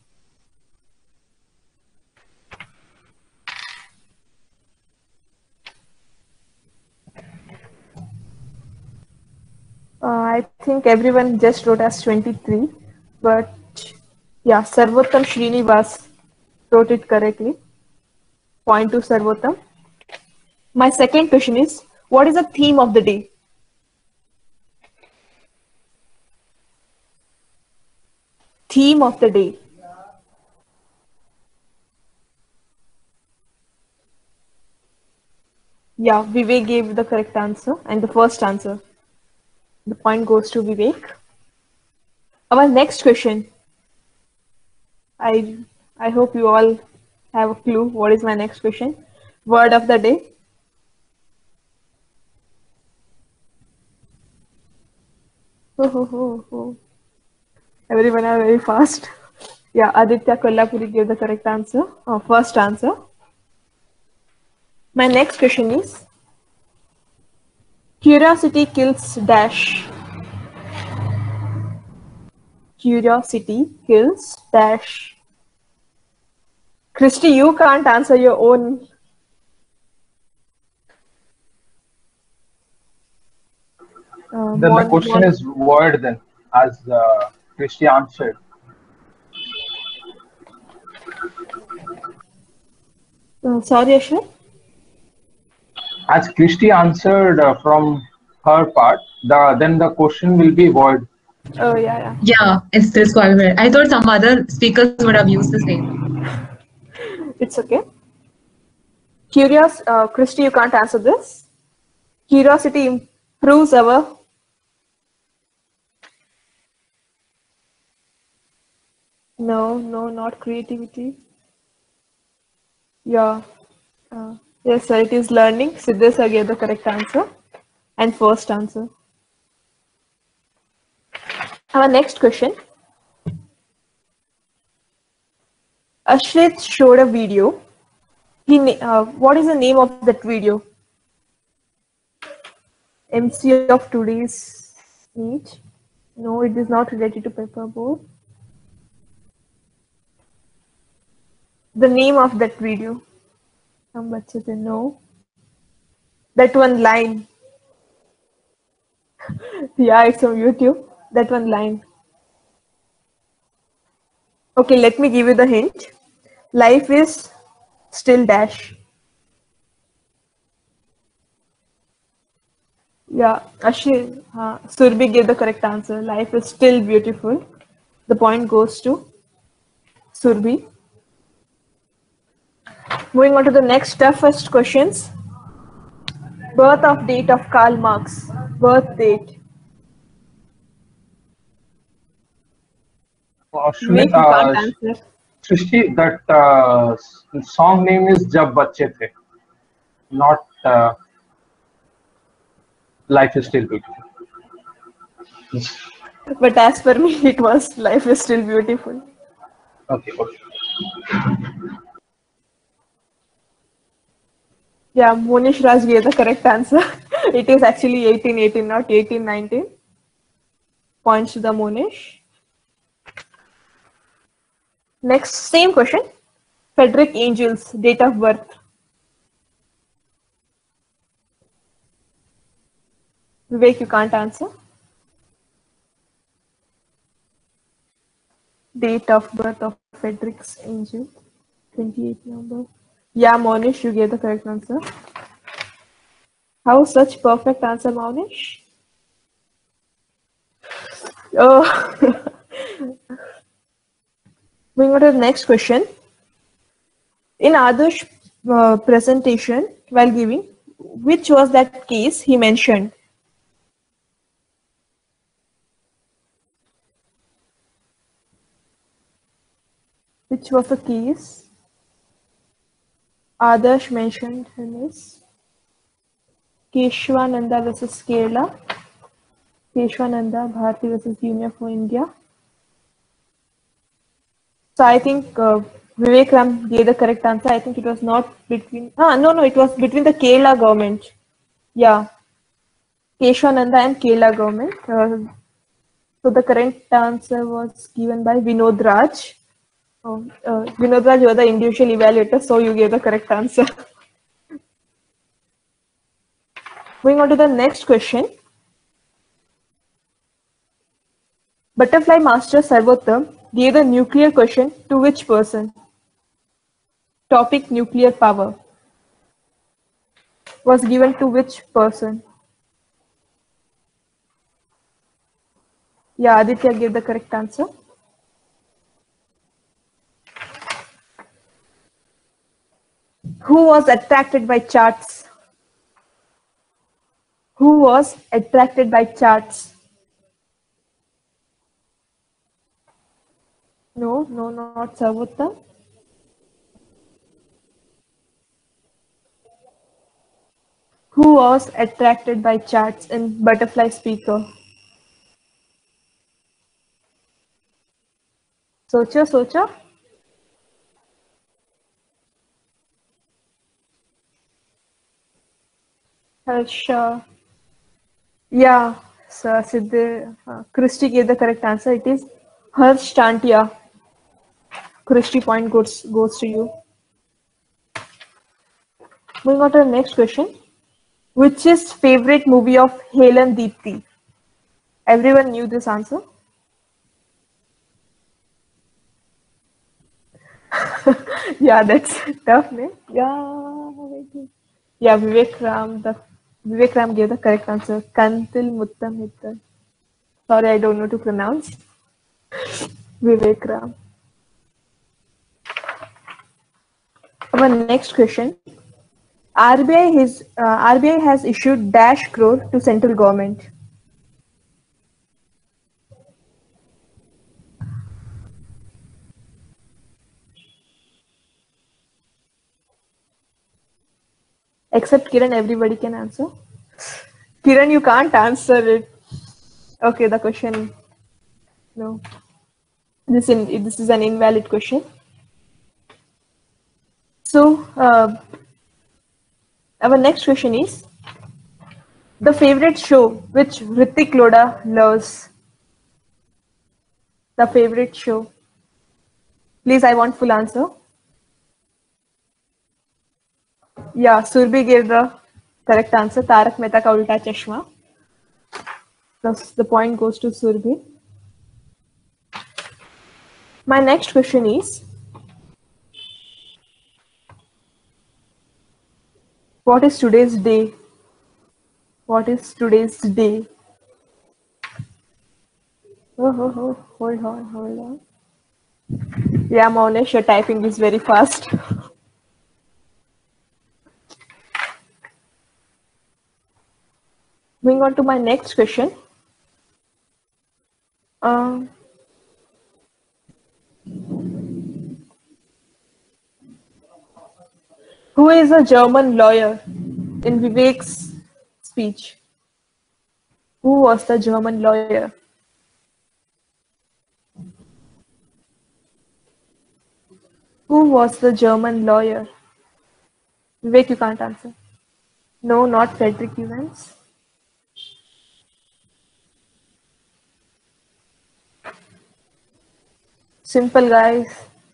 [SPEAKER 15] I think everyone just wrote as 23, but yeah, Sarvottam Srinivas wrote it correctly. Point to Sarvottam. My second question is, what is the theme of the day? Theme of the day. Yeah, Vivek gave the correct answer and the first answer. The point goes to Vivek. Our next question. I hope you all have a clue. What is my next question? Word of the day. Oh. Everyone are very fast. Yeah, Aditya Kollapuri gave the correct answer. First answer. My next question is, curiosity kills dash. Curiosity kills dash. Christy, you can't answer your own.
[SPEAKER 4] Then the question is word then, as Christy answered.
[SPEAKER 15] Sorry, Ashwin?
[SPEAKER 4] As Christy answered from her part, then the question will be word.
[SPEAKER 15] Oh, yeah.
[SPEAKER 2] Yeah, it's disqualified. I thought some other speakers would have used the same.
[SPEAKER 15] It's okay. Christy, you can't answer this. Curiosity improves our No, not creativity. Yeah. Yes, sir, it is learning. Siddhesar gave the correct answer and first answer. Our next question. Ashrit showed a video. What is the name of that video? MC of today's meet. No, it is not related to paperboard. The name of that video. Some bachche they know. That one line. Yeah, it's on YouTube. That one line. Okay, let me give you the hint. Life is still dash. Yeah, Surbhi gave the correct answer. Life is still beautiful. The point goes to Surbhi. Moving on to the next toughest questions. Birth of date of Karl Marx. Birth date.
[SPEAKER 4] Srishti, that song name is Jab Bachche The, not Life is Still Beautiful.
[SPEAKER 15] But as per me, it was Life is Still Beautiful.
[SPEAKER 4] Okay.
[SPEAKER 15] Yeah, Monish Raj gave the correct answer. It is actually 1818, not 1819. Points to the Monish. Next, same question. Frederick Angel's date of birth. Vivek, you can't answer. Date of birth of Frederick's Angel, 28 November. Yeah, Monish, you gave the correct answer. How such perfect answer, Monish? Oh. Moving on to the next question. In Adarsh presentation, while giving, which was that case he mentioned? Which was the case Adarsh mentioned in his Keshwananda versus Kerala, Keshwananda Bharati versus Union for India. So I think Vivek Ram gave the correct answer. I think it was not between. No, it was between the Kerala government. Yeah, Keshwananda and Kerala government. So the correct answer was given by Vinod Raj. Vinod Raj, you are the individual evaluator, so you gave the correct answer. Moving on to the next question. Butterfly Master Sarvottam gave the nuclear question to which person? Topic nuclear power was given to which person? Yeah, Aditya gave the correct answer. Who was attracted by charts? Who was attracted by charts? No, not Sarvottam. Who was attracted by charts in Butterfly Speaker? Socha. Harsha. Yeah, Christy gave the correct answer. It is Harsh Tantia. Christy, point goes to you. Moving on to the next question. Which is favorite movie of Helen Deepthi? Everyone knew this answer. Yeah, that's tough, man. Yeah, Vivek Ram gave the correct answer. Kantil Muttam Hittal. Sorry, I don't know to pronounce. Vivek Ram. Our next question. RBI has issued dash crore to central government. Except Kiran, everybody can answer. Kiran, you can't answer it. Okay, the question. No. This is an invalid question. So, our next question is the favorite show which Hrithik Lodha loves. The favorite show. Please, I want full answer. Yeah, Surbhi gave the correct answer. Tarak Mehta Ka Ulta Chashma. Thus, the point goes to Surbhi. My next question is, what is today's day? What is today's day? Oh, hold on. Yeah, Maunesh, your typing is very fast. Moving on to my next question. Who is a German lawyer in Vivek's speech? Who was the German lawyer? Who was the German lawyer? Vivek, you can't answer. No, not Frederick Evans. Simple, guys.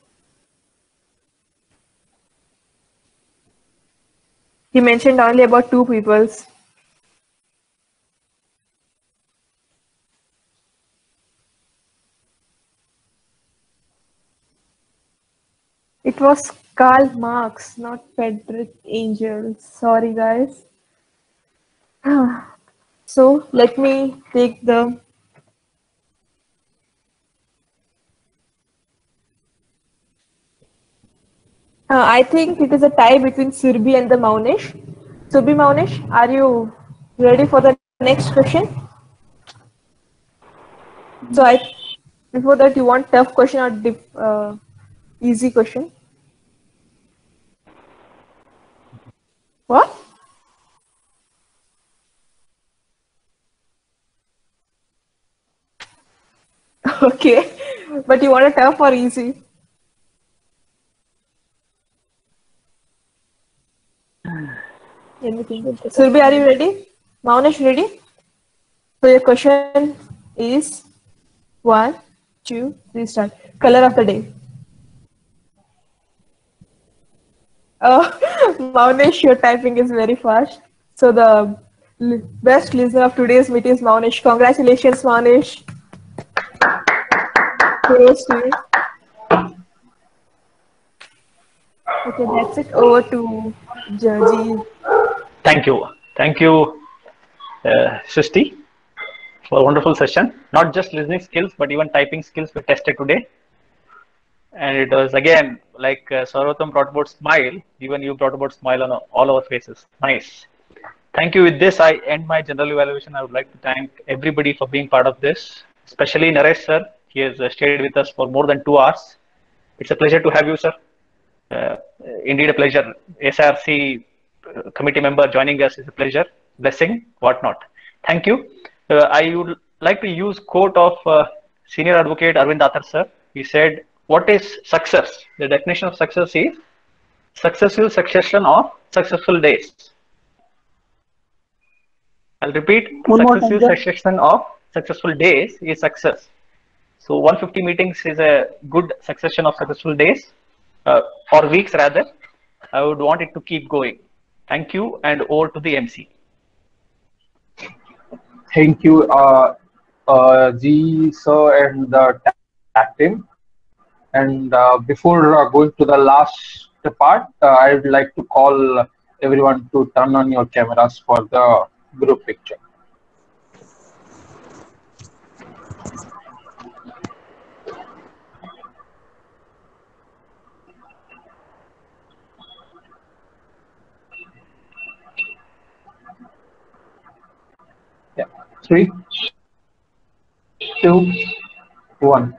[SPEAKER 15] He mentioned only about 2 people. it was Karl Marx, not Friedrich Engels. Sorry, guys. So let me take the. I think it is a tie between Surbi and the Maunesh. Surbi, Maunesh, are you ready for the next question? So before that, you want tough question or easy question? What? Okay, but you want a tough or easy? Anything. Surbi, are you ready? Maunesh, ready? So your question is 1, 2, 3, start. Color of the day. Maunesh, your typing is very fast. So the best listener of today's meeting is Maunesh. Congratulations, Maunesh. Kudos to you. Okay, that's it. Over to Jaji.
[SPEAKER 20] Thank you. Thank you, Srishti, for a wonderful session. Not just listening skills, but even typing skills were tested today. And it was again like Sarvotam brought about smile. Even you brought about smile on all our faces. Nice. Thank you. With this, I end my general evaluation. I would like to thank everybody for being part of this, especially Naresh sir. He has stayed with us for more than 2 hours. It's a pleasure to have you, sir. Indeed, a pleasure. SRC committee member joining us is a pleasure. Blessing, whatnot. Thank you. I would like to use quote of Senior Advocate Arvind Athar sir. He said, "What is success? The definition of success is successful succession of successful days." I'll repeat. Successful succession of successful days is success. So 150 meetings is a good succession of successful days, or weeks rather. I would want it to keep going. Thank you, and over to the MC.
[SPEAKER 4] Thank you, G sir and the tag team. And before going to the last part, I would like to call everyone to turn on your cameras for the group picture. Yeah, 3, 2, 1.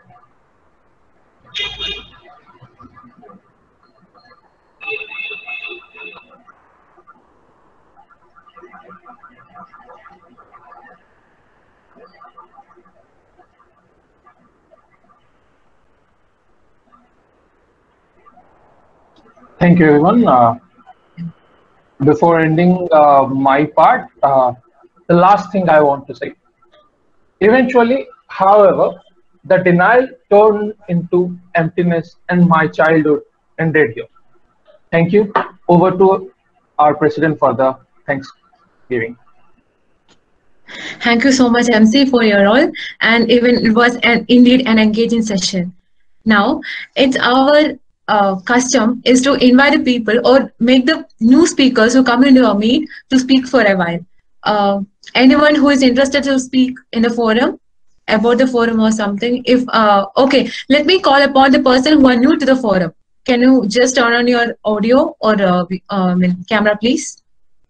[SPEAKER 4] Thank you, everyone. Before ending my part, the last thing I want to say. Eventually, however, the denial turned into emptiness and my childhood ended here. Thank you. Over to our president for the Thanksgiving.
[SPEAKER 2] Thank you so much, MC, for your role. And even it was indeed an engaging session. Now, it's our custom is to invite the people or make the new speakers who come into our meet to speak for a while. Anyone who is interested to speak in the forum, about the forum or something, if okay, let me call upon the person who are new to the forum. Can you just turn on your audio or camera, please?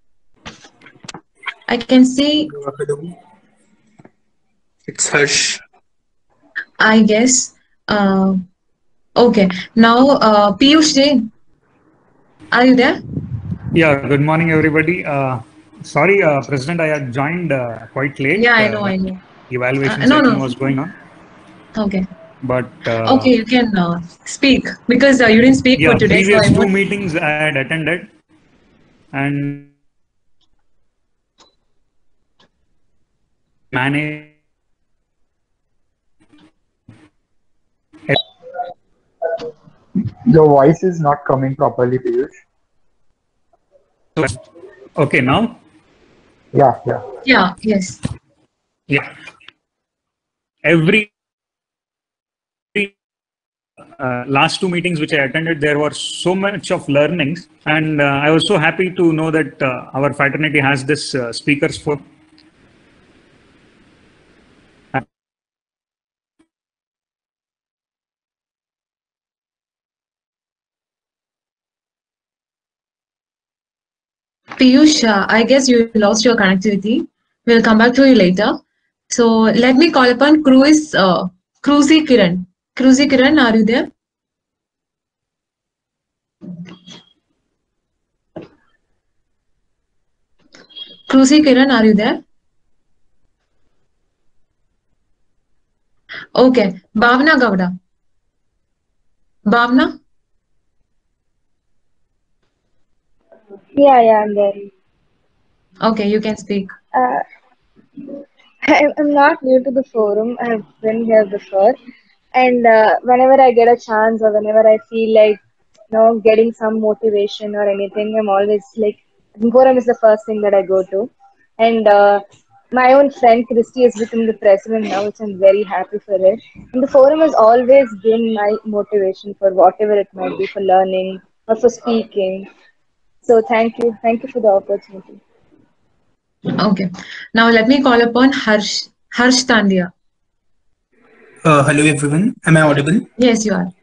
[SPEAKER 2] I can see.
[SPEAKER 13] It's Harsh.
[SPEAKER 2] I guess. Okay. Now, Piyush Jain, are you there?
[SPEAKER 16] Yeah. Good morning, everybody. Sorry, President, I had joined quite late.
[SPEAKER 2] Yeah, I know.
[SPEAKER 16] Evaluation session was going on.
[SPEAKER 2] Okay.
[SPEAKER 16] But
[SPEAKER 2] okay, you can speak because you didn't speak for today.
[SPEAKER 16] Previous
[SPEAKER 2] so
[SPEAKER 16] two meetings I had attended, and manage.
[SPEAKER 7] Your voice is not coming properly, Piyush.
[SPEAKER 16] Okay, now?
[SPEAKER 7] Yeah.
[SPEAKER 2] Yeah, yes.
[SPEAKER 16] Yeah. Every last two meetings which I attended, there were so much of learnings, and I was so happy to know that our fraternity has this speakers for.
[SPEAKER 2] Piyush, I guess you lost your connectivity. We'll come back to you later. So let me call upon Cruzy Kiran. Cruzy Kiran, are you there? Cruzy Kiran, are you there? Okay. Bhavna Gowda. Bhavna?
[SPEAKER 21] Yeah, I'm there.
[SPEAKER 2] Okay, you can speak.
[SPEAKER 21] I'm not new to the forum. I've been here before, and whenever I get a chance or whenever I feel like getting some motivation or anything, I'm always like the forum is the first thing that I go to, and my own friend Christy has become the president now, which I'm very happy for it. And the forum has always been my motivation for whatever it might be, for learning or for speaking. So thank you for the opportunity.
[SPEAKER 2] Okay. Now let me call upon Harsh Tandia.
[SPEAKER 13] Hello everyone. Am I audible?
[SPEAKER 2] Yes, you are.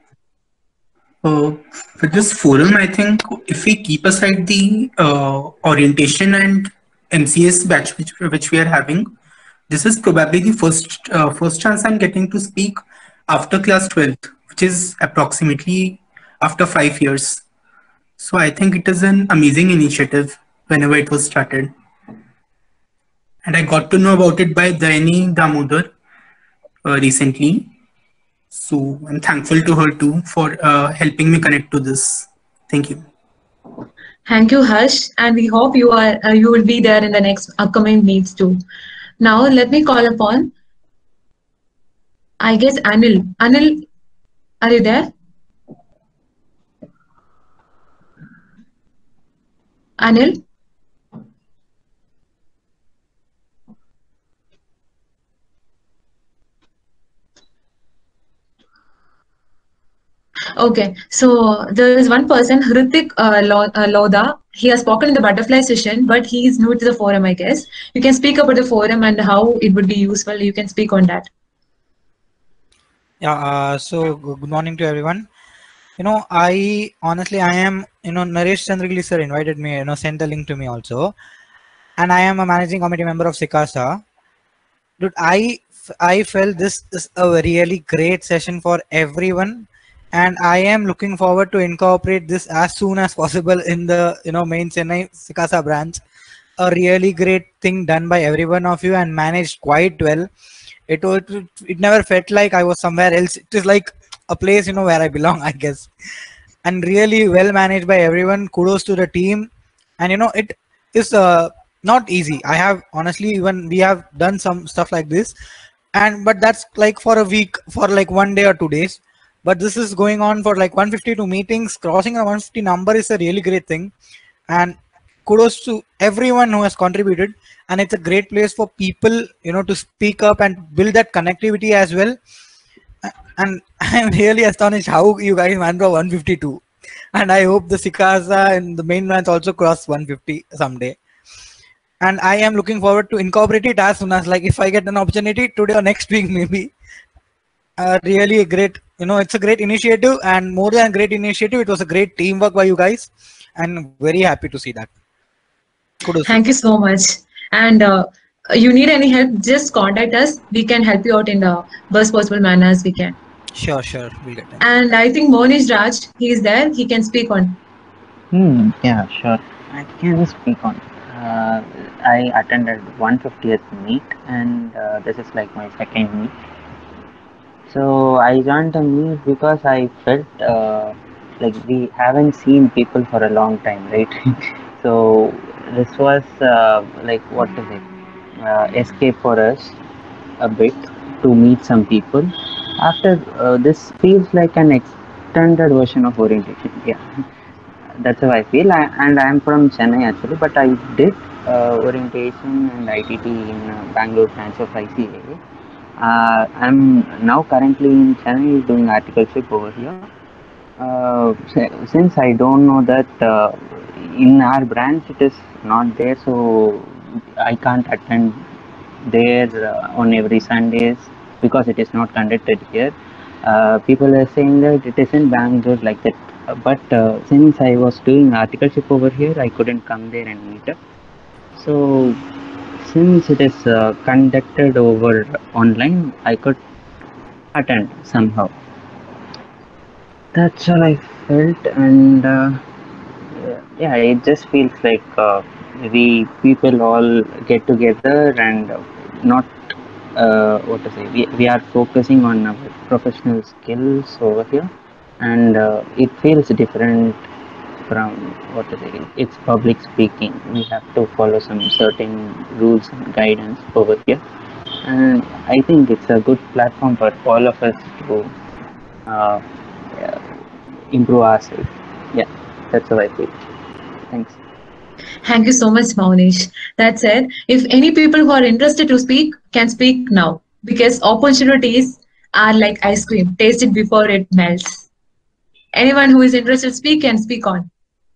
[SPEAKER 13] For this forum, I think if we keep aside the orientation and MCS batch which we are having, this is probably the first chance I'm getting to speak after class 12th, which is approximately after 5 years. So I think it is an amazing initiative whenever it was started. And I got to know about it by Dayani Damodar recently. So I'm thankful to her too for helping me connect to this. Thank you.
[SPEAKER 2] Thank you, Harsh, and we hope you will be there in the next upcoming meets too. Now let me call upon, I guess, Anil. Anil, are you there? Anil? Okay, so there is one person, Hrithik Lodha. He has spoken in the butterfly session, but he is new to the forum, I guess. You can speak about the forum and how it would be useful. You can speak on that.
[SPEAKER 17] Yeah, so good morning to everyone. I honestly, I am, Naresh Chandragili sir invited me, sent the link to me also. And I am a managing committee member of Sikasa. Dude, I felt this is a really great session for everyone. And I am looking forward to incorporate this as soon as possible in the, main Chennai Sikasa branch. A really great thing done by every one of you and managed quite well. It never felt like I was somewhere else. It is like a place, where I belong, I guess. And really well managed by everyone. Kudos to the team. And, it is not easy. I have honestly, even we have done some stuff like this. But that's like for a week, for like 1 day or 2 days. But this is going on for like 152 meetings. Crossing a 150 number is a really great thing. And kudos to everyone who has contributed. And it's a great place for people, to speak up and build that connectivity as well. And I'm really astonished how you guys went for 152. And I hope the Sikasa and the main branch also cross 150 someday. And I am looking forward to incorporate it as soon as, like, if I get an opportunity today or next week, maybe. Really a great, it's a great initiative, and more than a great initiative, it was a great teamwork by you guys, and very happy to see that. Kudos.
[SPEAKER 2] Thank you so much. And you need any help, just contact us. We can help you out in the best possible manner as we can.
[SPEAKER 17] Sure, we'll get that.
[SPEAKER 2] And I think Monish Raj, he is there. He can speak on.
[SPEAKER 22] Yeah, sure. I can speak on. I attended 150th meet, and this is like my second meet. So I joined the meet because I felt like we haven't seen people for a long time, right? So this was like, what is it? Escape for us a bit to meet some people. After this feels like an extended version of orientation. Yeah, that's how I feel. And I'm from Chennai actually, but I did orientation and ITT in Bangalore branch of ICA. I'm now currently in Chennai doing articleship over here. Since I don't know that in our branch it is not there, so I can't attend there on every Sundays because it is not conducted here. People are saying that it is in Bangalore like that, but since I was doing articleship over here, I couldn't come there and meet up. So since it is conducted over online, I could attend somehow. That's all I felt, and yeah, it just feels like we people all get together and not what to say. We are focusing on our professional skills over here, and it feels different from what to say. It's public speaking. We have to follow some certain rules and guidance over here, and I think it's a good platform for all of us to improve ourselves. Yeah, that's how I feel. Thanks.
[SPEAKER 2] Thank you so much, Maunesh. That said, if any people who are interested to speak can speak now, because opportunities are like ice cream, taste it before it melts. Anyone who is interested to speak can speak on.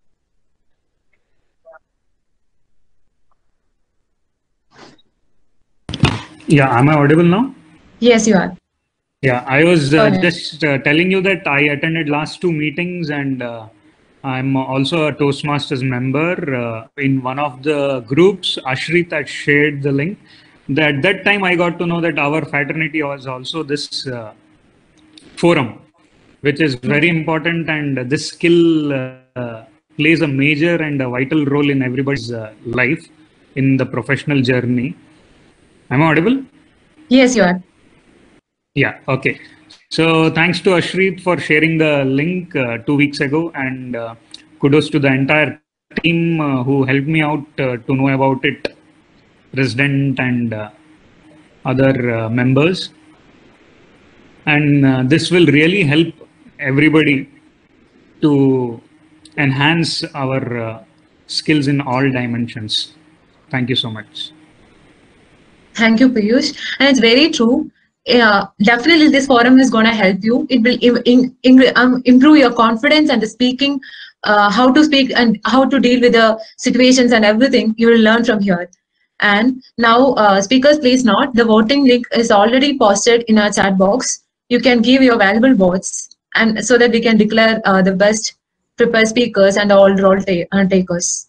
[SPEAKER 16] Yeah, am I audible now?
[SPEAKER 2] Yes, you are.
[SPEAKER 16] Yeah, I was
[SPEAKER 2] Go ahead.
[SPEAKER 16] just telling you that I attended last 2 meetings, and I'm also a Toastmasters member. In one of the groups, Ashrit had shared the link. At that time, I got to know that our fraternity was also this forum, which is very important, and this skill plays a major and a vital role in everybody's life in the professional journey. Am I audible?
[SPEAKER 2] Yes, you are.
[SPEAKER 16] Yeah, okay. So thanks to Ashrit for sharing the link 2 weeks ago, and kudos to the entire team who helped me out to know about it, President and other members. And this will really help everybody to enhance our skills in all dimensions. Thank you so much.
[SPEAKER 2] Thank you, Piyush. And it's very true. Definitely, this forum is going to help you. It will improve your confidence and the speaking, how to speak and how to deal with the situations and everything you will learn from here. And now, speakers, please note, the voting link is already posted in our chat box. You can give your valuable votes, and so that we can declare the best prepared speakers and all role takers.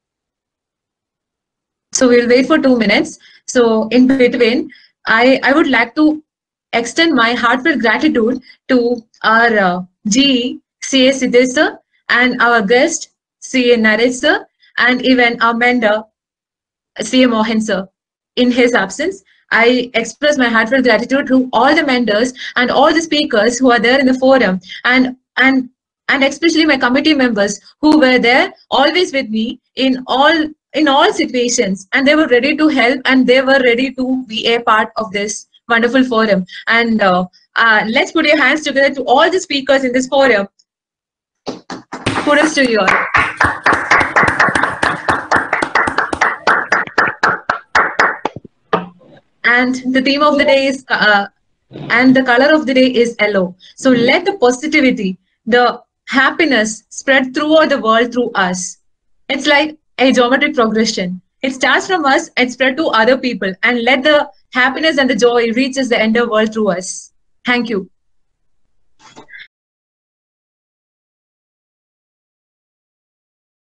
[SPEAKER 2] So we'll wait for 2 minutes. So in between, I would like to extend my heartfelt gratitude to our GE, CA Siddesh sir, and our guest, CA Naresh sir, and even our mentor, CA Mohan sir. In his absence, I express my heartfelt gratitude to all the mentors and all the speakers who are there in the forum, and especially my committee members who were there always with me in all situations, and they were ready to help, and they were ready to be a part of this wonderful forum. And let's put your hands together to all the speakers in this forum. Kudos to you all. And the theme of the day is, and the color of the day is yellow. So let the positivity, the happiness spread throughout the world through us. It's like a geometric progression. It starts from us and spread to other people, and let the happiness and the joy reaches the entire world through us. Thank you.